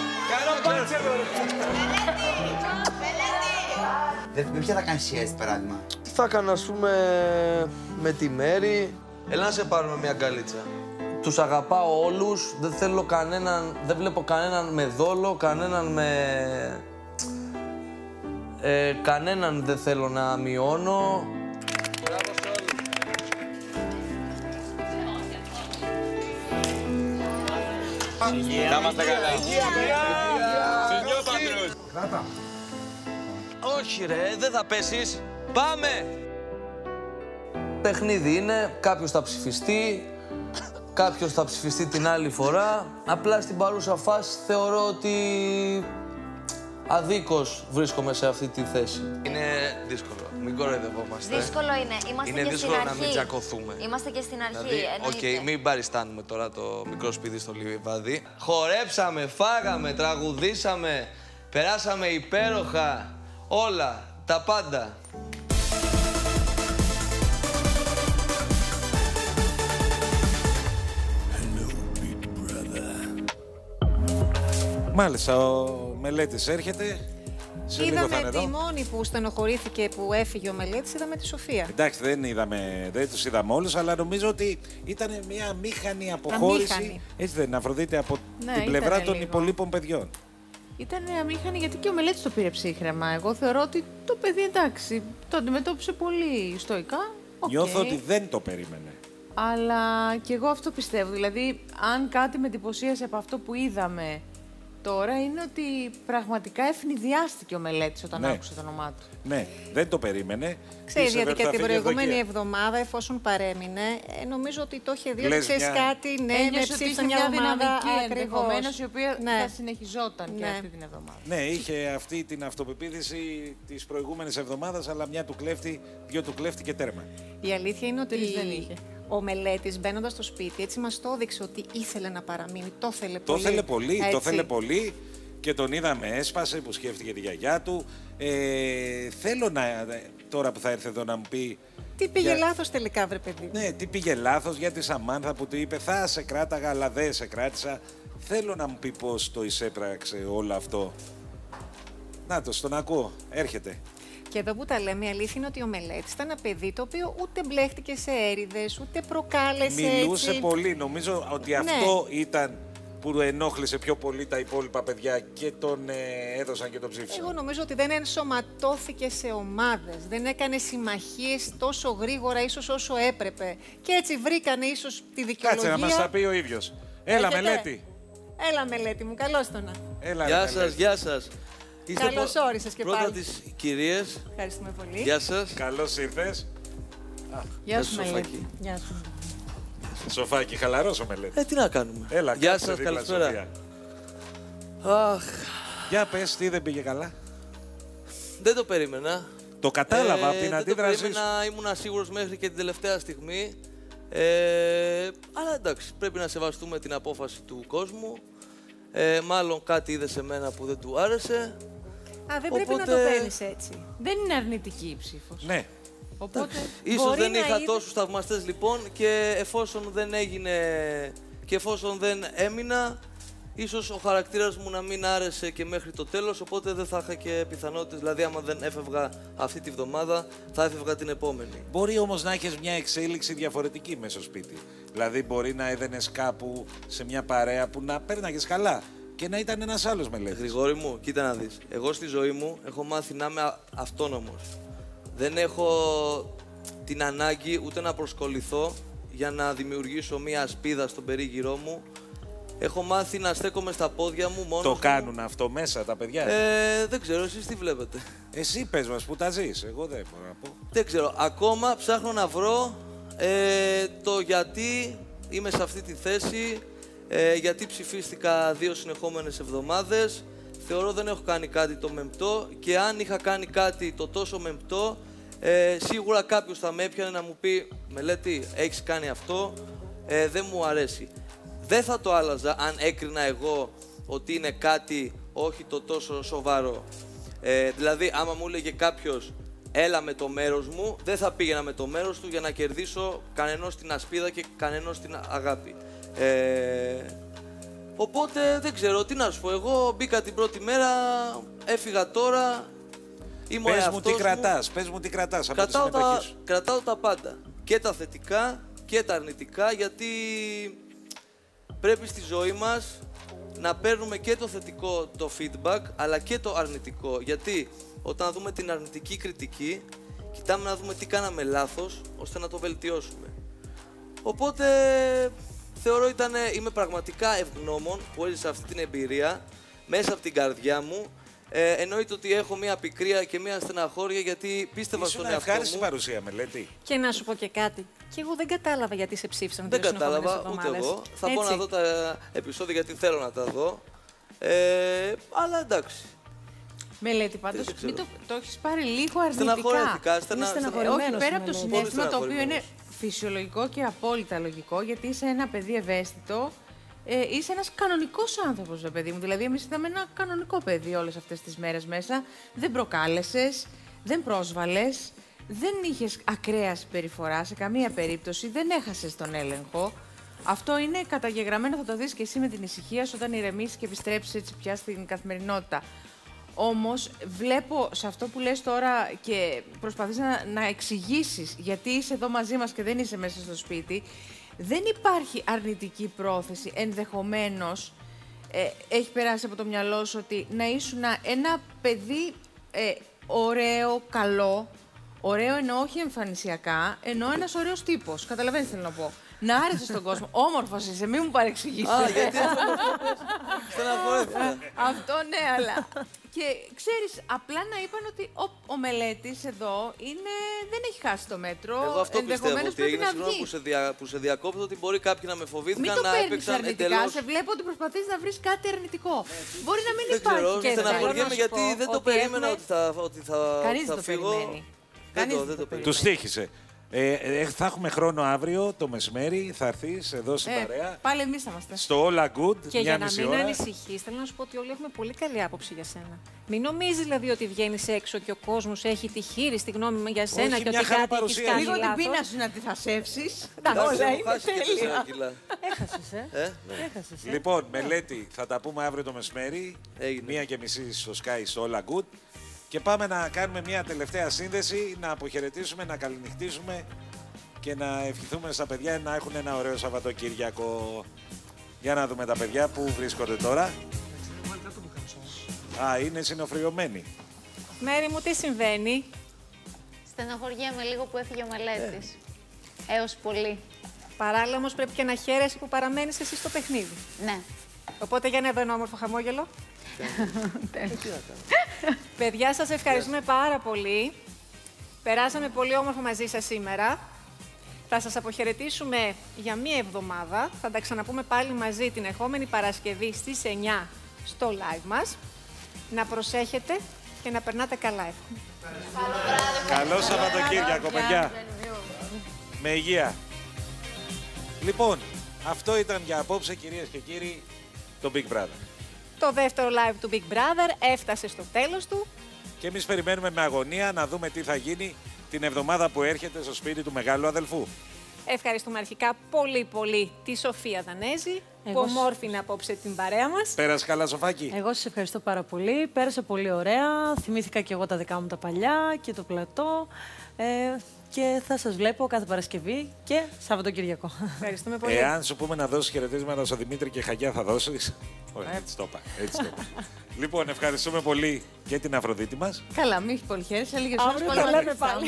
Με ποια θα κάνεις σχέση, παράδειγμα. Θα έκανα, ας πούμε, με τη Μέρη. Έλα να σε πάρουμε μια αγκαλίτσα. Τους αγαπάω όλους, δεν θέλω κανέναν, δεν βλέπω κανέναν με δόλο, κανέναν με... Ε, κανέναν δεν θέλω να μειώνω. Μπράβο σε όλους. Να είμαστε καλά. Συγγνώμη, Κράτα. Όχι ρε, δεν θα πέσεις. Πάμε! Παιχνίδι είναι, κάποιος θα ψηφιστεί, κάποιος θα ψηφιστεί την άλλη φορά. Απλά στην παρούσα φάση θεωρώ ότι αδίκως βρίσκομαι σε αυτή τη θέση. Είναι δύσκολο, μην κοροϊδευόμαστε. Δύσκολο είναι. Είμαστε Είναι και δύσκολο στην να αρχή. μην τσακωθούμε. Είμαστε και στην αρχή, Δηλαδή, οκ, εννοείται. μην παριστάνουμε τώρα το μικρό σπίτι στο Λιβάδι. Χορέψαμε, φάγαμε, τραγουδήσαμε, περάσαμε υπέροχα, όλα, τα πάντα. Μάλιστα, ο Μελέτης έρχεται. Σε λίγο θα είναι Είδαμε εδώ. τη μόνη που στενοχωρήθηκε που έφυγε ο Μελέτης, είδαμε τη Σοφία. Εντάξει, δεν, είδαμε, δεν τους είδαμε όλους, αλλά νομίζω ότι ήταν μια μήχανη αποχώρηση. Αμήχανη. Έτσι δεν είναι, Αφροδίτη, από Ναι, την πλευρά ήτανε των λίγο. υπολείπων παιδιών. Ήταν αμήχανη γιατί και ο Μελέτης το πήρε ψύχρεμα. Εγώ θεωρώ ότι το παιδί εντάξει, το αντιμετώπισε πολύ στοικά Okay. Νιώθω ότι δεν το περίμενε. Αλλά και εγώ αυτό πιστεύω. Δηλαδή, αν κάτι με εντυπωσίασε από αυτό που είδαμε τώρα, είναι ότι πραγματικά ευνηδιάστηκε ο Μελέτης όταν Ναι. άκουσε το όνομά του. Ναι, δεν το περίμενε. Ξέρεις, Πίστευε γιατί ότι και θα την φύγει εδώ προηγούμενη και- εβδομάδα, εφόσον παρέμεινε, ε, νομίζω ότι το είχε δει ότι Λες ξέρεις μια- κάτι, ναι, με Ένιωσε ότι ψήφισε είχε μια μια ομάδα, δυναμική ακριβώς. ενδεχομένως, η οποία Ναι. θα συνεχιζόταν και Ναι. αυτή την εβδομάδα. Ναι, είχε αυτή την αυτοπεποίθηση της προηγούμενης εβδομάδας, αλλά μια του κλέφτη, δυο του κλέφτη και τέρμα. Η αλήθεια είναι ότι Τρεις δεν είχε. ο Μελέτης μπαίνοντα στο σπίτι, έτσι μας το έδειξε ότι ήθελε να παραμείνει. Το ήθελε Το πολύ. ήθελε πολύ, το έτσι. ήθελε πολύ και τον είδαμε έσπασε που σκέφτηκε τη γιαγιά του. Ε, θέλω να, τώρα που θα έρθει εδώ να μου πει... Τι πήγε για- λάθος τελικά, βρε παιδί. Ναι, τι πήγε λάθος για τη Σαμάνθα που του είπε θα σε κράταγα αλλά δεν σε κράτησα. Θέλω να μου πει πώς το εισέπραξε όλο αυτό. Να το, τον ακούω. Έρχεται. Και εδώ που τα λέμε, η αλήθεια είναι ότι ο Μελέτης ήταν ένα παιδί το οποίο ούτε μπλέχτηκε σε έρηδες, ούτε προκάλεσε Μιλούσε έτσι. πολύ. Νομίζω ότι Ναι. αυτό ήταν που ενόχλησε πιο πολύ τα υπόλοιπα παιδιά και τον ε, έδωσαν και τον ψήφισαν. Εγώ νομίζω ότι δεν ενσωματώθηκε σε ομάδες, δεν έκανε συμμαχίες τόσο γρήγορα ίσως όσο έπρεπε. Και έτσι βρήκανε ίσως τη δικαιολογία. Κάτσε να μας τα πει ο ίδιος. Έλα, Έχετε? Μελέτη. Έλα, Μελέτη μου, καλώς το να. Έλα, Γεια ρε, σας, Μελέτη. γεια σας. Είστε Καλώς προ- όρισες και πρώτα πάλι. τις κυρίες. Ευχαριστούμε πολύ. Γεια σας. Καλώς ήρθες. Γεια σου, Σοφάκη. Μελέτη. Γεια σου. Σοφάκι, χαλαρός ο Μελέτη. Ε, τι να κάνουμε. Έλα, Γεια κάτσε σας, δίπλα, καλησπέρα. Σοφία. Αχ, Για πες, τι δεν πήγε καλά. δεν το περίμενα. Το κατάλαβα από την δεν αντίδρασή το περίμενα, ήμουν σίγουρος μέχρι και την τελευταία στιγμή. Ε, αλλά εντάξει, πρέπει να σεβαστούμε την απόφαση του κόσμου. Ε, μάλλον κάτι είδε σε μένα που δεν του άρεσε. Α, δεν πρέπει να Οπότε- το παίρνεις έτσι. Δεν είναι αρνητική η ψήφος. Ναι. Οπότε, Ίσως μπορεί δεν να είχα είδε- τόσους θαυμαστές λοιπόν και εφόσον δεν έγινε και εφόσον δεν έμεινα, ίσως ο χαρακτήρας μου να μην άρεσε και μέχρι το τέλος, οπότε δεν θα είχα και πιθανότητες, δηλαδή άμα δεν έφευγα αυτή τη βδομάδα, θα έφευγα την επόμενη. Μπορεί όμως να έχεις μια εξέλιξη διαφορετική μέσα στο σπίτι. Δηλαδή μπορεί να έδαινες κάπου σε μια παρέα που να πέρναγες καλά και να ήταν ένας άλλος Μελέτης. Γρηγόρη μου, κοίτα να δεις. Εγώ στη ζωή μου έχω μάθει να είμαι α- αυτόνομος. Δεν έχω την ανάγκη ούτε να προσκοληθώ για να δημιουργήσω μια ασπίδα στον περίγυρό μου. Έχω μάθει να στέκομαι στα πόδια μου μόνος Το μου. κάνουν αυτό μέσα τα παιδιά. Ε, δεν ξέρω, εσείς τι βλέπετε. Εσύ πες μας που τα ζεις, εγώ δεν μπορώ να πω. Δεν ξέρω, ακόμα ψάχνω να βρω ε, το γιατί είμαι σε αυτή τη θέση, ε, γιατί ψηφίστηκα δύο συνεχόμενες εβδομάδες. Θεωρώ δεν έχω κάνει κάτι το μεμπτό και αν είχα κάνει κάτι το τόσο μεμπτό, ε, σίγουρα κάποιος θα με έπιανε να μου πει «Μελέτη, έχεις κάνει αυτό, ε, δεν μου αρέσει». Δεν θα το άλλαζα αν έκρινα εγώ ότι είναι κάτι όχι το τόσο σοβαρό. Ε, δηλαδή, άμα μου έλεγε κάποιος έλα με το μέρος μου, δεν θα πήγαινα με το μέρος του για να κερδίσω κανενός την ασπίδα και κανενός την αγάπη. Ε, οπότε δεν ξέρω τι να σου πω. Εγώ μπήκα την πρώτη μέρα, έφυγα τώρα. Είμαι ο Πες μου εαυτός τι μου. κρατάς, πες μου τι κρατάς από τη Κρατάω συμμετοχή τα, σου. κρατάω τα πάντα. Και τα θετικά και τα αρνητικά, γιατί πρέπει στη ζωή μας να παίρνουμε και το θετικό, το feedback, αλλά και το αρνητικό. Γιατί όταν δούμε την αρνητική κριτική, κοιτάμε να δούμε τι κάναμε λάθος, ώστε να το βελτιώσουμε. Οπότε θεωρώ ήταν, είμαι πραγματικά ευγνώμων που έζησα αυτή την εμπειρία μέσα από την καρδιά μου. Ε, εννοείται ότι έχω μία πικρία και μία στεναχώρια γιατί πίστευα Ήσουν στον εαυτό ευχάριστη μου. παρουσία, Μελέτη. Και να σου πω και κάτι. Και εγώ δεν κατάλαβα γιατί σε ψήφισαν Δεν δύο συνεχόμενες κατάλαβα ούτε εβδομάδες. εγώ. Θα πω Έτσι. να δω τα επεισόδια γιατί θέλω να τα δω. Ε, αλλά εντάξει. Μελέτη, πάντως, Δεν μην ξέρω. το, το έχεις πάρει λίγο αρνητικά. Στεναχωρέθηκα, στενα- Είναι στεναχωρημένος Όχι, πέρα ο από το Μελέτης. συνέστημα, το οποίο είναι στεναχωρημένος. φυσιολογικό και απόλυτα λογικό, γιατί είσαι ένα παιδί ευαίσθητο, ε, είσαι ένας κανονικός άνθρωπος, ρε παιδί μου. Δηλαδή, εμείς είδαμε ένα κανονικό παιδί όλες αυτές τις μέρες μέσα. Δεν προκάλεσες, δεν πρόσβαλες, δεν είχες ακραία συμπεριφορά σε καμία περίπτωση, δεν έχασες τον έλεγχο. Αυτό είναι καταγεγραμμένο, θα το δεις και εσύ με την ησυχία σου όταν ηρεμήσεις και επιστρέψεις έτσι πια στην καθημερινότητα. Όμως βλέπω σε αυτό που λες τώρα και προσπαθείς να, να εξηγήσεις γιατί είσαι εδώ μαζί μας και δεν είσαι μέσα στο σπίτι, δεν υπάρχει αρνητική πρόθεση. Ενδεχομένως ε, έχει περάσει από το μυαλό σου ότι να ήσουν ένα παιδί ε, ωραίο, καλό, Ωραίο εννοώ όχι εμφανισιακά, εννοώ ένας ωραίος τύπος. Καταλαβαίνεις τι θέλω να πω. Να άρεσε στον κόσμο. Όμορφος είσαι, μην μου παρεξηγήσεις. Α, γιατί στεναχωρέθηκα. Αυτό ναι, αλλά. Και ξέρεις, απλά να είπαν ότι ο, ο μελέτης εδώ είναι, δεν έχει χάσει το μέτρο. Εγώ αυτό πιστεύω ότι έγινε. Συγγνώμη που, σε δια, που σε διακόπτω, ότι μπορεί κάποιοι να με φοβήθηκαν να έπαιξαν αρνητικά. εντελώς. Σε βλέπω ότι προσπαθείς να βρεις κάτι αρνητικό. Μπορεί να μην δεν υπάρχει. Ξέρω, και στεναχωριέμαι γιατί δεν το περίμενα ότι θα, ότι θα, Κανείς θα το φύγω. περιμένει. Δεν το, δεν το περίμενα. Του τύχησε. Ε, ε, θα έχουμε χρόνο αύριο το μεσημέρι, θα έρθεις εδώ στην Ε, παρέα. Πάλι εμείς θα είμαστε. Στο All Good, Και μια για να μισή μην ώρα. ανησυχείς, θέλω να σου πω ότι όλοι έχουμε πολύ καλή άποψη για σένα. Μην νομίζεις δηλαδή ότι βγαίνεις έξω και ο κόσμος έχει τη χείριστη γνώμη για σένα Όχι, και μια ότι χαρά κάτι έχεις παρουσίαση. κάνει Λίγο την λάθος. πείνα σου να τη θασεύσεις. Εντάξει, Όλα έχω είναι χάσει και τέσσερα τέλεια. κιλά. Έχασες, ε. Ε, ναι. Έχασες, ε. Λοιπόν, μελέτη, θα τα πούμε αύριο το μεσημέρι. Μία και μισή στο Sky στο All Good. Και πάμε να κάνουμε μια τελευταία σύνδεση, να αποχαιρετήσουμε, να καληνυχτήσουμε και να ευχηθούμε στα παιδιά να έχουν ένα ωραίο Σαββατοκύριακο. Για να δούμε τα παιδιά που βρίσκονται τώρα. Α, είναι συνοφριωμένοι. Μέρη μου, τι συμβαίνει? Στενοχωριέμαι λίγο που έφυγε ο μελέτης. Έως πολύ. Παράλληλα όμως πρέπει και να χαίρεσαι που παραμένεις εσύ στο παιχνίδι. Ναι. Οπότε για να δω ένα όμορφο χαμόγελο. Παιδιά, σας ευχαριστούμε πάρα πολύ. Περάσαμε πολύ όμορφα μαζί σας σήμερα. Θα σας αποχαιρετήσουμε για μία εβδομάδα. Θα τα ξαναπούμε πάλι μαζί την ερχόμενη Παρασκευή στις εννιά στο live μας. Να προσέχετε και να περνάτε καλά, εύχομαι. Καλό Σαββατοκύριακο, παιδιά. Με υγεία. Λοιπόν, αυτό ήταν για απόψε, κυρίες και κύριοι, το Big Brother. Το δεύτερο live του Big Brother έφτασε στο τέλος του. Και εμείς περιμένουμε με αγωνία να δούμε τι θα γίνει την εβδομάδα που έρχεται στο σπίτι του μεγάλου αδελφού. Ευχαριστούμε αρχικά πολύ πολύ τη Σοφία Δανέζη που Εγώ ομόρφινε απόψε την παρέα μας. Πέρασε καλά, Σοφάκη. Εγώ σας ευχαριστώ πάρα πολύ. Πέρασε πολύ ωραία. Θυμήθηκα και εγώ τα δικά μου τα παλιά και το πλατό. Ε, και θα σας βλέπω κάθε Παρασκευή και Σαββατοκύριακο. Ευχαριστούμε πολύ. Εάν σου πούμε να δώσεις χαιρετίσματα στο Δημήτρη και Χαγιά, θα δώσεις. Ωραία, έτσι το είπα. Έτσι το είπα. Λοιπόν, ευχαριστούμε πολύ και την Αφροδίτη μας. Καλά, μη έχει πολύ χέρι, σε λίγες ώρες Αύριο πολλά τα θα λέμε πάλι.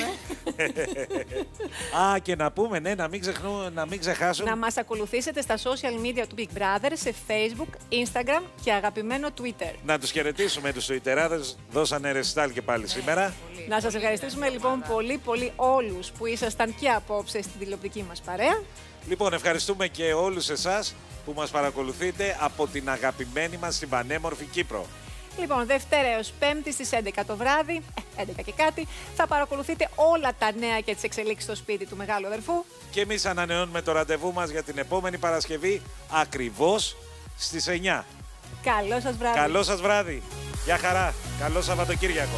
Α, και να πούμε, ναι, να μην, ξεχνούμε, να μην ξεχάσουμε. Να μας ακολουθήσετε στα social media του Big Brother σε Facebook, Instagram και αγαπημένο Twitter. Να τους χαιρετήσουμε τους Twitterάδες, δώσανε ρεστάλ και πάλι σήμερα. Να σας ευχαριστήσουμε λοιπόν πολύ πολύ όλους που ήσασταν και απόψε στην τηλεοπτική μας παρέα. Λοιπόν, ευχαριστούμε και όλους εσάς που μας παρακολουθείτε από την αγαπημένη μας την πανέμορφη Κύπρο. Λοιπόν, Δευτέρα έως Πέμπτη στις έντεκα το βράδυ, ε, έντεκα και κάτι, θα παρακολουθείτε όλα τα νέα και τις εξελίξεις στο σπίτι του μεγάλου αδερφού. Και εμείς ανανεώνουμε το ραντεβού μας για την επόμενη Παρασκευή ακριβώς στις εννιά. Καλό σας βράδυ. Καλό σας βράδυ. Γεια χαρά. Καλό Σαββατοκύριακο.